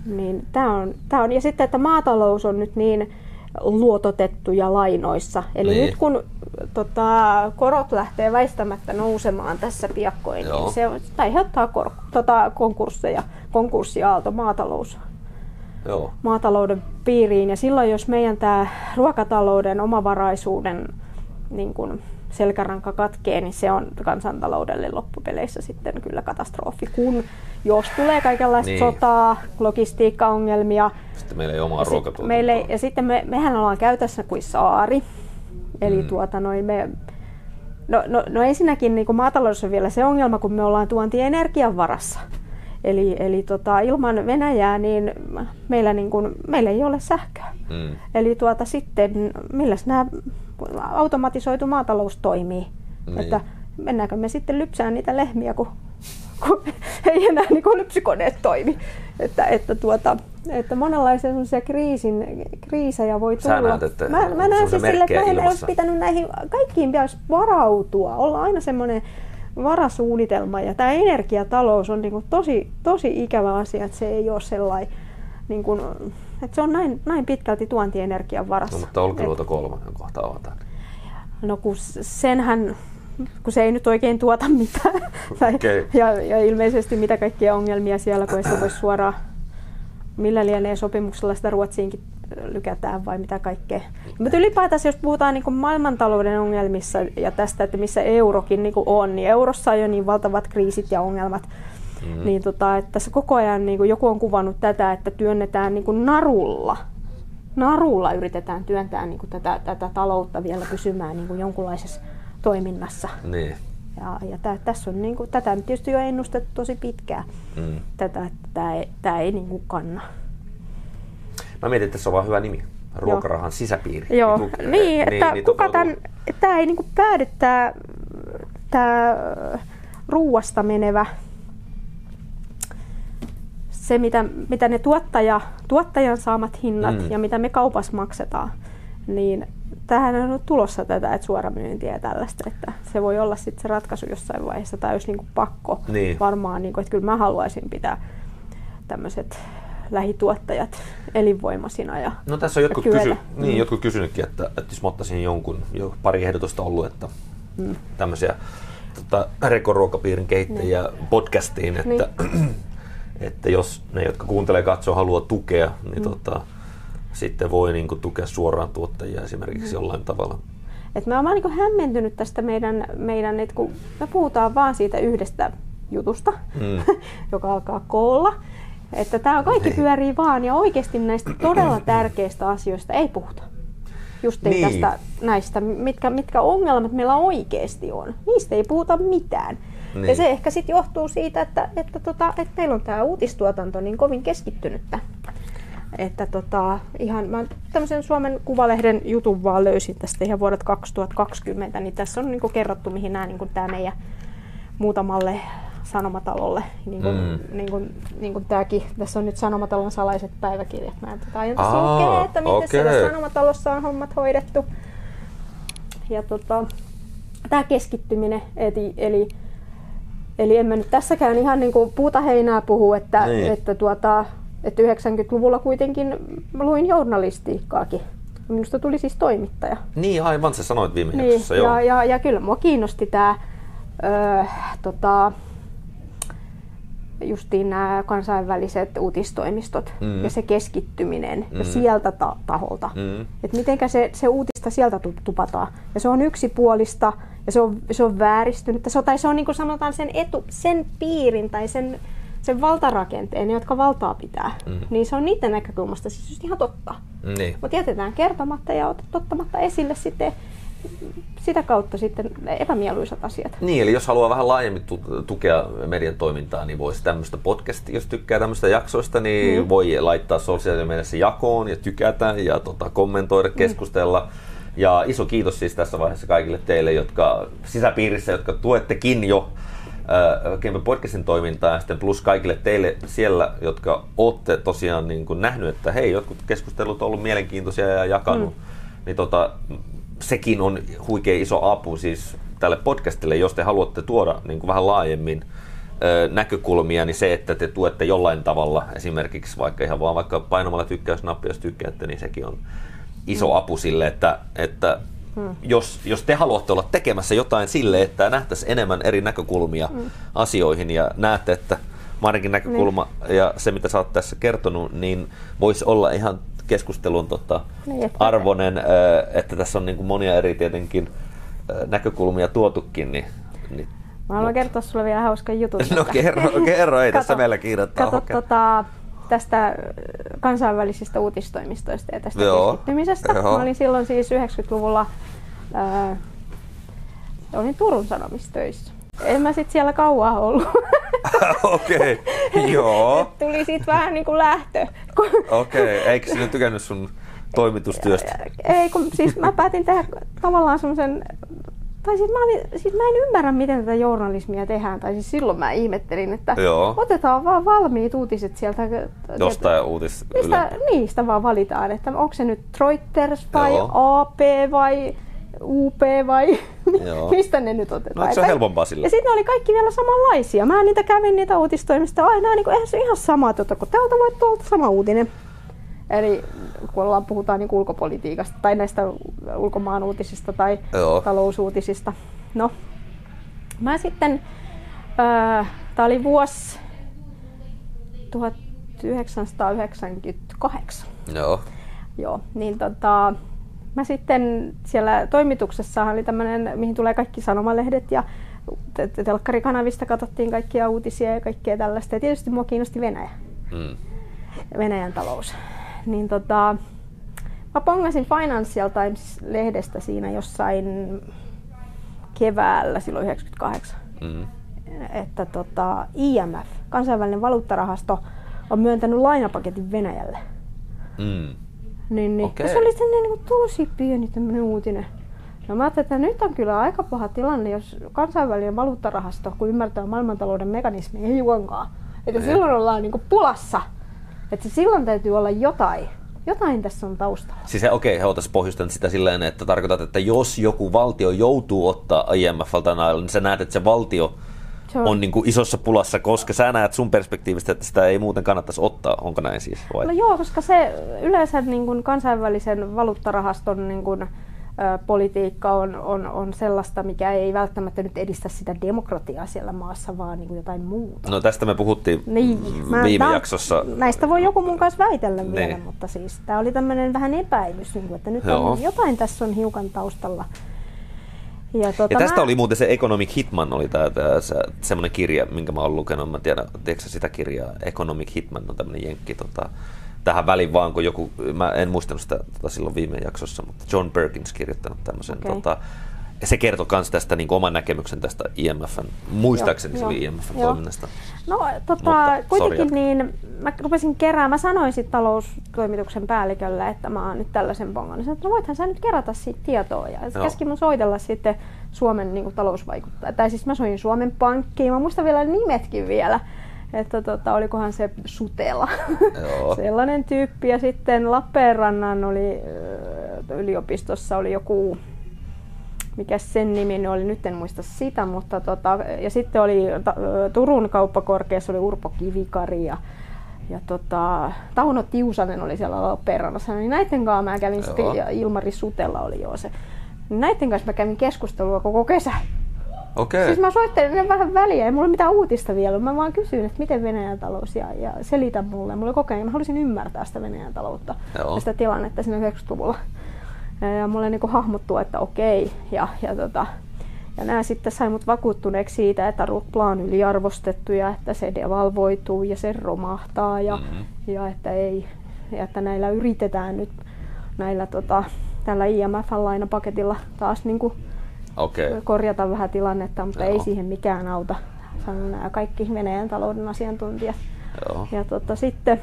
Niin tää on, tää on. Ja sitten, että maatalous on nyt niin luototettu ja lainoissa. Eli niin. Nyt kun tota, korot lähtee väistämättä nousemaan tässä piakkoin, Joo. niin se aiheuttaa kor- tota, konkursseja, konkurssiaalto maatalous. Joo. maatalouden piiriin. Ja silloin, jos meidän tämä ruokatalouden omavaraisuuden niin kun selkäranka katkee, niin se on kansantaloudelle loppupeleissä sitten kyllä katastrofi. Kun jos tulee kaikenlaista niin. sotaa, logistiikkaongelmia. Sitten meillä ei ole omaa ruokatuotantoa. Meille, ja sitten me, mehän ollaan käytössä kuin saari. Eli mm. tuota, noin me, no, no, no ensinnäkin niin maataloudessa on vielä se ongelma, kun me ollaan tuontienergian varassa. Eli, eli tota, ilman Venäjää niin meillä, niin kun, meillä ei ole sähköä. Mm. Eli tuota, sitten milläs nämä automatisoitu maatalous toimii? Niin. Että mennäänkö me sitten lypsään niitä lehmiä, kun, kun ei enää niin kun lypsykoneet toimi. Että, että, tuota, että monenlaisia kriisin, kriisejä voi tulla. Näet, että mä, mä näen siis sille, että meidän olisi pitänyt näihin kaikkiin pitäisi varautua. Olla aina semmoinen varasuunnitelma, ja tämä energiatalous on niinku tosi, tosi ikävä asia, että se ei ole sellainen, niinku, että se on näin, näin pitkälti tuontienergian varassa. No, mutta Olkiluoto kolmonen kohta avataan. No kun senhän, kun se ei nyt oikein tuota mitään, okay. ja, ja ilmeisesti mitä kaikkia ongelmia siellä, kun ei se voi suoraan, millä lienee sopimuksella sitä Ruotsiinkin lykätään vai mitä kaikkea. Mutta ylipäätään, jos puhutaan niin kuin maailmantalouden ongelmissa ja tästä, että missä eurokin niin kuin on, niin eurossa on jo niin valtavat kriisit ja ongelmat. Mm. Niin tota, että tässä koko ajan niin kuin joku on kuvannut tätä, että työnnetään niin kuin narulla. Narulla yritetään työntää niin kuin tätä, tätä taloutta vielä pysymään niin kuin jonkunlaisessa toiminnassa. Niin. Ja, ja tää, tässä on, niin kuin, tätä on tietysti jo ennustettu tosi pitkään. Mm. Tätä, että tämä ei, tää ei niin kuin kanna. Mä mietin, että tässä on vaan hyvä nimi. Ruokarahan Joo. sisäpiiri. Joo, niin, niin, niin että niin, kuka tämän, tämä ei niinku päädy tämä, tämä ruuasta menevä, se mitä, mitä ne tuottaja, tuottajan saamat hinnat mm. ja mitä me kaupassa maksetaan, niin tähän on tulossa tätä, että suoramyyntiä ja tällaista, että se voi olla sitten se ratkaisu jossain vaiheessa, tai olisi niinku pakko niin. varmaan, niinku, että kyllä mä haluaisin pitää tämmöiset lähituottajat elinvoimaisina. Ja, no tässä on jotkut, kysy, niin, mm. jotkut kysynytkin, että, että jos mä ottaisin jonkun, jo pari ehdotusta ollut, että mm. tämmöisiä tota, Reko-ruokapiirin kehittäjiä mm. podcastiin, että, niin. että jos ne, jotka kuuntelee ja katsoo, haluaa tukea, niin mm. tota, sitten voi niin kuin, tukea suoraan tuottajia esimerkiksi mm. jollain tavalla. Et mä oon vaan niin kuin hämmentynyt tästä meidän, meidän että kun me puhutaan vaan siitä yhdestä jutusta, mm. joka alkaa koolla, että tämä kaikki niin. pyörii vaan ja oikeasti näistä todella tärkeistä asioista ei puhuta. Just niin. tästä näistä, mitkä, mitkä ongelmat meillä oikeasti on. Niistä ei puhuta mitään. Niin. Ja se ehkä sitten johtuu siitä, että, että, tota, että meillä on tämä uutistuotanto niin kovin keskittynyttä. Että tota, ihan, mä tämmöisen Suomen Kuvalehden jutun vaan löysin tästä ihan vuodet kaksituhattakaksikymmentä, niin tässä on niinku kerrottu, mihin nämä niinku tämä meidän muutamalle Sanomatalolle, niin kuin, mm. niin kuin, niin kuin tämäkin. Tässä on nyt Sanomatalon salaiset päiväkirjat. Mä en tätä aion tässä lukea, että miten okay. siellä Sanomatalossa on hommat hoidettu. Ja tota, tämä keskittyminen, eli, eli, eli en mä nyt tässäkään ihan niin kuin puuta heinää puhu, että, niin. että, tuota, että yhdeksänkymmentäluvulla kuitenkin luin journalistiikkaakin. Minusta tuli siis toimittaja. Niin, aivan, sä sanoit viime niin, jaksossa. Ja, ja, ja kyllä mua kiinnosti tämä öö, tota, justiin nämä kansainväliset uutistoimistot mm. ja se keskittyminen mm. ja sieltä ta- taholta. Mm. Että mitenkä se, se uutista sieltä tupataan. Ja se on yksipuolista ja se on, se on vääristynyt. Se on, tai se on niin kuin sanotaan sen, etu, sen piirin tai sen, sen valtarakenteen, jotka valtaa pitää. Mm. Niin se on niiden näkökulmasta siis just ihan totta. Niin. Mutta jätetään kertomatta ja ottamatta esille sitten sitä kautta sitten epämieluisat asiat. Niin, eli jos haluaa vähän laajemmin tukea median toimintaa, niin voisi tämmöistä podcastia, jos tykkää tämmöistä jaksoista, niin mm. voi laittaa sosiaalisen mediassa jakoon ja tykätä ja tota, kommentoida, keskustella. Mm. Ja iso kiitos siis tässä vaiheessa kaikille teille, jotka sisäpiirissä, jotka tuettekin jo äh, Kempe Podcastin toimintaa, ja sitten plus kaikille teille siellä, jotka olette tosiaan niin kuin nähnyt, että hei, jotkut keskustelut on ollut mielenkiintoisia ja jakanut, mm. niin tota, sekin on huikea iso apu siis tälle podcastille, jos te haluatte tuoda niin kuin vähän laajemmin ö, näkökulmia, niin se, että te tuette jollain tavalla, esimerkiksi vaikka ihan vaan vaikka painamalla tykkäysnappia, jos tykkäätte, niin sekin on iso mm. apu sille, että, että mm. jos, jos te haluatte olla tekemässä jotain sille, että nähtäisiin enemmän eri näkökulmia mm. asioihin ja näette, että Marinkin näkökulma niin. ja se, mitä sä oot tässä kertonut, niin voisi olla ihan keskustelun tota, niin, arvoinen, että tässä on niin kuin monia eri tietenkin näkökulmia tuotukin. Niin, niin, Mä haluan kertoa sulle vielä hauskan jutun. No kerro, kerro ei tässä meillä kiirettä. Kato tota, tästä kansainvälisistä uutistoimistoista ja tästä Joo. keskittymisestä. Joo. Mä olin silloin siis yhdeksänkymmentäluvulla, ää, olin Turun Sanomissa töissä. En mä sit siellä kauan ollut. Okei, okay. Joo. Tuli sit vähän niinku lähtö. Okei, okay. Eikö sinä tykännyt sun toimitustyöstä? Ei, kun siis mä päätin tehdä tavallaan semmoisen, tai siis mä, olin, siis mä en ymmärrä, miten tätä journalismia tehdään, tai siis silloin mä ihmettelin, että Joo. otetaan vaan valmiit uutiset sieltä. Jostain uutis mistä, niistä vaan valitaan, että onko se nyt Reuters vai Joo. A P vai U P vai mistä ne nyt otetaan. No, se on helpompaa sille? Ja sitten ne oli kaikki vielä samanlaisia. Mä niitä kävin niitä uutistoimista aina, niin kuin, eihän se ihan sama, tuota, kun täältä voi tuolta sama uutinen. Eli kun ollaan, puhutaan niin ulkopolitiikasta tai näistä ulkomaan uutisista tai Joo. talousuutisista. No, mä sitten, äh, tää oli vuosi tuhatyhdeksänsataayhdeksänkymmentäkahdeksan. Joo. Joo, niin tota, mä sitten siellä toimituksessahan oli tämmöinen, mihin tulee kaikki sanomalehdet ja telkkarikanavista katsottiin kaikkia uutisia ja kaikkea tällaista. Ja tietysti mua kiinnosti Venäjä, mm. Venäjän talous. Niin tota, mä pongasin Financial Times-lehdestä siinä jossain keväällä silloin yhdeksänkymmentäkahdeksan, mm. että tota, I M F, kansainvälinen valuuttarahasto, on myöntänyt lainapaketin Venäjälle. Mm. Niin, niin. Okay. Se oli sellainen niin tosi pieni tämmöinen uutinen. No mä ajattelin, että nyt on kyllä aika paha tilanne, jos kansainvälinen valuuttarahasto, kun ymmärtää maailmantalouden mekanismia, ei juonkaan. Että mm. silloin ollaan niin kuin pulassa. Että silloin täytyy olla jotain. Jotain tässä on taustalla. Siis okei, okay, otas pohjustan sitä silleen, että tarkoitat, että jos joku valtio joutuu ottaa I M F:ltä nailla, niin sä näet, että se valtio se on, on niin kuin isossa pulassa, koska sä näet sun perspektiivistä, että sitä ei muuten kannattaisi ottaa. Onko näin siis? Vai? No joo, koska se yleensä niin kuin kansainvälisen valuuttarahaston niin kuin, ä, politiikka on, on, on sellaista, mikä ei välttämättä nyt edistä sitä demokratiaa siellä maassa, vaan niin kuin jotain muuta. No tästä me puhuttiin niin, viime mä, jaksossa. Näistä voi joku mun kanssa väitellä niin. vielä, mutta siis tämä oli tämmöinen vähän epäilys, niin kuin, että nyt on, jotain tässä on hiukan taustalla. Ja, tuota, ja tästä mä... oli muuten se Economic Hitman, oli tää, tää, se, semmoinen kirja, minkä mä oon lukenut. Mä tiedän, tiedätkö sitä kirjaa? Economic Hitman on tämmöinen jenkki tota, tähän väliin vaan, kun joku, mä en muistanut sitä tota, silloin viime jaksossa, mutta John Perkins kirjoittanut tämmöisen. Okay. Tota, se kertoi myös tästä niin oman näkemyksen tästä I M F:n, muistaakseni se oli I M F:n toiminnasta. No tota, mutta, kuitenkin sorry. Niin mä rupesin keräämään, mä sanoin sitten taloustoimituksen päällikölle, että mä oon nyt tällaisen bongon. Niin sanoin, että no voithan sä nyt kerätä siitä tietoa. Ja se käski mun soitella sitten Suomen niin kuin talousvaikuttaja. Tai siis mä soin Suomen Pankkiin, mä muistan vielä nimetkin vielä. Että tota, olikohan se Sutela, sellainen tyyppi. Ja sitten Lappeenrannan oli, yliopistossa oli joku, mikä sen nimi oli, nyt en muista sitä, mutta tota, ja sitten oli ta, Turun kauppakorkeassa oli Urpo Kivikari ja, ja tota, Tauno Tiusanen oli siellä Lappeenrannassa, niin näiden kanssa mä kävin sitten, ja Ilmari Sutela oli jo se, niin näiden kanssa mä kävin keskustelua koko kesä. Okay. Siis mä soittelin ne vähän väliä, ei mulla mitään uutista vielä, mä vaan kysyin, että miten Venäjän talous ja, ja selitän mulle, mulla koko ajan, mä halusin ymmärtää sitä Venäjän taloutta Joo. ja sitä tilannetta siinä yhdeksänkymmentäluvulla. Ja mulle niin hahmottuu, että okei. Ja, ja, tota, ja nämä sitten sai mut vakuuttuneeksi siitä, että rupla on yliarvostettu ja että se devalvoituu ja se romahtaa ja, mm-hmm. ja, että, ei, ja että näillä yritetään nyt näillä, tota, tällä I M F-lainapaketilla taas niin kuin okay. korjata vähän tilannetta, mutta Joo. ei siihen mikään auta, sanoo nämä kaikki Venäjän talouden asiantuntijat. Joo. Ja tota, sitten,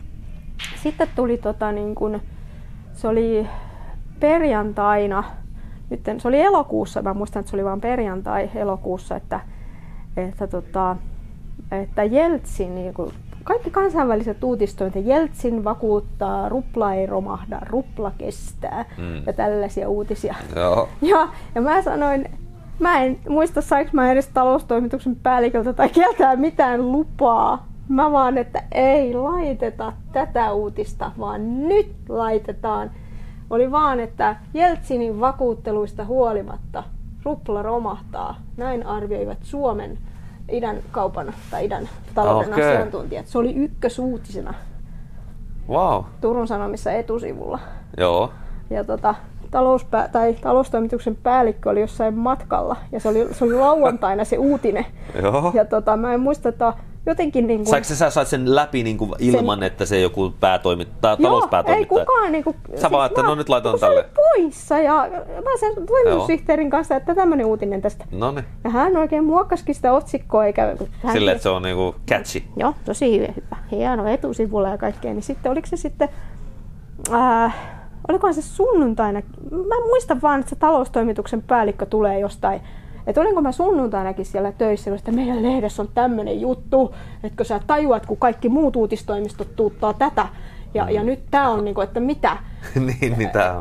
sitten tuli tota, niin kuin, se oli perjantaina, nyt se oli elokuussa, mä muistan, että se oli vain perjantai elokuussa, että, että, tota, että Jeltsin, niin kuin kaikki kansainväliset uutistoinnit, että Jeltsin vakuuttaa, rupla ei romahda, rupla kestää mm. ja tällaisia uutisia. Joo. Ja, ja mä sanoin, mä en muista, saanko mä edes taloustoimituksen päälliköltä tai keltään mitään lupaa. Mä vaan, että ei laiteta tätä uutista, vaan nyt laitetaan. Oli vaan, että Jeltsinin vakuutteluista huolimatta rupla romahtaa. Näin arvioivat Suomen idän kaupan tai idän talouden okay. asiantuntijat. Se oli ykkösuutisena. Wow. Turun Sanomissa etusivulla. Joo. Ja tota, talouspä- tai taloustoimituksen päällikkö oli jossain matkalla ja se oli, se oli lauantaina se uutinen. Joo. Ja tota, mä en muista, että jotenkin niin kuin... Saiko sä sait sen läpi niin kuin ilman, sen... että se joku päätoimittaja, talouspäätoimittaja? Ei kukaan niin kuin... Sä vaan, että no nyt laitan tälle. Se oli poissa ja mä sen toimitussihteerin kanssa, että tämmönen uutinen tästä. Noniin. Ja hän oikein muokkasikin sitä otsikkoa eikä... Silleen, että se on niinku catchy. Joo, tosi hyvä. Hieno etusivulla ja kaikkea. Niin sitten oliko se sitten... Äh, olikohan se sunnuntaina? Mä muistan vaan, että se taloustoimituksen päällikkö tulee jostain. Että olinko mä sunnuntainakin siellä töissä, että meidän lehdessä on tämmöinen juttu, että kun sä tajuat, kun kaikki muut uutistoimistot tuuttaa tätä, ja, mm. ja nyt tää on niinku, että mitä? niin, niin tää on.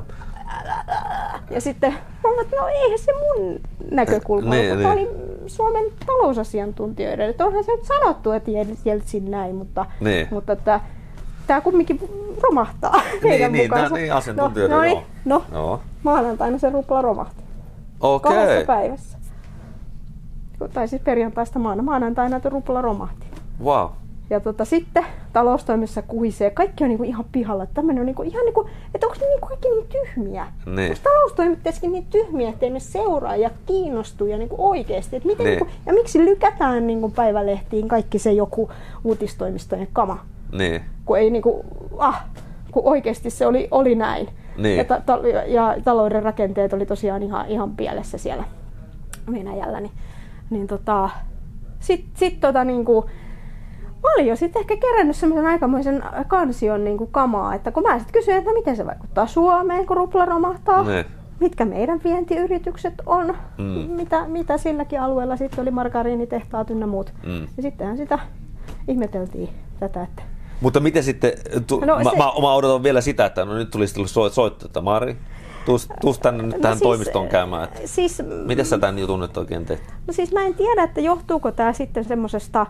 Ja sitten mä olin, että no eihän se mun näkökulma, niin, mutta niin. oli Suomen talousasiantuntijoiden. Että onhan se nyt sanottu, että Jeltsin näin, mutta, niin. mutta että tää kumminkin romahtaa heidän niin, mukaansa. Niin, niin, asiantuntijoiden, no, no, joo. No, joo. maanantaina se rupla romahti. Okei. Okay. Kahdessa päivässä. Tai siis perjantaista maana. Maanantaina tuo rupla romahti. Wow. Ja tota, sitten taloustoimissa kuhisee. Kaikki on niinku ihan pihalla. Tämmönen on niinku ihan niinku, että onko ne niinku kaikki niin tyhmiä? Niin. Onko taloustoimittajatkin niin tyhmiä, ettei ne seuraa ja kiinnostuu ja niinku oikeesti? Et miten niin. niinku, ja miksi lykätään niinku päivälehtiin kaikki se joku uutistoimistojen kama? Niin. Kun ei niinku, ah, kun oikeesti se oli, oli näin. Niin. Ja, ta- ta- ja talouden rakenteet oli tosiaan ihan, ihan pielessä siellä Venäjällä. Niin, niin tota, sit, sit tota niinku, mä olin jo sitten ehkä kerännyt semmoisen aikamoisen kansion niinku kamaa, että kun mä sitten kysyin, että miten se vaikuttaa Suomeen, kun rupla romahtaa, niin. mitkä meidän vientiyritykset on, mm. mitä, mitä silläkin alueella sitten oli margariinitehtaat ynnä muut. Mm. Ja sittenhän sitä ihmeteltiin tätä, että mutta miten sitten, tu, no, mä, se, mä, mä odotan vielä sitä, että no nyt tulisi tullut soittaa, että Mari, tuus, tuus tänne nyt no tähän siis, toimistoon käymään. Että siis, miten sä tämän jutun nyt oikein teet? No siis mä en tiedä, että johtuuko tää sitten semmosesta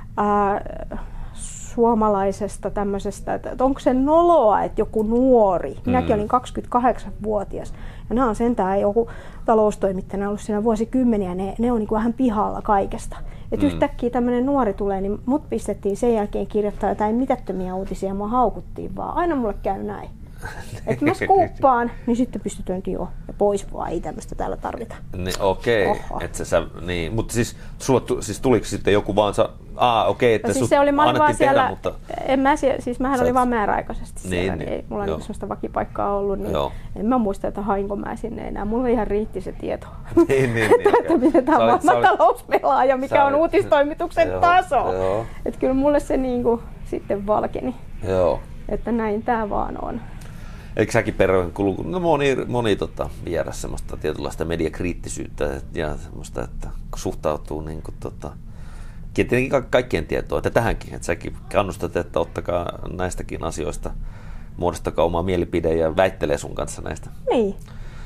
ää, suomalaisesta tämmöisestä, että onko se noloa, että joku nuori, minäkin mm. olin kaksikymmentäkahdeksanvuotias, ja nämä on sentään joku taloustoimittajana ollut siinä vuosikymmeniä, ne, ne on niin kuin vähän pihalla kaikesta. Et mm. yhtäkkiä tämmöinen nuori tulee, niin mut pistettiin sen jälkeen kirjoittaa jotain mitättömiä uutisia, mua haukuttiin vaan. Aina mulle käy näin. Että mä skuuppaan, niin sitten pystytään jo ja pois vaan, ei tämmöistä täällä tarvita. Niin, okei, okay. että sä, niin, mutta siis, sulla, siis tuliko sitten joku vaan, sa, aa okei, okay, että no siis se oli, mä olin vaan tehdä, siellä, mutta en mä, siis mähän olin vaan määräaikaisesti niin, siellä, niin, niin ei mulla joo. niin sellaista vakipaikkaa ollut, niin joo. en mä muista, että hainko mä sinne enää. Mulla ihan riitti se tieto, niin, niin, että, niin, että miten tämä maailman talous pelaa ja mikä on olit, uutistoimituksen joo, taso. Joo. Että kyllä mulle se niinku sitten valkeni, joo. että näin tää vaan on. Eikö säkin perään kulu, no moni, moni tota, viedä semmoista tietynlaista mediakriittisyyttä ja semmoista, että suhtautuu niin kuin, tota, tietenkin ka- kaikkien tietoa, että tähänkin, että säkin kannustat, että ottakaa näistäkin asioista, muodostakaa oma mielipide ja väittelee sun kanssa näistä. Niin.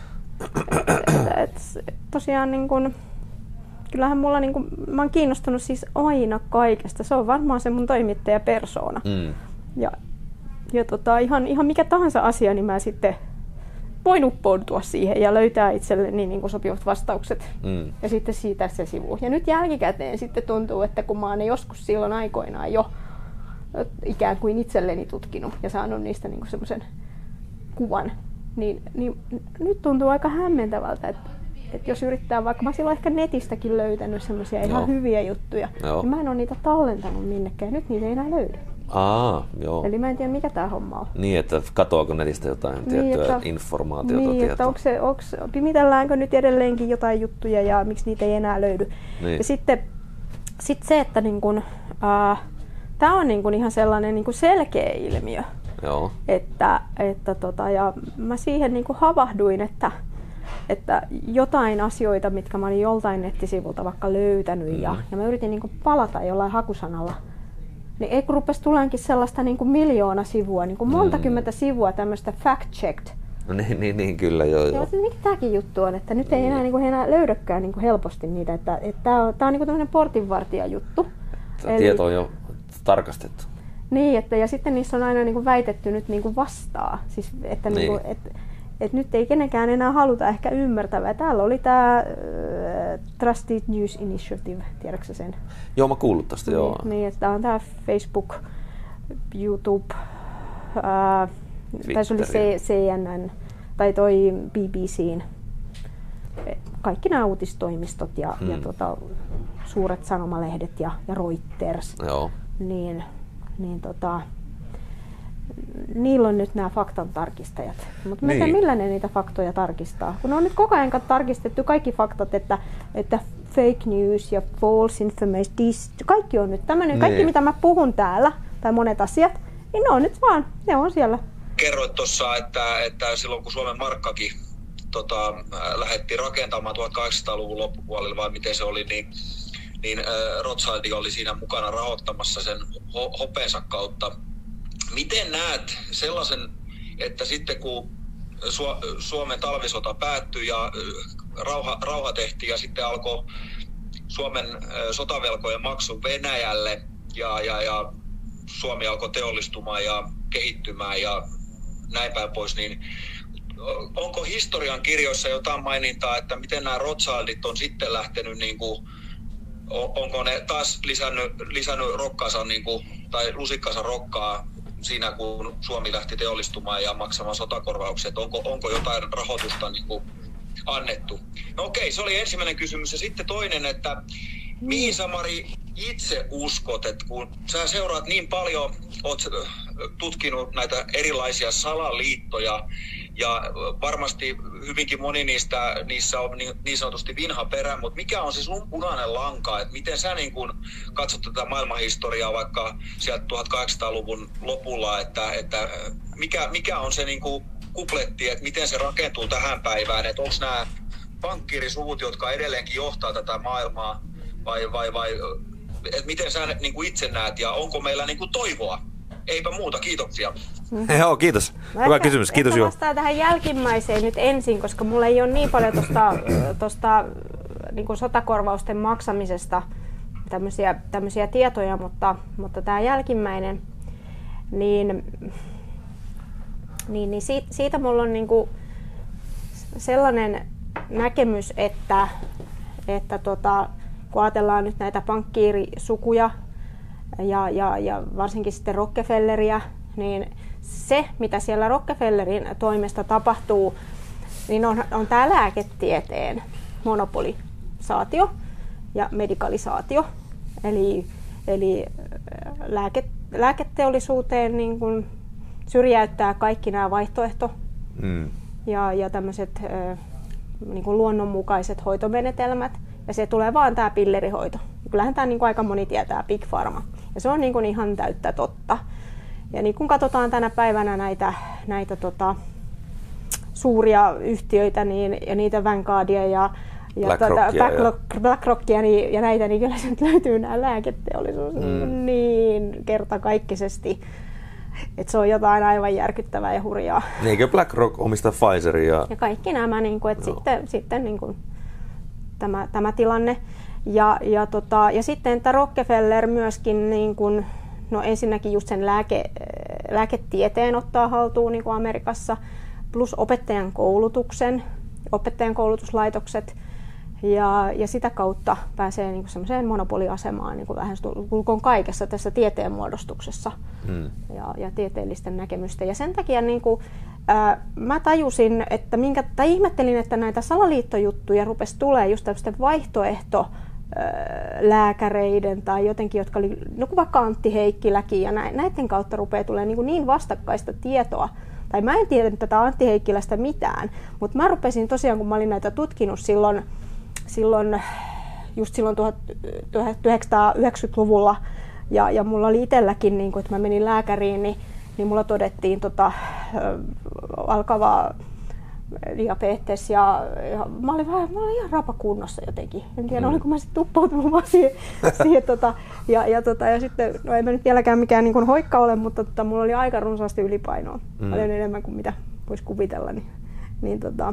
et, et, tosiaan niin kun, kyllähän mulla niin kun, mä oon kiinnostunut siis aina kaikesta, se on varmaan se mun toimittajapersoona. Mm. Ja Ja tota, ihan, ihan mikä tahansa asia, niin mä sitten voin uppoutua siihen ja löytää itselleni niin kuin sopivat vastaukset. Mm. Ja sitten siitä se sivu. Ja nyt jälkikäteen sitten tuntuu, että kun mä oon ne joskus silloin aikoinaan jo ikään kuin itselleni tutkinut ja saanut niistä niin kuin semmoisen kuvan, niin, niin nyt tuntuu aika hämmentävältä, että, että jos yrittää, vaikka mä silloin ehkä netistäkin löytänyt semmoisia ihan hyviä juttuja, Joo. niin mä en ole niitä tallentanut minnekään. Nyt niitä ei enää löydy. Aa, joo. Eli mä en tiedä, mikä tää homma on. Niin, että katoako netistä jotain niin, tiettyä että, informaatiota? Niin, tietoa. että onko se, onko, pimitelläänkö nyt edelleenkin jotain juttuja ja miksi niitä ei enää löydy. Niin. Ja sitten sit se, että niin kun, äh, tää on niin kun ihan sellainen niin kun selkeä ilmiö. Joo. Että, että tota, ja mä siihen niin kun havahduin, että, että jotain asioita, mitkä mä olin joltain nettisivulta vaikka löytänyt mm. ja, ja mä yritin niin kun palata jollain hakusanalla, niin ei kun rupesi tuleekin sellaista niin kuin miljoona sivua, niin kuin monta kymmentä sivua tämmöistä fact-checked No niin, niin, niin kyllä, joo, joo. joo. Mikä tämäkin juttu on, että nyt ei enää, niin kuin, enää löydäkään niin kuin helposti niitä, että, että tämä on, tämä on niin kuin tämmöinen portinvartija juttu. Tämä Eli, tieto on jo tarkastettu. Niin, että, ja sitten niissä on aina niin kuin väitetty nyt niin kuin vastaa, siis, että niin. Niin kuin, että, että nyt ei kenenkään enää haluta ehkä ymmärtävää. Täällä oli tämä äh, Trusted News Initiative, tiedätkö sen? Joo, mä kuullut tästä, niin, joo. Niin, että tämä on tämä Facebook, YouTube, äh, tai se oli C N N, tai toi B B C:n, kaikki nämä uutistoimistot ja, hmm. ja tota, suuret sanomalehdet ja, ja Reuters, joo. Niin, niin tota, niillä on nyt nämä faktan tarkistajat. Mutta niin. Miten, millä ne niitä faktoja tarkistaa? Kun on nyt koko ajan tarkistettu kaikki faktat, että, että fake news ja false information, dis, kaikki on nyt tämmöinen, niin. Kaikki mitä mä puhun täällä, tai monet asiat, niin ne on nyt vaan, ne on siellä. Kerroit tuossa, että, että silloin kun Suomen markkakin tota, lähdettiin rakentamaan tuhatkahdeksansataaluvun loppupuolella, vai miten se oli, niin, niin äh, Rothschild oli siinä mukana rahoittamassa sen ho- hopeensa kautta. Miten näet sellaisen, että sitten kun Su- Suomen talvisota päättyi ja rauha, rauha tehtiin ja sitten alkoi Suomen sotavelkojen maksu Venäjälle ja, ja, ja Suomi alkoi teollistumaan ja kehittymään ja näin päin pois, niin onko historian kirjoissa jotain mainintaa, että miten nämä Rothschildit on sitten lähtenyt, niin kuin, onko ne taas lisännyt, lisännyt rokkaansa niin kuin, tai lusikkansa rokkaa siinä, kun Suomi lähti teollistumaan ja maksamaan sotakorvaukset, onko, onko jotain rahoitusta niin kuin annettu? No okei, se oli ensimmäinen kysymys. Ja sitten toinen, että mihin sä, Mari, itse uskot, että kun sä seuraat niin paljon, oot tutkinut näitä erilaisia salaliittoja ja varmasti hyvinkin moni niistä, niissä on niin, niin sanotusti vinha perä, mutta mikä on se sun punainen lanka, että miten sä niin kun katsot tätä maailmanhistoriaa vaikka sieltä tuhatkahdeksansataaluvun lopulla, että, että mikä, mikä on se niin kun kupletti, että miten se rakentuu tähän päivään, että onko nämä pankkiirisuvut, jotka edelleenkin johtaa tätä maailmaa, vai, vai, vai että miten sä niin kuin itse näet ja onko meillä niin kuin toivoa? Eipä muuta, kiitoksia. Mm-hmm. Joo, kiitos. Mä Hyvä ehkä, kysymys, kiitos Juho. Vastaan tähän jälkimmäiseen nyt ensin, koska mulla ei ole niin paljon tuosta tosta, niin kuin sotakorvausten maksamisesta tämmöisiä, tämmöisiä tietoja, mutta, mutta tämä jälkimmäinen, niin, niin, niin siitä, siitä mulla on niin kuin sellainen näkemys, että, että tota, kun ajatellaan nyt näitä pankkiirisukuja ja, ja, ja varsinkin sitten Rockefelleria, niin se, mitä siellä Rockefellerin toimesta tapahtuu, niin on, on tämä lääketieteen monopolisaatio ja medikalisaatio. Eli, eli lääke, lääketeollisuuteen niin kun syrjäyttää kaikki nämä vaihtoehto mm. ja, ja tämmöiset niin kun luonnonmukaiset hoitomenetelmät. Ja se tulee vaan tämä pillerihoito. Kyllähän tämä niin kuin aika moni tietää, Big Pharma. Ja se on niin kuin ihan täyttä totta. Ja niin kun katsotaan tänä päivänä näitä, näitä tota, suuria yhtiöitä niin, ja niitä Vanguardia ja, ja BlackRockia, tota, Black, ja. BlackRockia niin, ja näitä, niin kyllä se nyt löytyy nämä lääketeollisuus mm. niin kertakaikkisesti. Että se on jotain aivan järkyttävää ja hurjaa. Eikö BlackRock omista Pfizeria? Ja kaikki nämä, niin kuin, että no. sitten, sitten niin kuin, Tämä, tämä tilanne. Ja, ja, tota, ja sitten että Rockefeller myöskin niin kun, no ensinnäkin just sen lääke, lääketieteen ottaa haltuun niin kuin Amerikassa, plus opettajan koulutuksen, opettajan koulutuslaitokset, ja, ja sitä kautta pääsee niin kuin semmoiseen monopoliasemaan niin kuin vähän tulkoon kaikessa tässä tieteen muodostuksessa hmm. ja, ja tieteellisten näkemysten. Ja sen takia niin kuin, ää, mä tajusin, että minkä, tai ihmettelin, että näitä salaliittojuttuja rupesi tulemaan just tämmöisten vaihtoehto lääkäreiden tai jotenkin, jotka oli, no vaikka Antti Heikkiläkin, ja näiden kautta rupeaa tulemaan niin, niin vastakkaista tietoa. Tai mä en tiedä tätä Antti Heikkilästä mitään, mutta mä rupesin tosiaan, kun mä olin näitä tutkinut silloin, silloin just silloin tuhatyhdeksänsataayhdeksänkymmentäluvulla, ja, ja mulla oli itselläkin, niin kun, että mä menin lääkäriin, niin, niin mulla todettiin tota, alkava diabetes ja, ja mä olin vähän, mä olin ihan rapakunnossa jotenkin. En tiedä, mm. oliko mä sitten tuppoutunut vaan siihen. siihen tota, ja, ja, tota, ja sitten, no ei mä nyt vieläkään mikään niin kuin hoikka ole, mutta tota, mulla oli aika runsaasti ylipainoa. Mm. Paljon enemmän kuin mitä voisi kuvitella, niin, niin tota,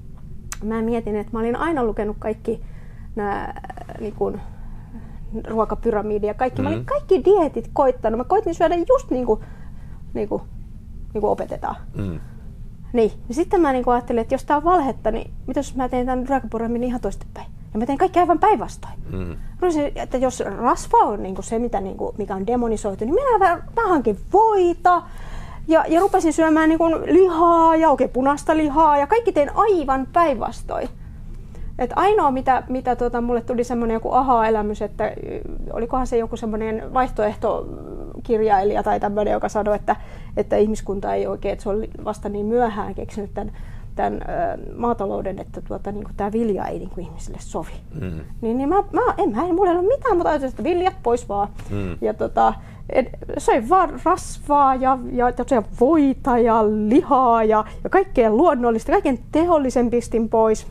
mä mietin, että mä olin aina lukenut kaikki nämä niin kuin, ruokapyramidia ja kaikki. Mm-hmm. Mä olin kaikki dieetit koittanut. Mä koitin syödä just niin kuin, niin kuin, niin kuin opetetaan. Mm. Niin. Ja sitten mä niin kuin ajattelin, että jos tää on valhetta, niin mitä jos mä teen tämän ruokapyramidin ihan toistepäin? Ja mä teen kaikki aivan päinvastoin. Mm. Että jos rasva on niin kuin se, mitä, niin kuin, mikä on demonisoitu, niin minä hankin voita. Ja, ja rupesin syömään niin kuin lihaa ja oikein punaista lihaa ja kaikki tein aivan päinvastoin. Et ainoa, mitä, mitä tuota, mulle tuli semmoinen joku aha-elämys, että olikohan se joku semmoinen vaihtoehtokirjailija tai tämmöinen, joka sanoi, että, että ihmiskunta ei oikein, että se on vasta niin myöhään keksinyt tämän, tämän ä, maatalouden, että tuota, niin tämä vilja ei niin kuin ihmisille sovi. Mm. Niin, niin mä, mä, en, mä en, mulla ei ole mitään, mutta ajattelin, että viljat pois vaan. Mm. Ja tota, söin vaan rasvaa ja, ja, ja voita ja lihaa ja, ja kaikkea luonnollista, kaiken tehollisen pistin pois.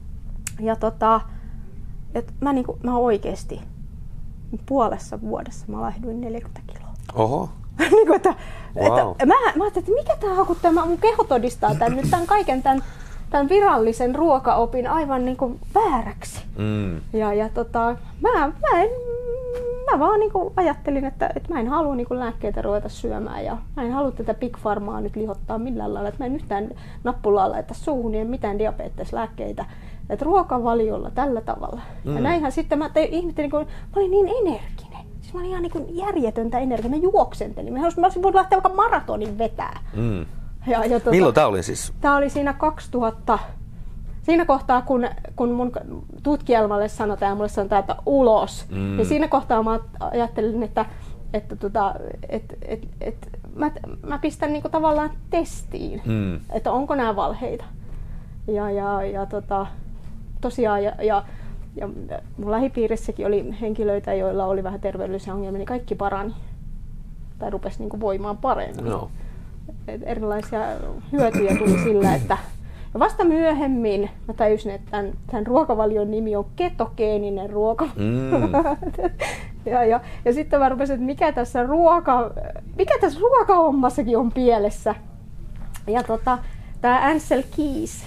Ja tota, et mä, niinku, mä oikeesti puolessa vuodessa mä laihduin neljäkymmentä kiloa. Oho. niinku, että, wow. että, mä, mä ajattelin, että mikä tää on, kun tämä mun keho todistaa tän, nyt tämän kaiken tämän, tämän virallisen ruokaopin aivan niinku vääräksi. Mm. Ja, ja tota, mä, mä, en, mä vaan niinku ajattelin, että, että mä en halua niinku lääkkeitä ruveta syömään ja mä en halua tätä Big Pharmaa nyt lihottaa millään lailla, että mä en yhtään nappulaa laita suuhun, niin mitään diabeteslääkkeitä. Että ruokavaliolla tällä tavalla. Mm. Ja näinhän sitten mä tein, ihmettelin, kun mä olin niin energinen. Siis mä olin ihan niin järjetöntä energiaa. Mä juoksentelin. Mä olisin voinut lähteä vaikka maratonin vetää. Mm. Ja, ja tuota, milloin tää oli siis? Tää oli siinä kaksituhatta. Siinä kohtaa, kun, kun mun tutkielmalle sanotaan ja mulle sanotaan, että ulos. Mm. Niin siinä kohtaa mä ajattelin, että, että, tota, että, että, että mä, mä pistän niinku tavallaan testiin, mm. että onko nämä valheita. Ja, ja, ja tota, tosiaan, ja, ja, ja mun lähipiirissäkin oli henkilöitä, joilla oli vähän terveydellisiä ongelmia, niin kaikki parani. Tai rupesi niinku voimaan paremmin. No. Et erilaisia hyötyjä tuli sillä, että ja vasta myöhemmin mä tajusin, että tämän, tämän ruokavalion nimi on ketogeeninen ruokavalio. Mm. ja, ja, ja sitten mä rupesin, että mikä tässä, ruoka, mikä tässä ruokahommassakin on pielessä. Ja tota, tää Ansel Keys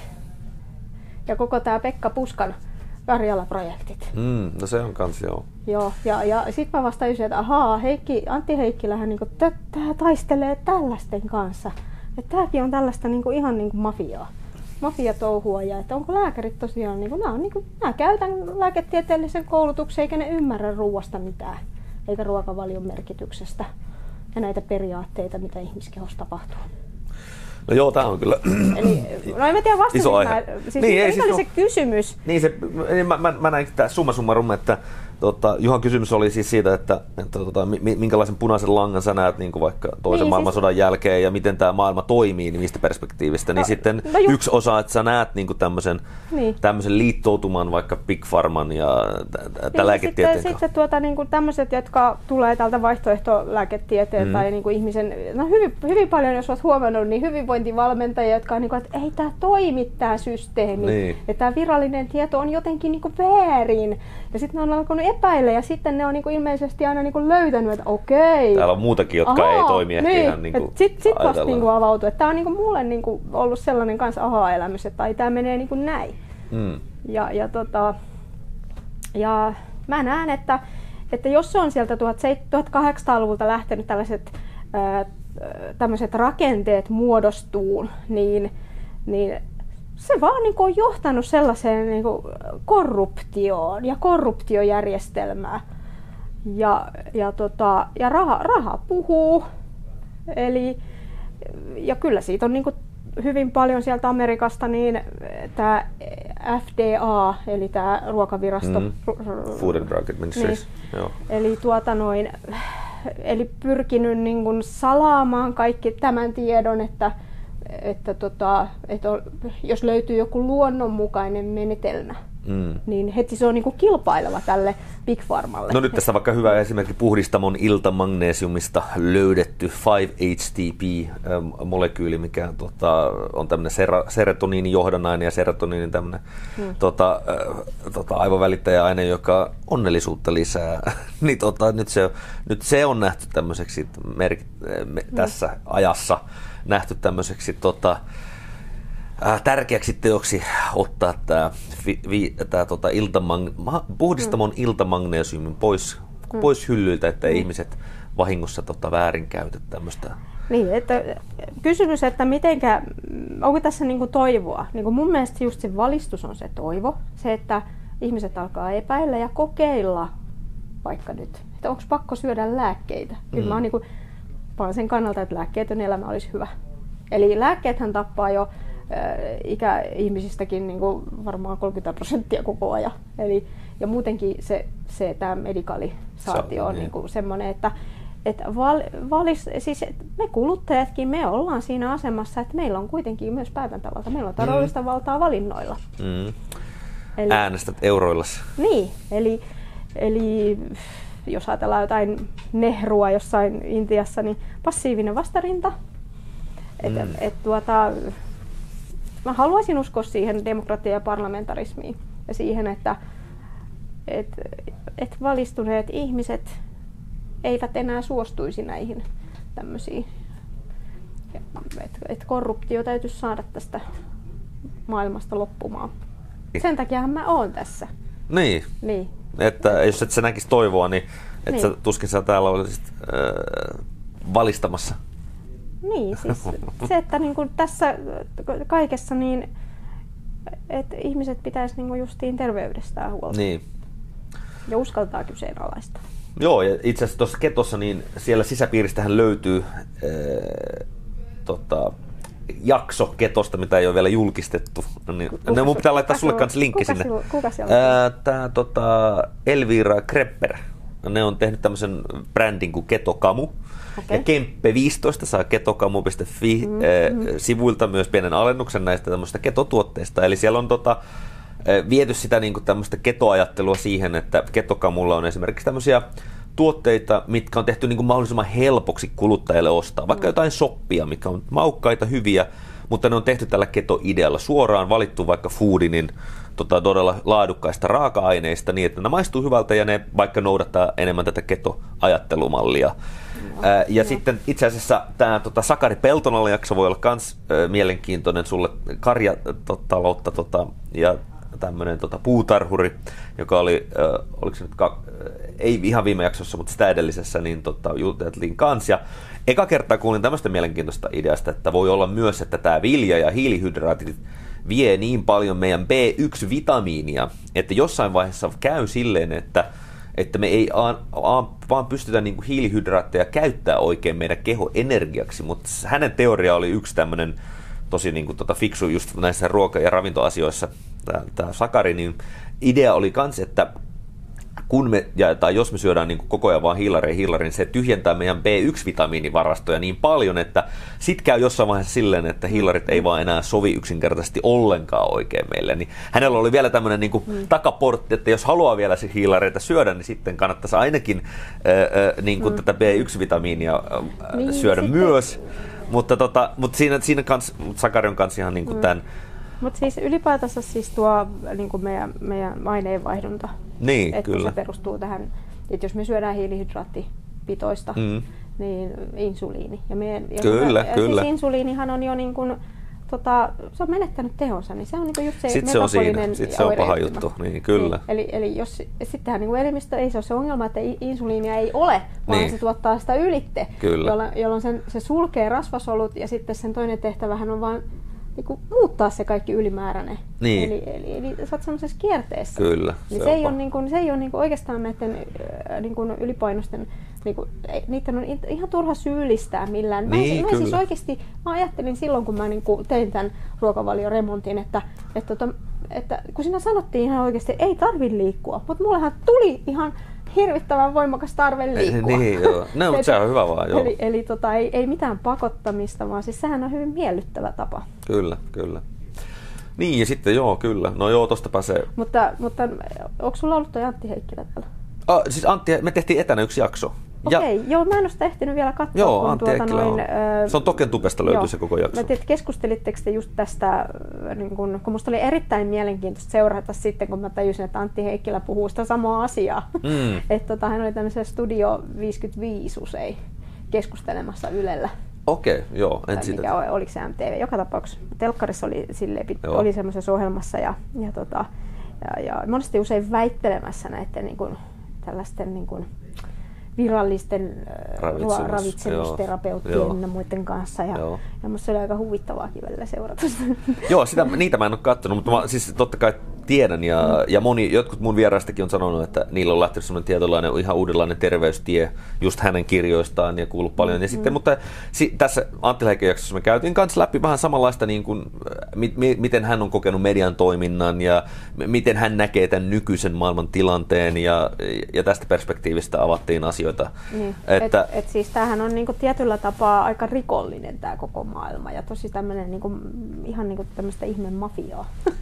ja koko tää Pekka Puskan Karjala-projektit. Mm, no se on kans joo. Joo, ja, ja sit mä vasta tajusin, että ahaa, Heikki, Antti Heikkilähän niinku, tää taistelee tällaisten kanssa. Että tääkin on tällaista niinku, ihan niinku mafiaa. Mafiatouhua ja että onko lääkärit tosiaan, niinku, nää, on, niinku, nää käytän lääketieteellisen koulutuksen eikä ne ymmärrä ruuasta mitään. Eikä ruokavalion merkityksestä ja näitä periaatteita, mitä ihmiskehossa tapahtuu. No joo, tää on kyllä Eli, no en mä tiedä vastasin, mä, siis niin, ei, siis oli no, se kysymys. Niin se, mä, mä, mä näin tää summa summarum, että tota, Juhan kysymys oli siis siitä, että, että tota, minkälaisen punaisen langan sä näet niin kuin vaikka toisen niin, maailmansodan siis jälkeen ja miten tämä maailma toimii, niin mistä perspektiivistä. No, niin sitten no yksi osa, että sä näet niin kuin tämmöisen, niin. tämmöisen liittoutuman vaikka Big Pharman ja niin, lääketieteen sitten, sitten tuota, niin kuin tämmöiset, jotka tulee tältä vaihtoehtolääketieteen mm. tai niin kuin ihmisen, no hyvin, hyvin paljon, jos olet huomannut, niin hyvinvointivalmentajia, jotka on niin kuin, että ei tämä toimi tämä systeemi, niin. että tämä virallinen tieto on jotenkin niin kuin väärin. Ja sitten ne on alkanut epäillä ja sitten ne on niinku ilmeisesti aina niinku löytänyt, että okei. Täällä on muutakin, jotka aha, ei toimi ehkä niin. ihan niinku Sitten sit vasta niinku avautuu. Tämä on niinku mulle niinku ollut sellainen kanssa aha-elämys, että ai, tämä menee niinku näin. Mm. Ja, ja, tota, ja mä näen, että, että jos on sieltä tuhatkahdeksansataaluvulta lähtenyt tällaiset ää, tämmöiset rakenteet muodostuun, niin, niin se vaan niin kuin on johtanut sellaiseen niin kuin korruptioon ja korruptiojärjestelmään. Ja, ja, tota, ja raha, raha puhuu. Eli, ja kyllä siitä on niin kuin hyvin paljon sieltä Amerikasta niin tämä F D A, eli tämä ruokavirasto. Mm. Food and Drug Administration. Niin, joo. Eli, tuota noin, eli pyrkinyt niin kuin salaamaan kaikki tämän tiedon, että Että, tota, että jos löytyy joku luonnonmukainen menetelmä, mm. niin heti se on niinku kilpaileva tälle Big Pharmalle. No nyt tässä vaikka hyvä esimerkki puhdistamon iltamagnesiumista löydetty viisi H T P-molekyyli, mikä tota, on tämmöinen ser- serotoniinijohdannainen ja serotoniinin tämmöinen mm. tota, äh, tota, aivovälittäjäaine, joka onnellisuutta lisää. niin, tota, nyt, se, nyt se on nähty tämmöiseksi merk- me, tässä mm. ajassa nähty tämmöiseksi tota, ää, tärkeäksi teoksi ottaa tämä tota, iltamag- puhdistamon mm. iltamagnesiumin pois, mm. pois hyllyiltä, että mm. ihmiset vahingossa tota, väärinkäytä tämmöistä. Niin, että kysymys, että mitenkä, onko tässä niinku toivoa? Niinku mun mielestä just se valistus on se toivo, se, että ihmiset alkaa epäillä ja kokeilla vaikka nyt, että onko pakko syödä lääkkeitä. Kyllä mm. mä oon niinku, vaan sen kannalta, että lääkkeetön elämä olisi hyvä. Eli lääkkeethän tappaa jo äh, ikäihmisistäkin niinku varmaan kolmekymmentä prosenttia koko ajan. Eli, ja muutenkin se, se tämä medikalisaatio on niinku semmoinen, että että val, valis, siis me kuluttajatkin, me ollaan siinä asemassa, että meillä on kuitenkin myös päätäntävalta. Meillä on taloudellista mm. valtaa valinnoilla. Mm. Eli, äänestät euroillasi. Niin, eli, eli jos ajatellaan jotain Nehrua jossain Intiassa, niin passiivinen vastarinta. Et, mm. et, tuota, mä haluaisin uskoa siihen demokratiaan ja parlamentarismiin ja siihen, että et, et valistuneet ihmiset eivät enää suostuisi näihin tämmöisiin. Että et korruptio täytyisi saada tästä maailmasta loppumaan. Sen takiahan mä oon tässä. Niin. niin. Että jos et sä näkisi toivoa, niin et niin. sä tuskin sä täällä olisit äh, valistamassa. Niin, siis se, että niin kuin tässä kaikessa niin, että ihmiset pitäisi niin kuin justiin terveydestään huolta. Niin. Ja uskaltaa kyseenalaista. Joo, ja itse asiassa tuossa ketossa, niin siellä sisäpiiristähän löytyy ää, tota, jakso ketosta, mitä ei ole vielä julkistettu. No niin, ne mun pitää laittaa sulle kanssa linkki kuka sinne. Silu, kuka siellä ää, tää tota, Elvira Krepper. Ne on tehnyt tämmöisen brändin kuin Ketokamu. Okay. Ja Kemppe viisitoista saa ketokamu piste fi mm, mm. sivuilta myös pienen alennuksen näistä tämmöistä ketotuotteista. Eli siellä on tota, viety sitä niin kuin tämmöistä ketoajattelua siihen, että ketokamulla on esimerkiksi tämmöisiä tuotteita, mitkä on tehty niin kuin mahdollisimman helpoksi kuluttajille ostaa. Vaikka mm. jotain soppia, mikä on maukkaita, hyviä, mutta ne on tehty tällä keto-idealla suoraan, valittu vaikka Foodinin tota, todella laadukkaista raaka-aineista niin, että ne maistuu hyvältä ja ne vaikka noudattaa enemmän tätä keto-ajattelumallia. No, Ää, ja no. sitten itse asiassa tämä tota, Sakari Peltonalle jakso voi olla myös mielenkiintoinen sulle karjataloutta tota, ja tämmöinen tota, puutarhuri, joka oli, äh, oliko se nyt, ka- ei ihan viime jaksossa, mutta sitä edellisessä, niin tota, juteltiin kanssa. Ja eka kertaa kuulin tämmöistä mielenkiintoista ideasta, että voi olla myös, että tämä vilja ja hiilihydraatit vie niin paljon meidän B yksi vitamiinia, että jossain vaiheessa käy silleen, että, että me ei a- a- vaan pystytä niinku hiilihydraatteja käyttää oikein meidän keho energiaksi, mutta hänen teoria oli yksi tämmöinen tosi niin kuin, tota, fiksu just näissä ruoka- ja ravintoasioissa, tämä Sakari, niin idea oli kans, että kun me, ja, tai jos me syödään niin kuin koko ajan vaan hiilareja hiilareja, niin se tyhjentää meidän B yksi vitamiinivarastoja niin paljon, että sit käy jossain vaiheessa silleen, että hiilarit ei vaan enää sovi yksinkertaisesti ollenkaan oikein meille. Niin hänellä oli vielä tämmöinen niin kuin mm. takaportti, että jos haluaa vielä se hiilareita syödä, niin sitten kannattaisi ainakin ää, niin kuin mm. tätä B yksi vitamiinia ää, niin, syödä sitten myös. Mutta, tota, mutta siinä, siinä kans, Sakari on kanssa ihan niin kuin mm. tämän. Mutta siis ylipäätänsä siis tuo niin kuin meidän, meidän aineenvaihdunta, niin, että kyllä. se perustuu tähän, että jos me syödään hiilihydraattipitoista, mm. niin insuliini. Ja meidän, kyllä, ja kyllä. Siis insuliinihan on jo niin kuin, tota, se on menettänyt tehonsa, niin se on niin kuin just se Sitten metabolinen Sitten se on paha juttu, niin kyllä. Niin, eli, eli jos sittenhän niin kuin elimistö, ei se ole se ongelma, että insuliinia ei ole, vaan niin. se tuottaa sitä ylitte, jolloin, jolloin sen, se sulkee rasvasolut ja sitten sen toinen tehtävähän on vaan niin muuttaa se kaikki ylimääräinen. Niin. Eli, eli, eli sä oot semmoisessa kierteessä. Kyllä. Niin se, se, ei ole, niin kuin, se ei ole niin kuin oikeastaan näiden niin kuin ylipainosten, niin kuin, niiden on ihan turha syyllistää millään. Niin, mä, mä siis oikeasti, mä ajattelin silloin, kun mä niin kuin tein tämän ruokavalioremontin, että, että, että, että kun siinä sanottiin ihan oikeasti, että ei tarvitse liikkua, mutta mullehan tuli ihan hirvittävän voimakas tarve liikkua. Niin, joo. No, mutta se on hyvä vaan, joo. Eli, eli tota, ei, ei mitään pakottamista, vaan siis sehän on hyvin miellyttävä tapa. Kyllä, kyllä. Niin, ja sitten joo, kyllä. No joo, tosta pääsee. Mutta, mutta onko sulla ollut toi Antti Heikkilä täällä? Ah, siis Antti, me tehtiin etänä yksi jakso. Okei, okay, joo, mä en ole sitä ehtinyt vielä katsoa. Joo, Antti tuota noin, on. Se on Token tubesta löytyy joo, se koko jakso. Mä tiedän, keskustelitteko te just tästä, niin kun, kun musta oli erittäin mielenkiintoista seurata sitten, kun mä tajusin, että Antti Heikkilä puhuu sitä samaa asiaa. Mm. Että tota, hän oli tämmöisessä Studio viisikymmentäviisi usein keskustelemassa Ylellä. Okei, okay, joo, en tai sitä. Mikä, oliko se M T V? Joka tapauksessa telkkarissa oli, silleen, oli semmoisessa ohjelmassa ja, ja, tota, ja, ja monesti usein väittelemässä näiden niin kuin, tällaisten niin kuin, virallisten Ravitsemus, ravitsemusterapeuttien ja muiden kanssa. Ja, ja musta se oli aika huvittavaakin välillä seurata. Joo, sitä, niitä mä en ole katsonut, mutta mä siis totta kai tiedän ja, mm. ja moni, jotkut mun vieraistakin on sanonut, että niillä on lähtenyt semmoinen tietynlainen ihan uudenlainen terveystie just hänen kirjoistaan ja kuullut paljon. Ja mm. sitten, mutta si, tässä Antti Häikkön jaksossa me käytiin kanssa läpi vähän samanlaista, niin kuin, mi, mi, miten hän on kokenut median toiminnan ja miten hän näkee tämän nykyisen maailman tilanteen ja, ja tästä perspektiivistä avattiin asioita. Niin. Että, et, et siis tämähän on niinku tietyllä tapaa aika rikollinen tämä koko maailma ja tosi tämmöinen niinku, ihan niinku tämmöistä ihme mafiaa.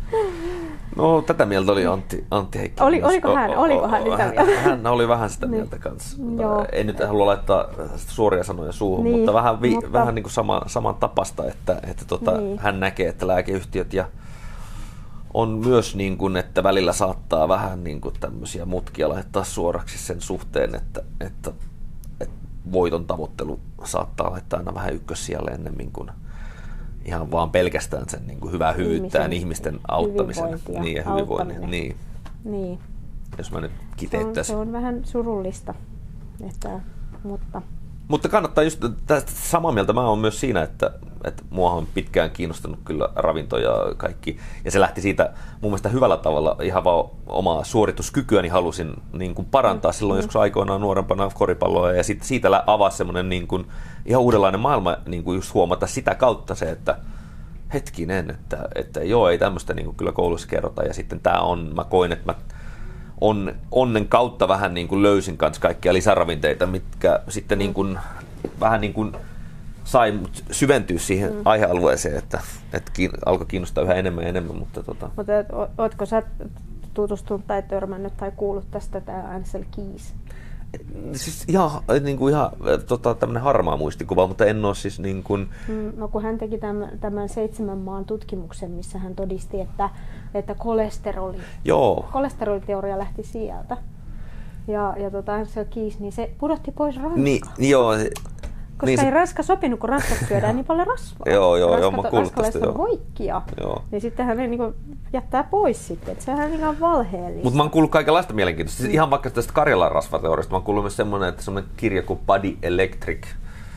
No tätä mieltä oli Antti, Antti Heikkinen. Oli, oliko hän, o, o, oliko hän sitä mieltä? Hän, hän oli vähän sitä mieltä kanssa. Joo. En nyt halua laittaa suoria sanoja suuhun, niin, mutta vähän, vi, mutta... vähän niin kuin sama, saman tapasta, että, että tota, niin. hän näkee, että lääkeyhtiöt ja on myös niin kuin, että välillä saattaa vähän niin kuin tämmöisiä mutkia laittaa suoraksi sen suhteen, että, että, että voiton tavoittelu saattaa laittaa aina vähän ykkössijalle ennemmin kuin ihan vaan pelkästään sen niin kuin hyvää hyvyyttään, ihmisten, ihmisten auttamisen niin, ja hyvinvoinnin. Niin. Niin. Jos mä nyt kiteyttäisin. Se on, se on vähän surullista, että, mutta... Mutta kannattaa just tästä samaa mieltä. Mä oon myös siinä, että, että mua on pitkään kiinnostanut kyllä ravinto ja kaikki. Ja se lähti siitä mun mielestä hyvällä tavalla ihan vaan omaa suorituskykyäni halusin niin kuin parantaa mm. silloin joskus aikoinaan nuorempana koripalloa. Ja sitten siitä avasi semmoinen niin kuin ihan uudenlainen maailma niin kuin just huomata sitä kautta se, että hetkinen, että, että joo, ei tämmöistä niin kuin kyllä koulussa kerrota. Ja sitten tää on, mä koin, että mä On, onnen kautta vähän niin kuin löysin kanssa kaikkia lisäravinteita, mitkä sitten niin kuin, vähän niin kuin sai syventyä siihen mm. aihealueeseen, että, että kiin, alkoi kiinnostaa yhä enemmän ja enemmän. Mutta, tota... mutta ootko sä tutustunut tai törmännyt tai kuullut tästä tämä Ansel Keys? Siis ihan, niin kuin ihan tota, tämmöinen harmaa muistikuva, mutta en ole siis niin kuin... No kun hän teki tämän, tämän seitsemän maan tutkimuksen, missä hän todisti, että, että kolesteroli, Joo. kolesteroliteoria lähti sieltä. Ja, ja tota Ansel Keys, niin se pudotti pois Ranskaa. Niin, joo. Koska niin ei se... Ranska sopinut, kun Ranskassa syödään niin paljon rasvaa. Joo, joo, joo, mä kuullut tästä, joo. Hoikkia, joo. Niin sitten hän niin kuin jättää pois sitten, että sehän on ihan valheellista. Mutta mä oon kuullut kaikenlaista mielenkiintoista. Siis ihan vaikka tästä Karjalan rasvateoriasta, mä oon kuullut myös semmoinen, että semmoinen kirja kuin Body Electric.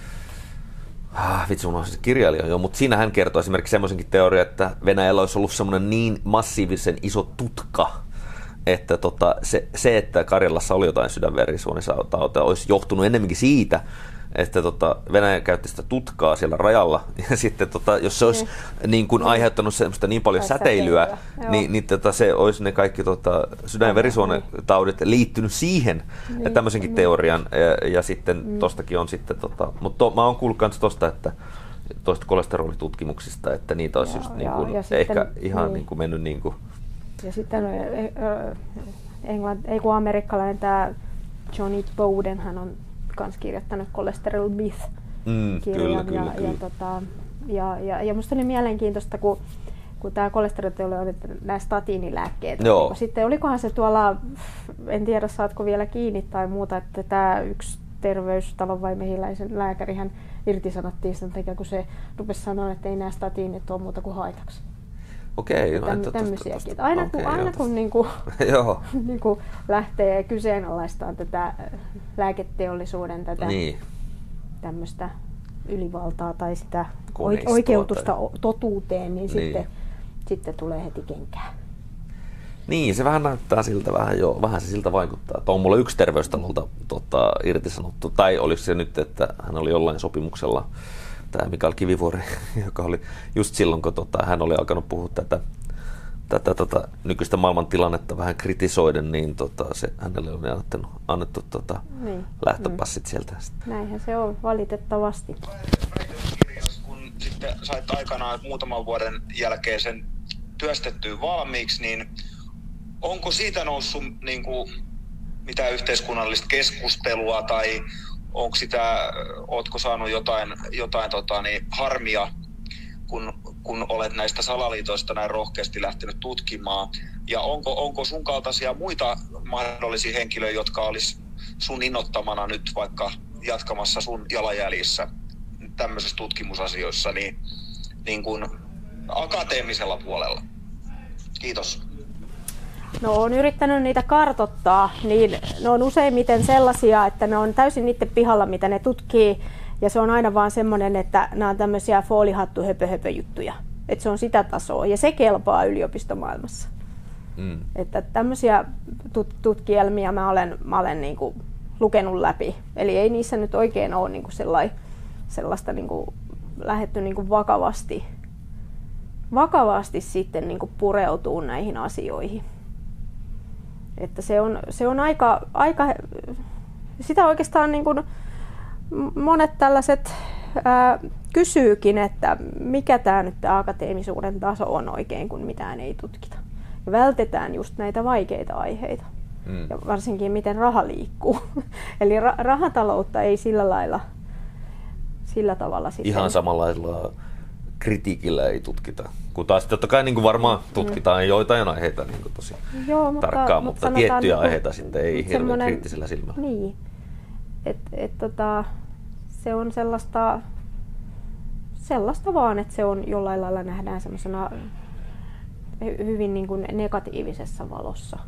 Ah, vitsi, unohdin se kirjailija, joo, mutta siinä hän kertoo esimerkiksi semmoisenkin teorian, että Venäjällä olisi ollut semmoinen niin massiivisen iso tutka, että tota, se, se, että Karjalassa oli jotain sydänverisuonitautia, olisi johtunut enemmänkin siitä, että tota, Venäjä käytti sitä tutkaa siellä rajalla, ja sitten tota, jos se olisi mm. niin kuin aiheuttanut semmoista niin paljon säteilyä, säteilyä niin, niin tota, se olisi ne kaikki tota, sydän- ja verisuonitaudit liittynyt siihen, niin, tämmöisenkin niin. teorian, ja, ja sitten mm. tostakin on sitten, tota, mutta to, mä oon kuullut myös tosta, että toista kolesterolitutkimuksista, että niitä olisi joo, just niin kuin, ehkä sitten, ihan niin. Niin kuin mennyt niin kuin... Ja sitten Englanti, ei kun amerikkalainen tämä Johnny Bowden, hän on kans kirjoittanut Cholesterol Myth-kirjan. Mm, ja, ja, tota, ja, ja, ja musta oli mielenkiintoista, kun, kun tämä kolesteroliteoria oli nämä statiinilääkkeet. Niin sitten olikohan se tuolla, en tiedä saatko vielä kiinni tai muuta, että tämä yksi terveystalon vai mehiläisen lääkäri hän irtisanottiin sen takia, kun se rupesi sanoa, että ei nämä statiinit ole muuta kuin haitaksi. Okei, Täm, no, tämmöisiäkin. Aina okay, kun, aina kun niinku, niinku lähtee kyseenalaistamaan tätä lääketeollisuuden tätä niin. tämmöistä ylivaltaa tai sitä Koneistoa oikeutusta tai... totuuteen, niin, niin. Sitten, sitten tulee heti kenkää. Niin, se vähän näyttää siltä, vähän, jo, vähän se siltä vaikuttaa. Tuo on mulle yksi terveystalolta tota, irtisanottu, tai oliko se nyt, että hän oli jollain sopimuksella, tämä Mikael Kivivuori, joka oli just silloin, kun tota, hän oli alkanut puhua tätä, tätä tota, nykyistä maailmantilannetta vähän kritisoiden, niin tota, se, hänelle oli annettu, annettu tota, niin. lähtöpassit mm. sieltä. Näinhän se on, valitettavasti. Kun sitten sait aikanaan muutaman vuoden jälkeen sen työstettyä valmiiksi, niin onko siitä noussut niin kuin, mitään yhteiskunnallista keskustelua tai onko sitä, ootko saanut jotain, jotain tota, niin, harmia, kun, kun olet näistä salaliitoista näin rohkeasti lähtenyt tutkimaan? Ja onko, onko sun kaltaisia muita mahdollisia henkilöitä, jotka olisi sun innottamana nyt vaikka jatkamassa sun jalanjäljissä tämmöisissä tutkimusasioissa niin, niin kuin akateemisella puolella? Kiitos. No olen yrittänyt niitä kartoittaa, niin ne on useimmiten sellaisia, että ne on täysin niiden pihalla, mitä ne tutkii. Ja se on aina vaan semmoinen, että nämä on tämmöisiä foolihattu höpö höpö juttuja. Että se on sitä tasoa ja se kelpaa yliopistomaailmassa. Mm. Että tämmöisiä tut- tutkielmia mä olen, mä olen niinku lukenut läpi. Eli ei niissä nyt oikein ole niinku sellai, sellaista niinku lähdetty niinku vakavasti, vakavasti sitten niinku pureutuu näihin asioihin. Että se on, se on aika, aika, sitä oikeastaan niin kuin monet tällaiset ää, kysyykin, että mikä tämä nyt tämä akateemisuuden taso on oikein, kun mitään ei tutkita. Ja vältetään just näitä vaikeita aiheita. Mm. Ja varsinkin miten raha liikkuu. Eli ra- rahataloutta ei sillä lailla, sillä tavalla sitten. Ihan samanlaisella kritiikillä ei tutkita. Kun taas totta kai niin kuin varmaan tutkitaan mm. joitain aiheita niin kuin tosi Joo, mutta, tarkkaan, mutta, mutta tiettyjä niin aiheita sitten ei hirveän kriittisellä silmällä. Niin, että et, tota, se on sellaista, sellaista vaan, että se on jollain lailla nähdään semmoisena hyvin niin kuin negatiivisessa valossa.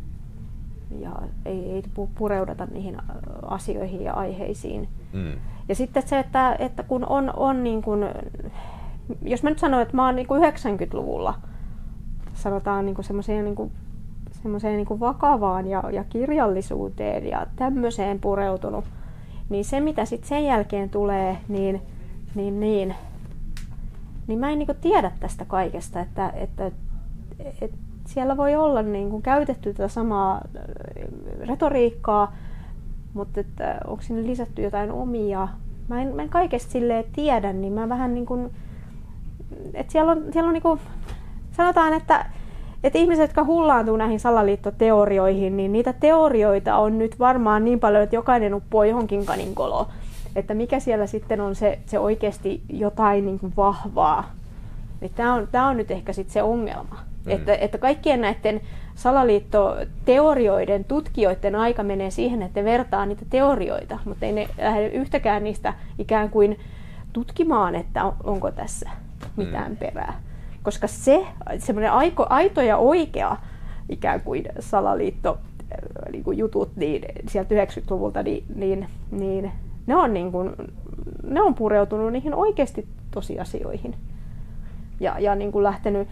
Ja ei, ei pureudata niihin asioihin ja aiheisiin. Mm. Ja sitten se, että, että kun on, on niin kuin, jos mä nyt sanon, että mä oon niin kuin yhdeksänkymmentäluvulla, sanotaan niin kuin semmoiseen, niin kuin, semmoiseen niin kuin vakavaan ja, ja kirjallisuuteen ja tämmöiseen pureutunut, niin se mitä sitten sen jälkeen tulee, niin, niin, niin, niin mä en niin kuin tiedä tästä kaikesta, että, että, että siellä voi olla niin kuin käytetty tätä samaa retoriikkaa, mutta että onko sinne lisätty jotain omia. Mä en, mä en kaikesta silleen tiedä, niin mä vähän niin kuin, että siellä on, siellä on niin kuin, sanotaan, että, että ihmiset, jotka hullaantuu näihin salaliittoteorioihin, niin niitä teorioita on nyt varmaan niin paljon, että jokainen uppoo johonkin kaninkoloon. Että mikä siellä sitten on se, se oikeasti jotain niin kuin vahvaa. Tämä on, tämä on nyt ehkä sitten se ongelma. Mm. Että, että kaikkien näiden salaliittoteorioiden tutkijoiden aika menee siihen, että ne vertaa niitä teorioita, mutta ei ne lähde yhtäkään niistä ikään kuin tutkimaan, että on, onko tässä mitään mm. perää. Koska se, semmoinen aito, aito ja oikea ikään kuin salaliitto niin kuin jutut niin, sieltä yhdeksänkymmentäluvulta, niin, niin, niin ne, on niin kuin, ne on pureutunut niihin oikeasti tosiasioihin. Ja, ja niin kuin lähtenyt,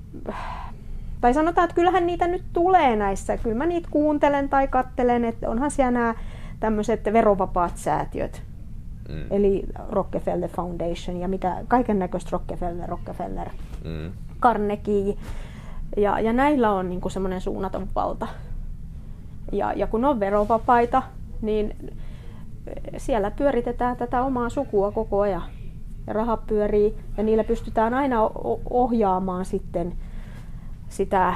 tai sanotaan, että kyllähän niitä nyt tulee näissä, kyllä mä niitä kuuntelen tai katselen, että onhan siellä nämä tämmöiset verovapaat säätiöt, mm. eli Rockefeller Foundation ja mitä kaiken näköistä Rockefeller, Rockefeller, mm. Carnegie, ja, ja näillä on niin kuin semmoinen suunnaton valta. Ja, ja kun on verovapaita, niin siellä pyöritetään tätä omaa sukua koko ajan. Ja raha pyörii ja niillä pystytään aina ohjaamaan sitten sitä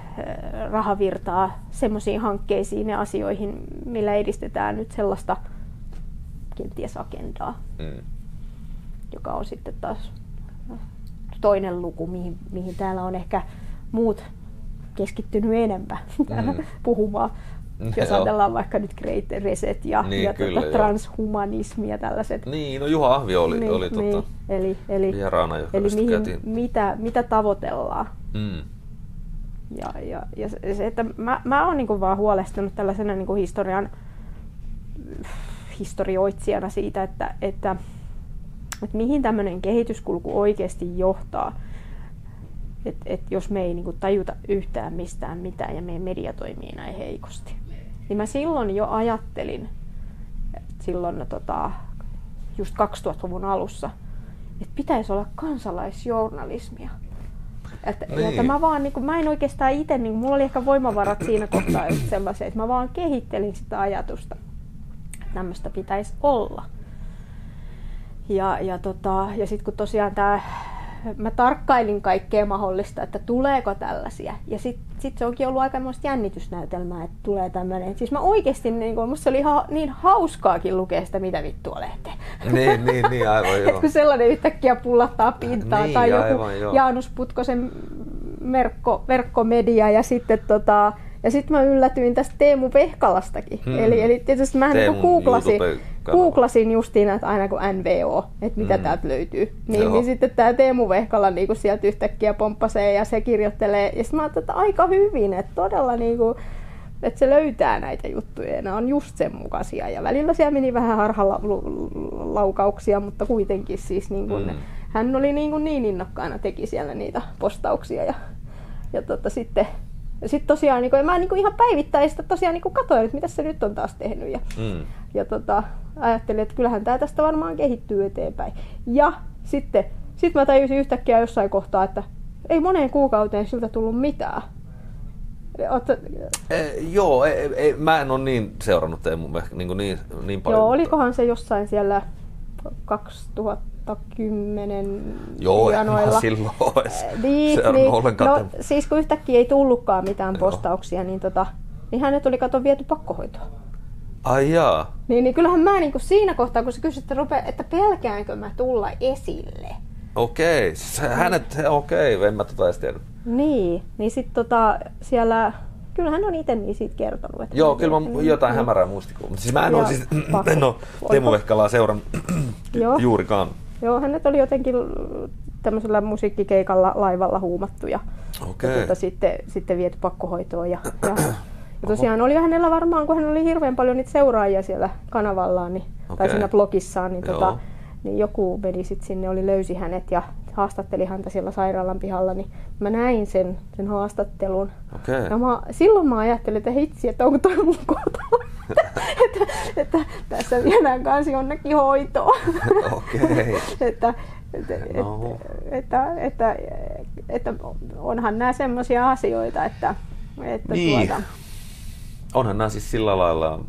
rahavirtaa semmoisiin hankkeisiin ja asioihin, millä edistetään nyt sellaista kenties agendaa, mm. joka on sitten taas toinen luku, mihin, mihin täällä on ehkä muut keskittynyt enemmän mm. puhumaan. Jos ajatellaan vaikka nyt Great Reset ja, niin, ja kyllä, tuota, transhumanismi ja tällaiset. Niin, no Juha Ahvio oli, niin, oli niin, tota, eli, eli, vieraana, eli mihin, mitä, mitä tavoitellaan. Mm. Ja, ja, ja se, että mä, mä oon niinku vaan huolestunut tällaisena niinku historian historioitsijana siitä, että, että, että mihin tämmöinen kehityskulku oikeasti johtaa. Että et jos me ei niinku tajuta yhtään mistään mitään ja meidän media toimii näin heikosti. Niin mä silloin jo ajattelin, silloin tota, just kaksituhattaluvun alussa, että pitäisi olla kansalaisjournalismia. Että, niin. että mä, vaan, niin kun, mä en oikeastaan itse, niin mulla oli ehkä voimavarat siinä kohtaa sellaisia, että mä vaan kehittelin sitä ajatusta, että tämmöistä pitäisi olla. Ja, ja, tota, ja sitten kun tosiaan tää, mä tarkkailin kaikkea mahdollista, että tuleeko tällaisia. Ja sitten sit se onkin ollut aikamoista jännitysnäytelmää, että tulee tämmöinen. Siis mä oikeasti, niin kun, musta se oli ha, niin hauskaakin lukea sitä, mitä vittua lehteen. Niin, niin, niin aivan joo. Et kun sellainen yhtäkkiä pullattaa pintaan, niin, tai joku aivan, joo. Jaanus Putkosen verkko, verkkomedia, ja sitten tota, ja sitten mä yllätyin tästä Teemu Vehkalastakin. Hmm. Eli, eli tietysti mä niin googlasin, googlasin justiin, että aina kun N V O, että mitä mm. täältä löytyy. Niin, niin sitten tämä Teemu Vehkala niin sieltä yhtäkkiä pomppasee ja se kirjoittelee. Ja sitten mä ajattelin, että aika hyvin, että todella niin kuin, että se löytää näitä juttuja ja ne on just sen mukaisia. Ja välillä siellä meni vähän harhalaukauksia, mutta kuitenkin siis niin kuin, mm. hän oli niin, kuin niin innokkaana, teki siellä niitä postauksia. Ja, ja tota, sitten sitten tosiaan, niin kuin, mä niin kuin ihan päivittäin sitä tosiaan niin kuin katsoin, että mitä se nyt on taas tehnyt. Ja, mm. ja tota, ajattelin, että kyllähän tämä tästä varmaan kehittyy eteenpäin. Ja sitten sit mä tajusin yhtäkkiä jossain kohtaa, että ei moneen kuukauteen siltä tullut mitään. Oot... Eh, joo, ei, ei, mä en ole niin seurannut Teemu niin, niin, niin paljon. Joo, olikohan se jossain siellä kaksituhattakymmenen joo, janoilla. Joo, silloin olisi niin, seurannut niin, ollenkaan. No, siis kun yhtäkkiä ei tullutkaan mitään joo. postauksia, niin, tota, niin hänet oli kato viety pakkohoitoon. Ai jaa. Niin, niin kyllähän mä niin kuin siinä kohtaa, kun sä kysyt, että, rupea, että pelkäänkö mä tulla esille. Okei, okay. hänet, okei, okay. en mä tota edes tiedä. Niin, niin sit tota siellä, kyllähän on itse niin siitä kertonut. Että joo, kyllä mä jotain no. hämärää muistikuvaa. Siis mä en ole siis, en ole Teemu Vehkalaa seurannut juurikaan. Joo, hänet oli jotenkin tämmöisellä musiikkikeikalla laivalla huumattu ja, okay. ja tuota, sitten, sitten viety pakkohoitoon. Ja, ja, ja tosiaan oli hänellä varmaan, kun hän oli hirveän paljon niitä seuraajia siellä kanavallaan niin, okay. tai siinä blogissaan, niin, tota, niin joku meni sitten sinne, oli löysi hänet ja haastatteli häntä siellä sairaalan pihalla, niin mä näin sen, sen haastattelun. Okay. Ja mä, silloin mä ajattelin, että hitsi, että onko toi mun kotona, että, että, että tässä viedään kanssa jonnekin hoitoon. Okay. että, että, no. että, että, että, että onhan nämä semmoisia asioita, että, että niin. tuota... Onhan nämä siis sillä lailla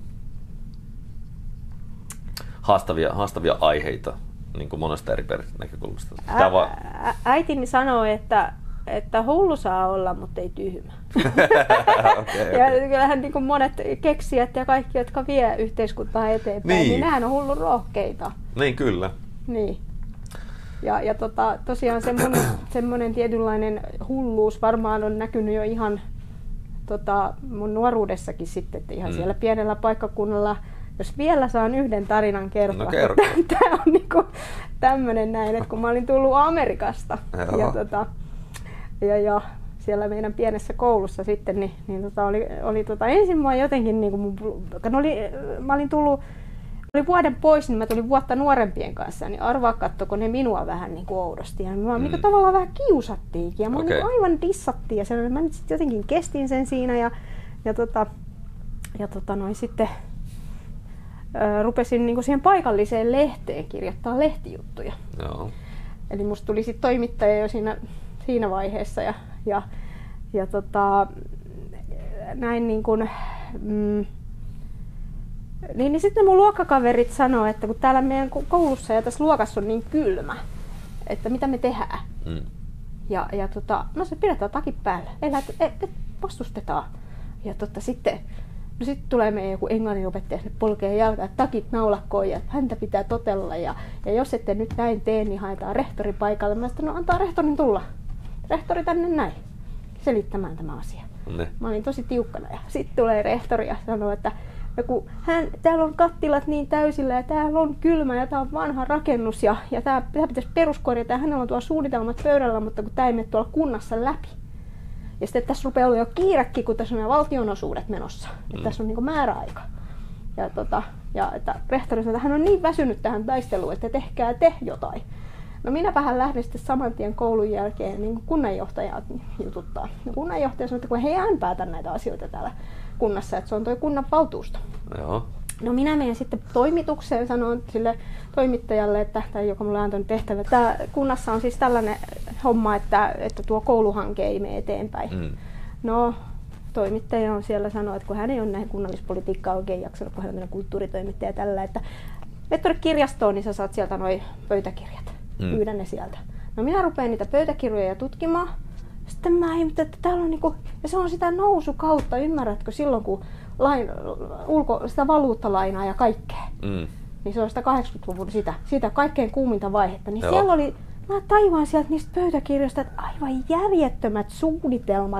haastavia, haastavia aiheita. Niin kuin monesta eri näkökulmasta. Ä, va- ä, äitini sanoi, että, että hullu saa olla, mutta ei tyhmä. okay, ja okay. kyllähän niin kuin monet keksijät ja kaikki, jotka vie yhteiskuntaa eteenpäin, niin, niin nehän on hullun rohkeita. Niin, kyllä. Niin. Ja, ja tota, tosiaan semmoinen, semmoinen tietynlainen hulluus varmaan on näkynyt jo ihan tota, mun nuoruudessakin sitten, että ihan mm. siellä pienellä paikkakunnalla. Jos vielä saan yhden tarinan kertoa, no, kerro. Tämä on niinku tämmöinen näin, että kun mä olin tullut Amerikasta ja, tota, ja, ja siellä meidän pienessä koulussa sitten, niin, niin tota oli, oli tota, ensin mä jotenkin, niinku, mun, oli, mä olin tullut olin vuoden pois, niin mä tulin vuotta nuorempien kanssa, niin arvaa kattoko ne minua vähän niin kuin oudosti. Ja mä mm. niin tavallaan vähän kiusattiinkin ja mä okay. niin aivan dissattiin ja sen, mä nyt sitten jotenkin kestin sen siinä ja, ja, tota, ja tota, noin sitten rupesin niinku siihen paikalliseen lehteen kirjoittaa lehtijuttuja. Joo. Eli musta tuli sit toimittaja jo siinä, siinä vaiheessa ja, ja, ja tota, näin niin kuin, mm, niin, niin sitten mun luokkakaverit sanoo, että kun täällä meidän koulussa ja tässä luokassa on niin kylmä, että mitä me tehdään. Mm. Ja, ja tota, no se pidetään takit päällä, ei lähte, et, et vastustetaan. Ja tota, sitten No sitten tulee meidän joku englanninopettaja, ne polkee jalkaa, että takit naulakkoon ja häntä pitää totella. Ja, ja jos ette nyt näin tee, niin haetaan rehtori paikalle. Mä sanoin, no antaa rehtorin tulla. Rehtori tänne näin, selittämään tämä asia. Ne. Mä olin tosi tiukkana. Ja sitten tulee rehtori ja sanoo, että no kun hän, täällä on kattilat niin täysillä ja täällä on kylmä ja tää on vanha rakennus. Ja, ja tää, tää pitäisi peruskorjata ja hänellä on tuolla suunnitelmat pöydällä, mutta kun tää ei mene tuolla kunnassa läpi. Ja sitten tässä rupeaa olla jo kiirekin, kun tässä on nämä valtionosuudet menossa. Mm. Että tässä on niin määräaika. Ja, tota, ja että rehtori sanoi, että hän on niin väsynyt tähän taisteluun, että tehkää te jotain. No minäpähän lähdin sitten saman tien koulun jälkeen niin kunnanjohtajaa jututtaa. Ja kunnanjohtaja sanoi, että kun he hän päätä näitä asioita täällä kunnassa, että se on tuo kunnan valtuusto. Joo. No minä menen sitten toimitukseen, sanoin sille toimittajalle, että, tai joka mulle antoi tehtävä, että kunnassa on siis tällainen homma, että, että tuo kouluhanke ei mene eteenpäin. Mm. No toimittaja on siellä sanonut, että kun hän ei ole näihin kunnallispolitiikkaan oikein jaksanut, kun hän on kulttuuritoimittaja tällä, että et tuonne kirjastoon, niin sä saat sieltä noi pöytäkirjat, mm. pyydän ne sieltä. No minä rupean niitä pöytäkirjoja tutkimaan, sitten mä ihmettelin, että täällä on niinku, ja se on sitä nousukautta, ymmärrätkö, silloin kun lain, ulko, sitä valuuttalainaa ja kaikkea. Mm. Niin se on sitä kahdeksankymmentäluvun sitä, sitä kaikkein kuuminta vaihetta. Niin siellä oli, mä taivaan sieltä niistä pöytäkirjoista, että aivan järjettömät suunnitelmat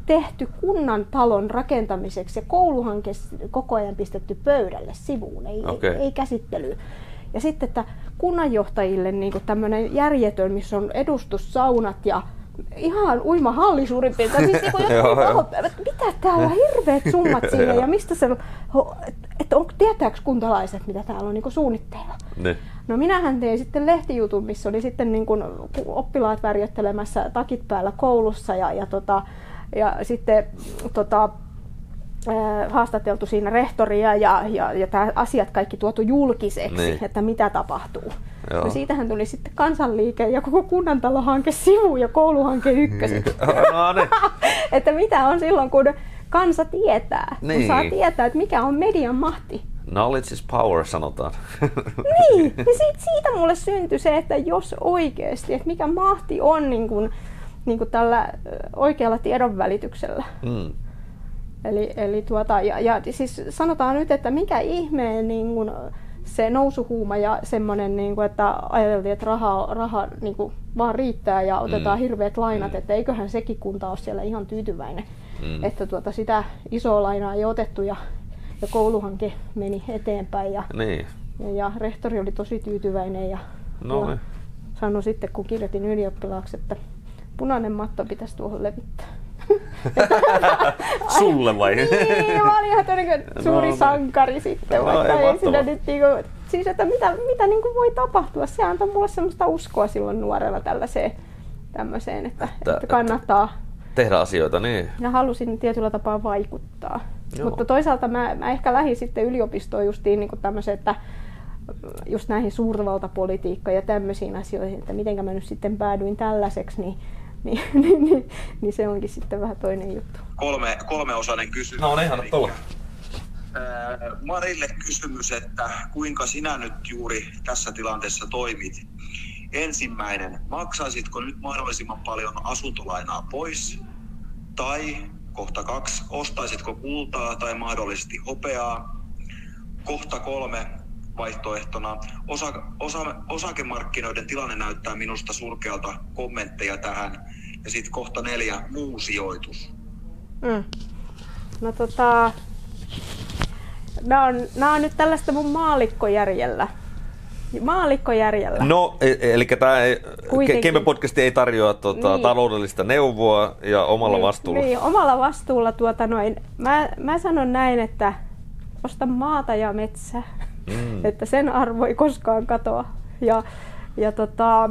tehty kunnan talon rakentamiseksi ja kouluhanke koko ajan pistetty pöydälle sivuun, ei, okay. ei, ei käsittelyyn. Ja sitten, että kunnanjohtajille niin tämmöinen järjetön, missä on edustussaunat ja ihan uimahalli suurin piirtein. Siis niin mitä täällä on hirveät summat siinä ja mistä se on, että on, tietääkö kuntalaiset, mitä täällä on niin suunnitteilla. Ne. No minähän tein sitten lehtijutun, missä oli sitten niin kuin oppilaat värjöttelemässä takit päällä koulussa ja, ja, tota, ja sitten tota, haastateltu siinä rehtoria ja, ja, ja tämä asiat kaikki tuotu julkiseksi, niin. Että mitä tapahtuu. No siitähän tuli sitten Kansanliike ja koko kunnantalohanke sivu ja kouluhanke ykköset. No, niin. Että mitä on silloin, kun kansa tietää, niin. Kun saa tietää, että mikä on median mahti. Knowledge is power, sanotaan. Niin, ja siitä, siitä mulle syntyi se, että jos oikeasti, että mikä mahti on niin kuin, niin kuin tällä oikealla tiedonvälityksellä. Mm. Eli, eli tuota, ja, ja siis sanotaan nyt, että mikä ihmeen niin kuin se nousuhuuma ja semmoinen, niin kuin, että ajateltiin, että raha, raha niin kuin vaan riittää ja otetaan mm. hirveät lainat, mm. että eiköhän sekin kunta ole siellä ihan tyytyväinen, mm. että tuota, sitä isoa lainaa ei otettu ja, ja kouluhanke meni eteenpäin ja, niin. ja, ja rehtori oli tosi tyytyväinen ja, no, ja sanoi sitten, kun kirjoitin ylioppilaaksi, että punainen matto pitäisi tuohon levittää. Sulle vai? Niin, mä olin ihan suuri no, sankari sitten, no, vaikka ei, ei siinä nyt niinku, siis että mitä, mitä niinku voi tapahtua. Se antoi mulle semmoista uskoa silloin nuorella tällaiseen tämmöiseen, että, että, että kannattaa tehdä asioita, niin. Ja halusin tietyllä tapaa vaikuttaa. Joo. Mutta toisaalta mä, mä ehkä lähdin sitten yliopistoon justiin niinku tämmöiseen, että just näihin suurvaltapolitiikkaan ja tämmöisiin asioihin, että mitenkä mä nyt sitten päädyin tällaiseksi, niin Niin, niin, niin, niin se onkin sitten vähän toinen juttu. Kolme, kolmeosainen kysymys. No niin, anna tulla. Marille kysymys, että kuinka sinä nyt juuri tässä tilanteessa toimit? Ensimmäinen, maksaisitko nyt mahdollisimman paljon asuntolainaa pois? Tai kohta kaksi, ostaisitko kultaa tai mahdollisesti hopeaa? Kohta kolme, vaihtoehtona. Osa, osa, osakemarkkinoiden tilanne näyttää minusta surkealta, kommentteja tähän. Ja sitten kohta neljä, muu sijoitus. Mm. No tota, nämä on, nämä on nyt tällaista mun maallikkojärjellä. Maallikkojärjellä. No, eli tämä Kempe-podcasti ei tarjoa tuota, niin. taloudellista neuvoa ja omalla niin, vastuulla. Niin, omalla vastuulla. Tuota, noin. Mä, mä sanon näin, että osta maata ja metsää. Mm. Että sen arvo ei koskaan katoa. Ja, ja tota,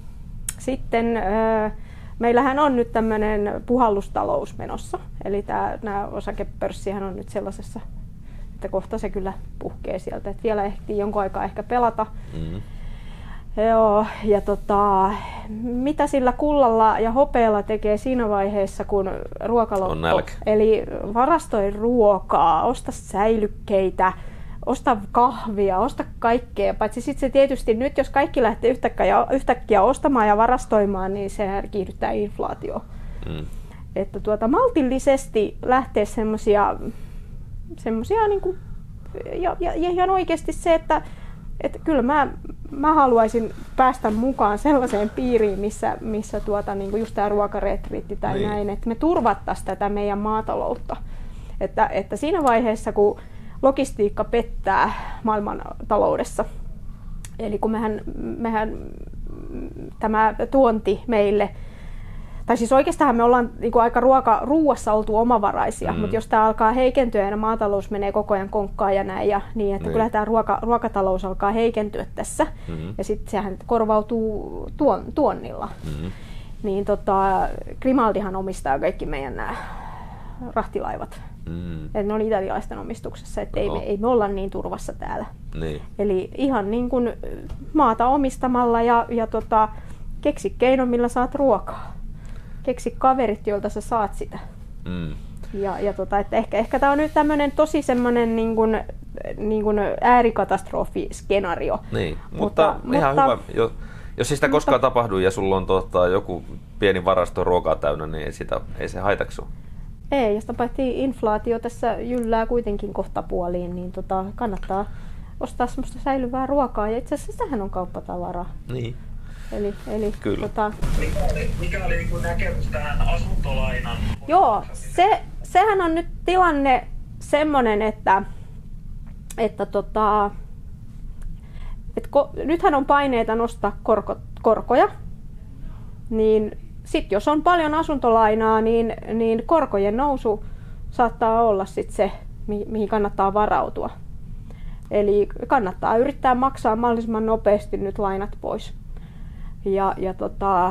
sitten äh, meillähän on nyt tämmöinen puhallustalous menossa. Eli tää, nämä osakepörssihän on nyt sellaisessa, että kohta se kyllä puhkee sieltä. Et vielä ehtii jonkun aikaa ehkä pelata. Mm. Joo, ja tota, mitä sillä kullalla ja hopealla tekee siinä vaiheessa, kun ruoka loppuu? Eli varastoi ruokaa, osta säilykkeitä, osta kahvia, osta kaikkea. Paitsi sitten se tietysti nyt, jos kaikki lähtee yhtäkkiä, yhtäkkiä ostamaan ja varastoimaan, niin se kiihdyttää inflaatioon. Mm. Että tuota, maltillisesti lähtee semmoisia, semmoisia niinku, ja, ja, ja ihan oikeasti se, että että kyllä mä, mä haluaisin päästä mukaan sellaiseen piiriin, missä, missä tuota, niinku just tämä ruokaretriitti tai niin. näin, että me turvattaisiin tätä meidän maataloutta. Että, että siinä vaiheessa, kun logistiikka pettää maailman taloudessa, eli kun mehän, mehän tämä tuonti meille, tai siis oikeastaan me ollaan niin kuin aika ruoka, ruuassa oltu omavaraisia, mm. mutta jos tämä alkaa heikentyä ja maatalous menee koko ajan konkkaan ja näin, ja niin, että niin. kyllä tämä ruoka, ruokatalous alkaa heikentyä tässä, mm. ja sitten sehän korvautuu tuon, tuonnilla. Mm. Niin tota, Grimaldihan omistaa kaikki meidän nämä rahtilaivat. Mm. Et ne on italialaisten omistuksessa, että ei, ei me olla niin turvassa täällä. Niin. Eli ihan niin kuin maata omistamalla ja, ja tota, keksi keino, millä saat ruokaa. Keksi kaverit, joilta sä saat sitä. Mm. Ja, ja tota, että ehkä, ehkä tämä on nyt tämmöinen tosi semmoinen niin kuin, niin kuin äärikatastrofiskenaario. Niin, mutta, mutta ihan mutta, hyvä. Jos, jos ei sitä mutta, koskaan tapahdu ja sulla on tota, joku pieni varasto ruokaa täynnä, niin ei, sitä, ei se haitaksu. Ei, jos tapahtuu inflaatio tässä jyllää kuitenkin kohtapuoliin, niin tota, kannattaa ostaa semmoista säilyvää ruokaa. Ja itse asiassa sehän on kauppatavaraa. Niin. Eli, eli, Kyllä. Tota... Mikä oli, mikä oli niin näkemys tähän asuntolainan? Joo, se, sehän on nyt tilanne semmoinen, että, että tota, et ko, nythän on paineita nostaa korko, korkoja, niin sitten jos on paljon asuntolainaa, niin, niin korkojen nousu saattaa olla sit se, mihin kannattaa varautua. Eli kannattaa yrittää maksaa mahdollisimman nopeasti nyt lainat pois. Ja, ja tota,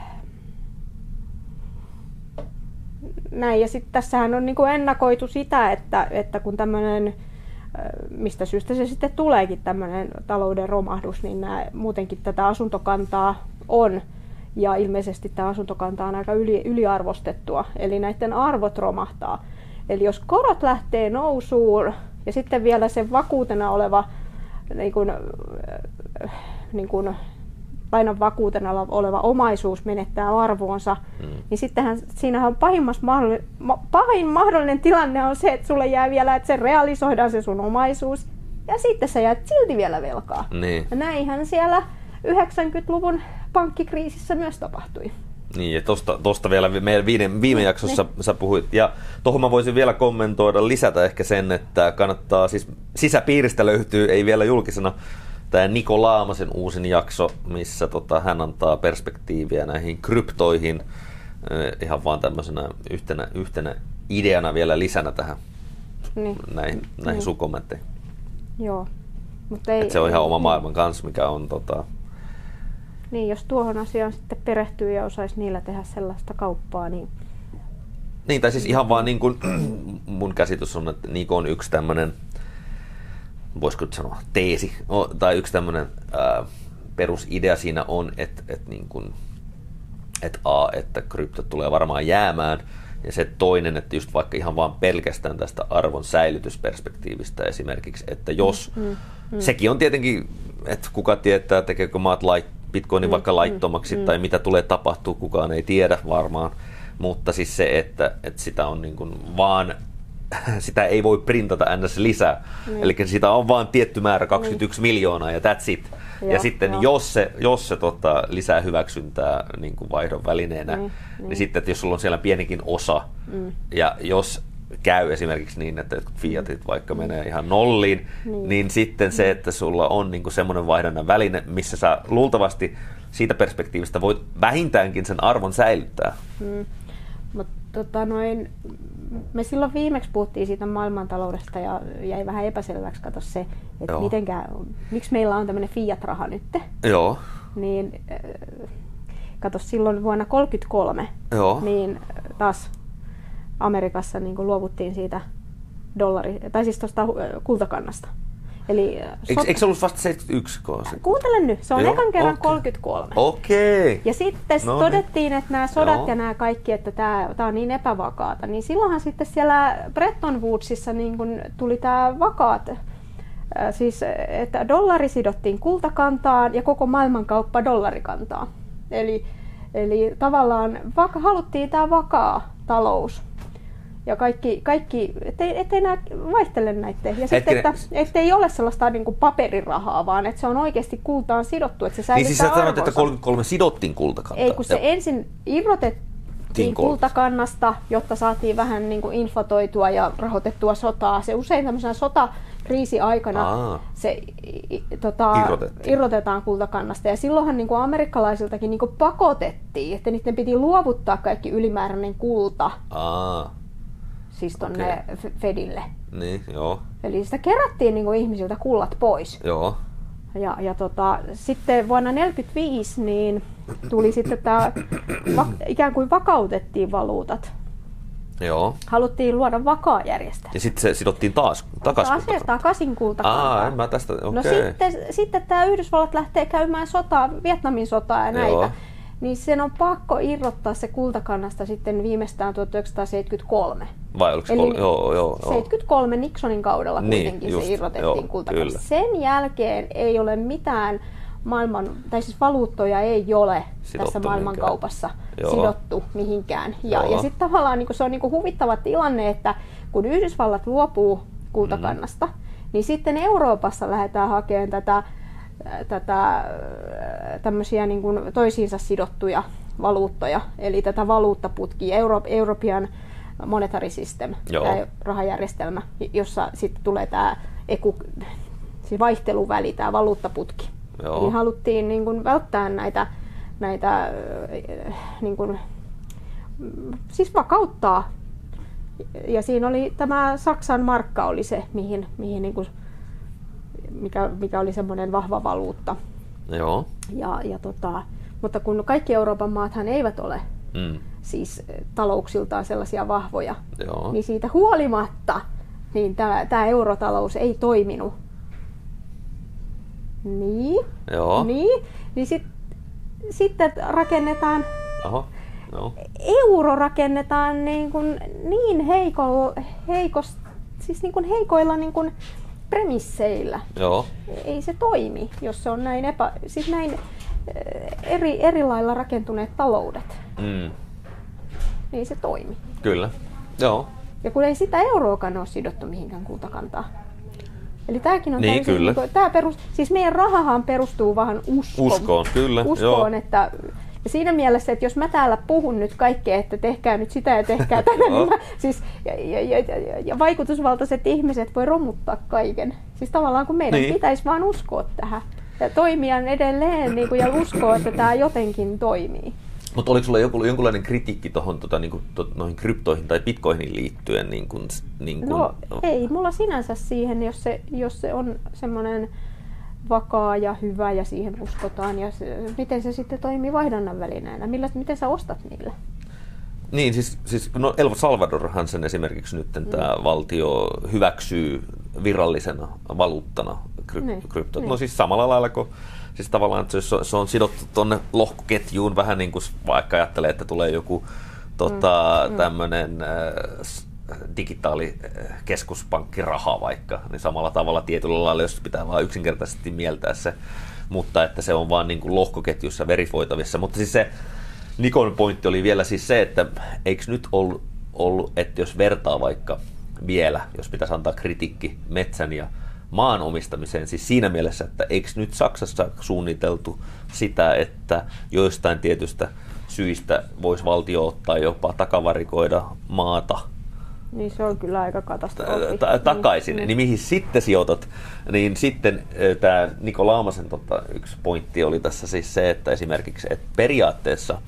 näin. Ja sitten tässähän on niinku ennakoitu sitä, että, että kun tämmöinen, mistä syystä se sitten tuleekin tämmöinen talouden romahdus, niin nää, muutenkin tätä asuntokantaa on. Ja ilmeisesti tämä asuntokanta on aika yli, yliarvostettua, eli näiden arvot romahtaa. Eli jos korot lähtee nousuun ja sitten vielä se vakuutena oleva, niin kuin, niin kuin, lainan vakuutena oleva omaisuus menettää arvoonsa, mm. niin sittenhän siinähän pahimmassa mahdollinen, pahin mahdollinen tilanne on se, että sulle jää vielä, että se realisoidaan se sun omaisuus ja sitten sä jäät silti vielä velkaa. Niin. Ja näinhän siellä yhdeksänkymmentäluvun pankkikriisissä myös tapahtui. Niin, ja tosta, tosta vielä meidän viime, viime jaksossa ne. Sä puhuit. Ja tohon mä voisin vielä kommentoida, lisätä ehkä sen, että kannattaa, siis sisäpiiristä löytyy, ei vielä julkisena, tämä Niko Laamasen uusin jakso, missä tota, hän antaa perspektiiviä näihin kryptoihin ihan vaan tämmöisenä yhtenä, yhtenä ideana vielä lisänä tähän niin. näihin, näihin niin. sun kommentteihin. Joo. Mutta ei, Et se on ihan ei, oma maailman kanssa, mikä on... Tota... Niin, jos tuohon asiaan sitten perehtyy ja osaisi niillä tehdä sellaista kauppaa, niin... Niin, tai siis ihan vaan niin kuin mun käsitys on, että Niko on yksi tämmöinen, voisiko nyt sanoa, teesi, tai yksi tämmöinen ää, perusidea siinä on, että, että, niin kuin, että A, että kryptot tulee varmaan jäämään, ja se toinen, että just vaikka ihan vaan pelkästään tästä arvon säilytysperspektiivistä esimerkiksi, että jos, mm, mm. sekin on tietenkin, että kuka tietää, tekeekö maat lait, Bitcoinin mm, vaikka laittomaksi mm, tai mm. mitä tulee tapahtuu, kukaan ei tiedä varmaan, mutta siis se, että, että sitä on niin kuin vaan, sitä ei voi printata ns. Lisää, mm. eli sitä on vaan tietty määrä, kaksikymmentäyksi mm. miljoonaa ja that's it. Joo, ja sitten jo. jos se, jos se tota, lisää hyväksyntää niin kuin vaihdon välineenä, mm, niin, niin sitten, että jos sulla on siellä pienikin osa, mm. ja jos käy esimerkiksi niin, että fiatit vaikka mm. menee ihan nolliin, niin, niin sitten se, että sulla on niin kuin semmoinen vaihdonnan väline, missä sä luultavasti siitä perspektiivistä voit vähintäänkin sen arvon säilyttää. Mm. Mut, tota, noin, me silloin viimeksi puhuttiin siitä maailmantaloudesta ja jäi vähän epäselväksi kato se, että mitenkään, miksi meillä on tämmöinen fiat-raha nyt. Joo. Niin, kato silloin vuonna tuhatyhdeksänsataakolmekymmentäkolme, Joo. niin taas Amerikassa niin kuin luovuttiin siitä dollari, tai siis tuosta kultakannasta. Eli eikö, eikö se ollut vasta seitsemänkymmentäyksi? Kuuntele nyt, se on Joo, ekan kerran okay. kolmekymmentäkolme. Okei. Okay. Ja sitten no todettiin, niin. että nämä sodat Joo. ja nämä kaikki, että tämä, tämä on niin epävakaata. Niin silloinhan sitten siellä Bretton Woodsissa niin kun tuli tämä vakaat, siis että dollari sidottiin kultakantaan ja koko maailmankauppa dollarikantaan. Eli, eli tavallaan vaka, haluttiin tämä vakaa talous. Ja kaikki, kaikki ettei, ettei nää vaihtele näitten. Ja sitten, että ettei ole sellaista niin kuin paperirahaa, vaan että se on oikeasti kultaan sidottu, että se säilyttää niin siis sä sanoit, arvonsa. että kolmekymmentäkolme sidottiin kultakantaan. Ei, kun se ja ensin irrotettiin kultakannasta, jotta saatiin vähän niin kuin inflatoitua ja rahoitettua sotaa. Se usein tämmöisenä sotakriisiaikana Aa. se tota, irrotetaan kultakannasta. Ja silloinhan niin kuin amerikkalaisiltakin niin kuin pakotettiin, että niiden piti luovuttaa kaikki ylimääräinen kulta. Aa. Siis tonne okay. Fedille. Niin, joo. Eli sitä kerättiin niin kuin ihmisiltä kullat pois. Joo. Ja, ja tota, sitten vuonna tuhatyhdeksänsataaneljäkymmentäviisi niin tuli sitten tämä, va, ikään kuin vakautettiin valuutat. Joo. Haluttiin luoda vakaa järjestelmä. Ja sitten se sidottiin taas takaisin kultakantaan. Takaisin kultakantaan. Aa, en mä tästä, okei. Okay. No sitten, sitten tämä Yhdysvallat lähtee käymään sotaa, Vietnamin sotaa ja näitä. Joo. Niin sen on pakko irrottaa se kultakannasta sitten viimeistään tuhatyhdeksänsataaseitsemänkymmentäkolme. Vai oliko se Eli kol- joo, joo, seitsemänkymmentäkolme Nixonin kaudella kuitenkin niin, just, se irrotettiin joo, kultakannasta. Sen jälkeen ei ole mitään maailman, tai siis valuuttoja ei ole sidottu tässä maailmankaupassa mihinkään. sidottu mihinkään. Ja, ja sitten tavallaan niin se on niin huvittava tilanne, että kun Yhdysvallat luopuu kultakannasta, mm. niin sitten Euroopassa lähdetään hakemaan tätä tätä tämmöisiä niin kuin toisiinsa sidottuja valuuttoja, eli tätä valuuttaputkia, Euro, European Monetary System, tämä rahajärjestelmä, jossa sitten tulee tämä eku, siis vaihteluväli, tämä valuuttaputki. Joo. Eli haluttiin niin kuin välttää näitä, näitä niin kuin, siis vakauttaa. Ja siinä oli tämä Saksan markka oli se, mihin, mihin niin kuin, mikä, mikä oli semmoinen vahva valuutta. Joo. Ja, ja tota, mutta kun kaikki Euroopan maathan eivät ole mm. siis talouksiltaan sellaisia vahvoja, Joo. niin siitä huolimatta niin tämä, tämä eurotalous ei toiminut. Niin, Joo. niin, niin sit, sitten rakennetaan, Oho. No. euro rakennetaan niin, kuin niin heikolla, heikos, siis niin kuin heikoilla niin kuin premisseillä. Joo. Ei se toimi, jos se on näin, epä, siis näin eri, eri lailla rakentuneet taloudet. Mm. Ei se toimi. Kyllä, joo. Ja kun ei sitä euroakaan ole sidottu mihinkään kultakantaan. Eli tämäkin on niin, täysin, niin kuin, tämä perus, siis meidän rahahan perustuu vähän uskoon. Uskoon, kyllä. Uskoon, joo. Että ja siinä mielessä, että jos mä täällä puhun nyt kaikkea, että tehkää nyt sitä ja tehkää tätä, niin mä, siis, ja, ja, ja, ja, ja vaikutusvaltaiset ihmiset voi romuttaa kaiken. Siis tavallaan kun meidän niin. pitäisi vaan uskoa tähän ja toimia edelleen niin kuin, ja uskoa, että tämä jotenkin toimii. Mutta oliko sulla joku, jonkunlainen kritiikki tohon, tota, niinku, to, noihin kryptoihin tai bitcoiniin liittyen? Niin kun, niin kun, no, no ei mulla sinänsä siihen, jos se, jos se on semmoinen vakaa ja hyvä ja siihen uskotaan. Ja se, miten se sitten toimii vaihdannan välineenä? Millä, miten sä ostat niillä? Niin, siis, siis no El Salvadorhan sen esimerkiksi nyt mm. tämä valtio hyväksyy virallisena valuuttana kry, niin, kryptot. Niin. No siis samalla lailla kuin siis tavallaan, että se on, se on sidottu tuonne lohkoketjuun vähän niin kuin vaikka ajattelee, että tulee joku tota, mm. tämmöinen äh, digitaali keskuspankkiraha vaikka, niin samalla tavalla tietyllä lailla, jos pitää vaan yksinkertaisesti mieltää se, mutta että se on vaan niin kuin lohkoketjussa verifoitavissa. Mutta siis se Nikon pointti oli vielä siis se, että eikö nyt ollut, ollut, että jos vertaa vaikka vielä, jos pitäisi antaa kritiikki metsän ja maan omistamiseen, siis siinä mielessä, että eikö nyt Saksassa suunniteltu sitä, että joistain tietystä syistä voisi valtio ottaa jopa takavarikoida maata niin se on kyllä aika katastrofi. Ta- takaisin, niin, niin mihin sitten sijoitat, niin sitten tämä Niko Laamasen tota, yksi pointti oli tässä siis se, että esimerkiksi että periaatteessa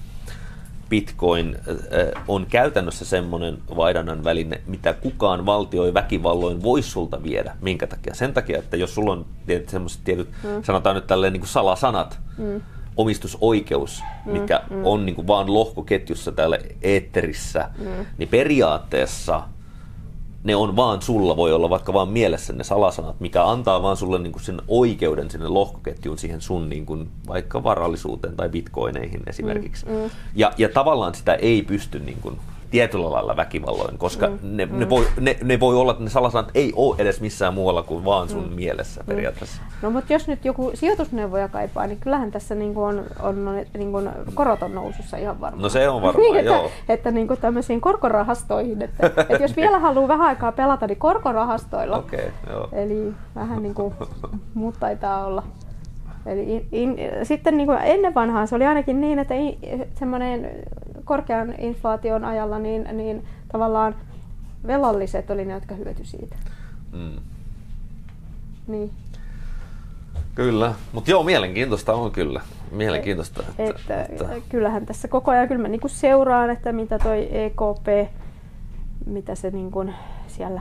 Bitcoin äh, on käytännössä semmoinen vaihdannan väline, mitä kukaan valtio ei väkivalloin voi sulta viedä. Minkä takia? Sen takia, että jos sulla on semmoiset tietyt, mm. sanotaan nyt tälleen niin kuin salasanat, mm. omistusoikeus, mm. mikä mm. on niin kuin vaan lohkoketjussa täällä eetterissä, mm. niin periaatteessa ne on vaan sulla, voi olla vaikka vaan mielessä ne salasanat, mikä antaa vaan sulle niin kuin sen oikeuden sinne lohkoketjuun, siihen sun niin kuin vaikka varallisuuteen tai bitcoineihin esimerkiksi. Mm, mm. Ja, ja tavallaan sitä ei pysty niin kuin tietyllä lailla väkivalloin, koska mm, ne, mm. Ne, voi, ne, ne voi olla, että ne salasanat ei ole edes missään muualla kuin vaan sun mm. mielessä periaatteessa. No mutta jos nyt joku sijoitusneuvoja kaipaa, niin kyllähän tässä niin kuin on, on niin kuin korot on nousussa ihan varmaan. No se on varmaan, niin, että, joo. Että niin kuin tämmöisiin korkorahastoihin, että, että jos vielä haluaa vähän aikaa pelata, niin korkorahastoilla. Okay, joo. Eli vähän niin kuin muut taitaa olla. Eli in, in, sitten niin kuin ennen vanhaan se oli ainakin niin, että semmoinen korkean inflaation ajalla niin, niin tavallaan velalliset oli ne, jotka hyötyi siitä. Mm. Niin. Kyllä, mutta joo, mielenkiintoista on kyllä. Mielenkiintoista. Et, että, että, että... Kyllähän tässä koko ajan kyllä mä niin kuin seuraan, että mitä toi E K P, mitä se niin kuin siellä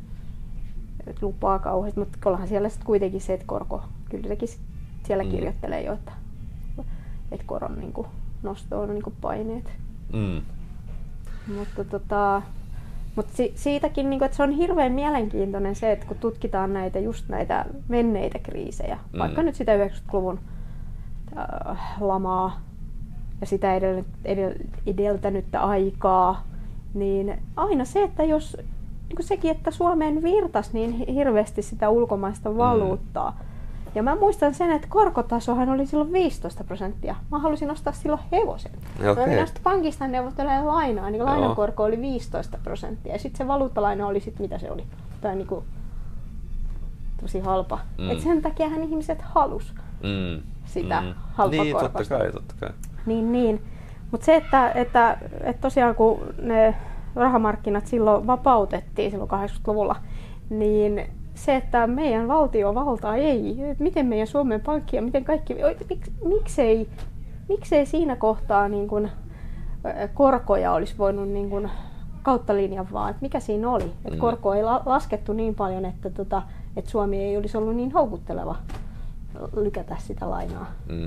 lupaa kauheasti, mutta ollahan siellä sitten kuitenkin se, että korko, kyllä sekin siellä kirjoittelee jo, että, että koron niin kuin nosto on niin kuin paineet. Mm. Mutta, tota, mutta si, siitäkin, niin kuin, että se on hirveän mielenkiintoinen se, että kun tutkitaan näitä, just näitä menneitä kriisejä, mm. vaikka nyt sitä yhdeksänkymmentäluvun äh, lamaa ja sitä edel, edel, edeltänyttä aikaa, niin aina se, että jos niin kuin sekin, että Suomeen virtasi niin hirveästi sitä ulkomaista valuuttaa, mm. ja mä muistan sen, että korkotasohan oli silloin viisitoista prosenttia. Mä halusin ostaa silloin hevosen. Okay. Mä menin pankista neuvottelemaan lainaa, niin lainankorko oli viisitoista prosenttia. Ja sitten se valuuttalaina oli sit, mitä se oli? Tai niinku tosi halpa. Mm. Et sen takiahan ihmiset halus. mm. sitä mm. halpakorkoista. Niin, totta kai, totta kai. Niin, niin. Mutta se, että, että, että tosiaan kun ne rahamarkkinat silloin vapautettiin silloin kahdeksankymmentäluvulla, niin se, että meidän valtiovalta ei, miten meidän Suomen Pankki ja miten kaikki, mik, miksei, miksei siinä kohtaa niin kun korkoja olisi voinut niin kun kautta linjan vaan, että mikä siinä oli, että mm. korko ei la, laskettu niin paljon, että, tota, että Suomi ei olisi ollut niin houkutteleva lykätä sitä lainaa. Mm.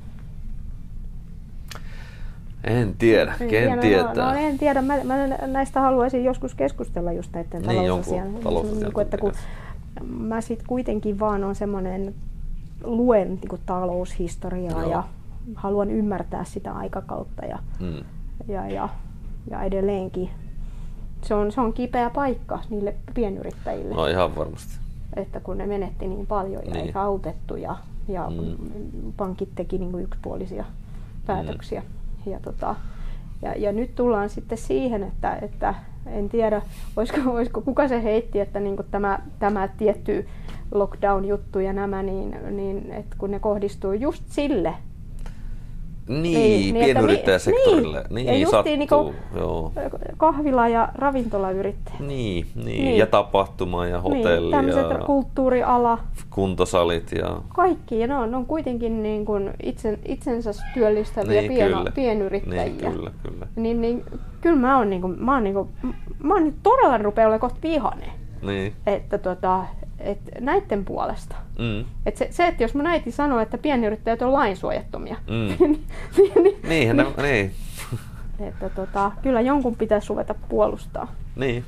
En tiedä, en ken tiedä, tietää. No, no en tiedä, mä, mä näistä haluaisin joskus keskustella just näiden niin, talousasian. Niin, että kun mä sit kuitenkin vaan on semmoinen, luen niin kuin taloushistoriaa Joo. ja haluan ymmärtää sitä aikakautta ja, mm. ja, ja, ja edelleenkin. Se on, se on kipeä paikka niille pienyrittäjille. No ihan varmasti. Että kun ne menetti niin paljon ja niin. eikä autettu ja, ja mm. pankit teki niin kuin yksipuolisia päätöksiä. Mm. Ja, tota, ja, ja nyt tullaan sitten siihen, että, että en tiedä, olisiko, olisiko kuka se heitti, että niin kuin tämä, tämä tietty lockdown-juttu ja nämä, niin, niin että kun ne kohdistuu just sille. Niin, niin pienyrittäjäsektorille. Niin, niin ja justiin sattuu. Niin joo. kahvila- ja ravintolayrittäjät. Niin, niin, niin, ja tapahtuma ja hotelli. Niin, tämmöiset ja kulttuuriala. Kuntosalit ja kaikki, ja ne on, ne on kuitenkin niin kuin itsen, itsensä työllistäviä niin, pieno, kyllä. pienyrittäjiä. Niin, kyllä, kyllä. Niin, niin, kyllä mä oon, niin kuin, mä oon, niin kuin, mä oon todella rupeaa olemaan kohta vihainen. Niin. Että tota, et näitten puolesta. Mm. Et se, se, että jos mun äiti sanoo, että pienyrittäjät on lainsuojattomia. Mm. niin, niin, Niinhän ne, niin. Että tota, kyllä jonkun pitäisi ruveta puolustaa. Niin.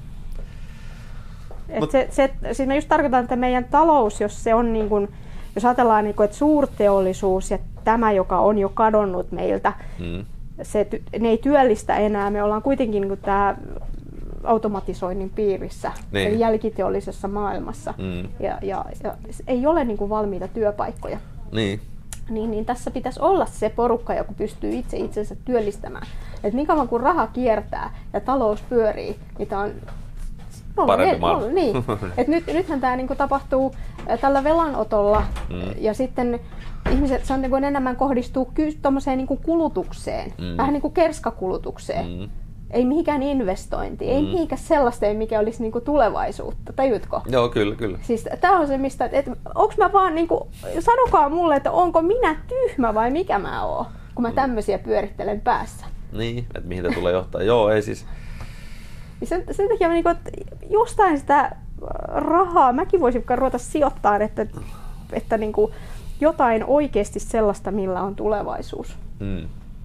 Et Mut, se, se, siinä just tarkoitan, että meidän talous, jos se on niin kuin, jos ajatellaan niin kuin, että suurteollisuus ja tämä, joka on jo kadonnut meiltä, mm. se, ne ei työllistä enää. Me ollaan kuitenkin niin kuin tämä automatisoinnin piirissä, niin. eli jälkiteollisessa maailmassa. Mm. Ja, ja, ja ei ole niin kuin valmiita työpaikkoja. Niin. Niin, niin tässä pitäisi olla se porukka, joka pystyy itse itsensä työllistämään. Et niin kauan kun raha kiertää ja talous pyörii, niin tämä on parempi maailma. Niin. Et nyt, nythän tämä niinku tapahtuu tällä velanotolla mm. ja sitten ihmiset, se on niinku enemmän kohdistuu ky- tommoseen niinku kulutukseen, mm. vähän niin kuin kerskakulutukseen. Mm. Ei mihinkään investointiin, mm. ei mihinkään sellaiseen, mikä olisi niinku tulevaisuutta, tajutko? Joo, kyllä, kyllä. Siis tää on se, mistä, että et, onks mä vaan niinku, sanokaa mulle, että onko minä tyhmä vai mikä mä oon, kun mä tämmöisiä pyörittelen päässä. Niin, että mihin tämä tulee johtaa. Joo, ei siis. Sen, sen takia niinku, jostain sitä rahaa mäkin voisin ruveta sijoittaa, että, että niinku, jotain oikeasti sellaista, millä on tulevaisuus. Hmm.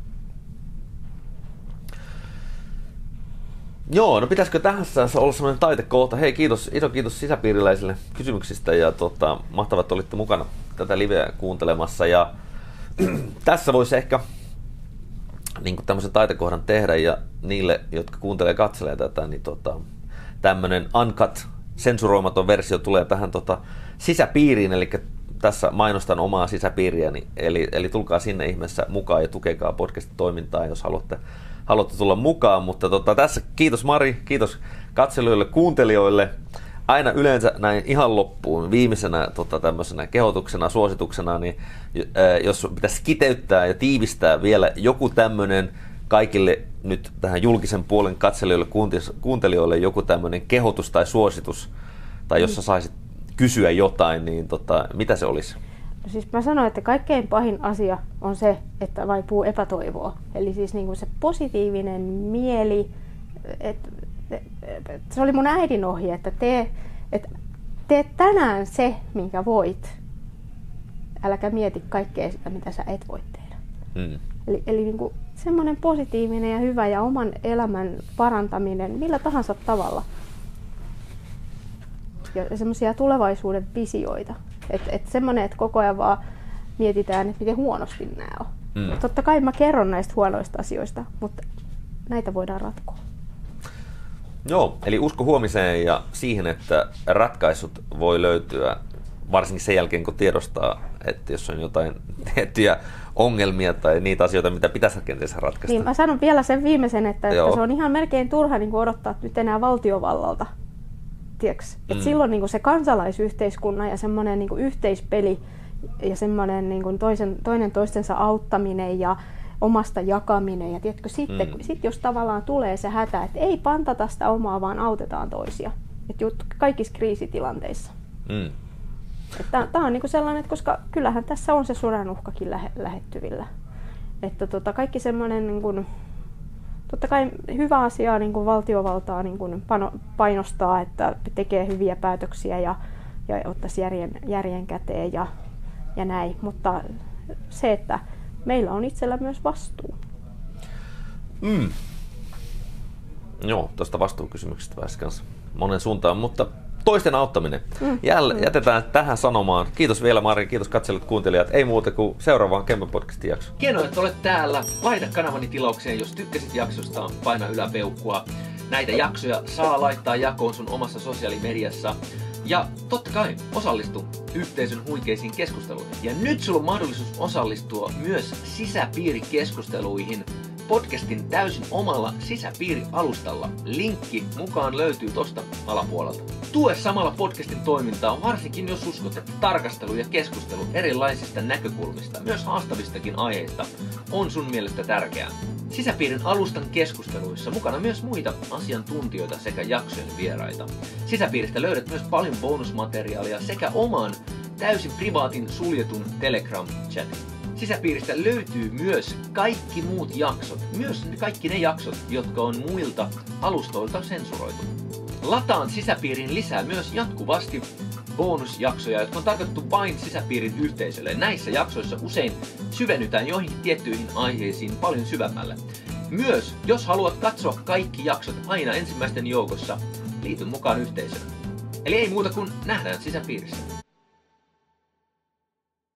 Joo, no pitäisikö tässä olla semmoinen taitekohta? Hei, kiitos, iso kiitos sisäpiiriläisille kysymyksistä ja tota, mahtavat olitte mukana tätä liveä kuuntelemassa. Ja tässä voisi ehkä niin kuin tämmöisen taitekohdan tehdä ja niille, jotka kuuntelee ja katselee tätä, niin tota, tämmöinen uncut, sensuroimaton versio tulee tähän tota, sisäpiiriin, eli tässä mainostan omaa sisäpiiriäni, eli, eli tulkaa sinne ihmeessä mukaan ja tukekaa podcastin toimintaa, jos haluatte, haluatte tulla mukaan, mutta tota, tässä kiitos Mari, kiitos katselijoille, kuuntelijoille, aina yleensä näin ihan loppuun, viimeisenä tota, tämmöisenä kehotuksena, suosituksena, niin ää, jos pitäisi kiteyttää ja tiivistää vielä joku tämmöinen kaikille nyt tähän julkisen puolen katselijoille, kuuntelijoille joku tämmöinen kehotus tai suositus, tai jos sä saisit kysyä jotain, niin tota, mitä se olisi? No siis mä sanoin, että kaikkein pahin asia on se, että vaipuu epätoivoa. Eli siis niin kuin se positiivinen mieli, että se oli mun äidin ohje, että tee, että tee tänään se, minkä voit. Äläkä mieti kaikkea sitä, mitä sä et voi tehdä. Hmm. Eli, eli niin kuin semmoinen positiivinen ja hyvä ja oman elämän parantaminen millä tahansa tavalla. Ja semmoisia tulevaisuuden visioita. Että et semmoinen, että koko ajan vaan mietitään, että miten huonosti nämä on. Hmm. Totta kai mä kerron näistä huonoista asioista, mutta näitä voidaan ratkoa. Joo, eli usko huomiseen ja siihen, että ratkaisut voi löytyä varsinkin sen jälkeen, kun tiedostaa, että jos on jotain tiettyjä ongelmia tai niitä asioita, mitä pitäisi kenties ratkaista. Niin, mä sanon vielä sen viimeisen, että, että se on ihan melkein turha niin kuin odottaa nyt enää valtiovallalta. Mm. Et silloin niin kuin se kansalaisyhteiskunnan ja semmoinen niin kuin yhteispeli ja semmoinen niin kuin toisen, toinen toistensa auttaminen ja omasta jakaminen. Ja tiedätkö, sitten mm. sit jos tavallaan tulee se hätä, että ei pantata sitä omaa, vaan autetaan toisia. Että kaikissa kriisitilanteissa. Mm. Tämä on niinku sellainen, että koska kyllähän tässä on se sodan uhkakin lähe, lähettyvillä. Että tota, kaikki semmoinen, niinku, totta kai hyvä asia niinku valtiovaltaa niinku pano, painostaa, että tekee hyviä päätöksiä ja, ja ottaisi järjen, järjen käteen ja, ja näin. Mutta se, että meillä on itsellä myös vastuu. Mm. Joo, tuosta vastuukysymyksestä pääsi kanssa monen suuntaan, mutta toisten auttaminen. Mm. Jäl, jätetään tähän sanomaan. Kiitos vielä Mari, kiitos katselijat, kuuntelijat. Ei muuta kuin seuraavaan Kempen podcastin jaksoon. Hienoa, että olet täällä. Laita kanavani tilaukseen, jos tykkäsit jaksosta, paina yläpeukkua. Näitä jaksoja saa laittaa jakoon sun omassa sosiaalimediassa. Ja totta kai osallistu yhteisön huikeisiin keskusteluihin. Ja nyt sulla on mahdollisuus osallistua myös sisäpiirikeskusteluihin podcastin täysin omalla sisäpiirialustalla. Linkki mukaan löytyy tosta alapuolelta. Tue samalla podcastin toimintaa, varsinkin jos uskot, että tarkastelu ja keskustelu erilaisista näkökulmista, myös haastavistakin aiheista, on sun mielestä tärkeää. Sisäpiirin alustan keskusteluissa mukana myös muita asiantuntijoita sekä jaksojen vieraita. Sisäpiiristä löydät myös paljon bonusmateriaalia sekä oman täysin privaatin suljetun Telegram-chatin. Sisäpiiristä löytyy myös kaikki muut jaksot, myös kaikki ne jaksot, jotka on muilta alustoilta sensuroitu. Lataan sisäpiiriin lisää myös jatkuvasti bonusjaksoja, jotka on tarkoitettu vain sisäpiirin yhteisölle. Näissä jaksoissa usein syvennytään joihinkin tiettyihin aiheisiin paljon syvemmälle. Myös, jos haluat katsoa kaikki jaksot aina ensimmäisten joukossa, liity mukaan yhteisöön. Eli ei muuta kuin nähdään sisäpiirissä.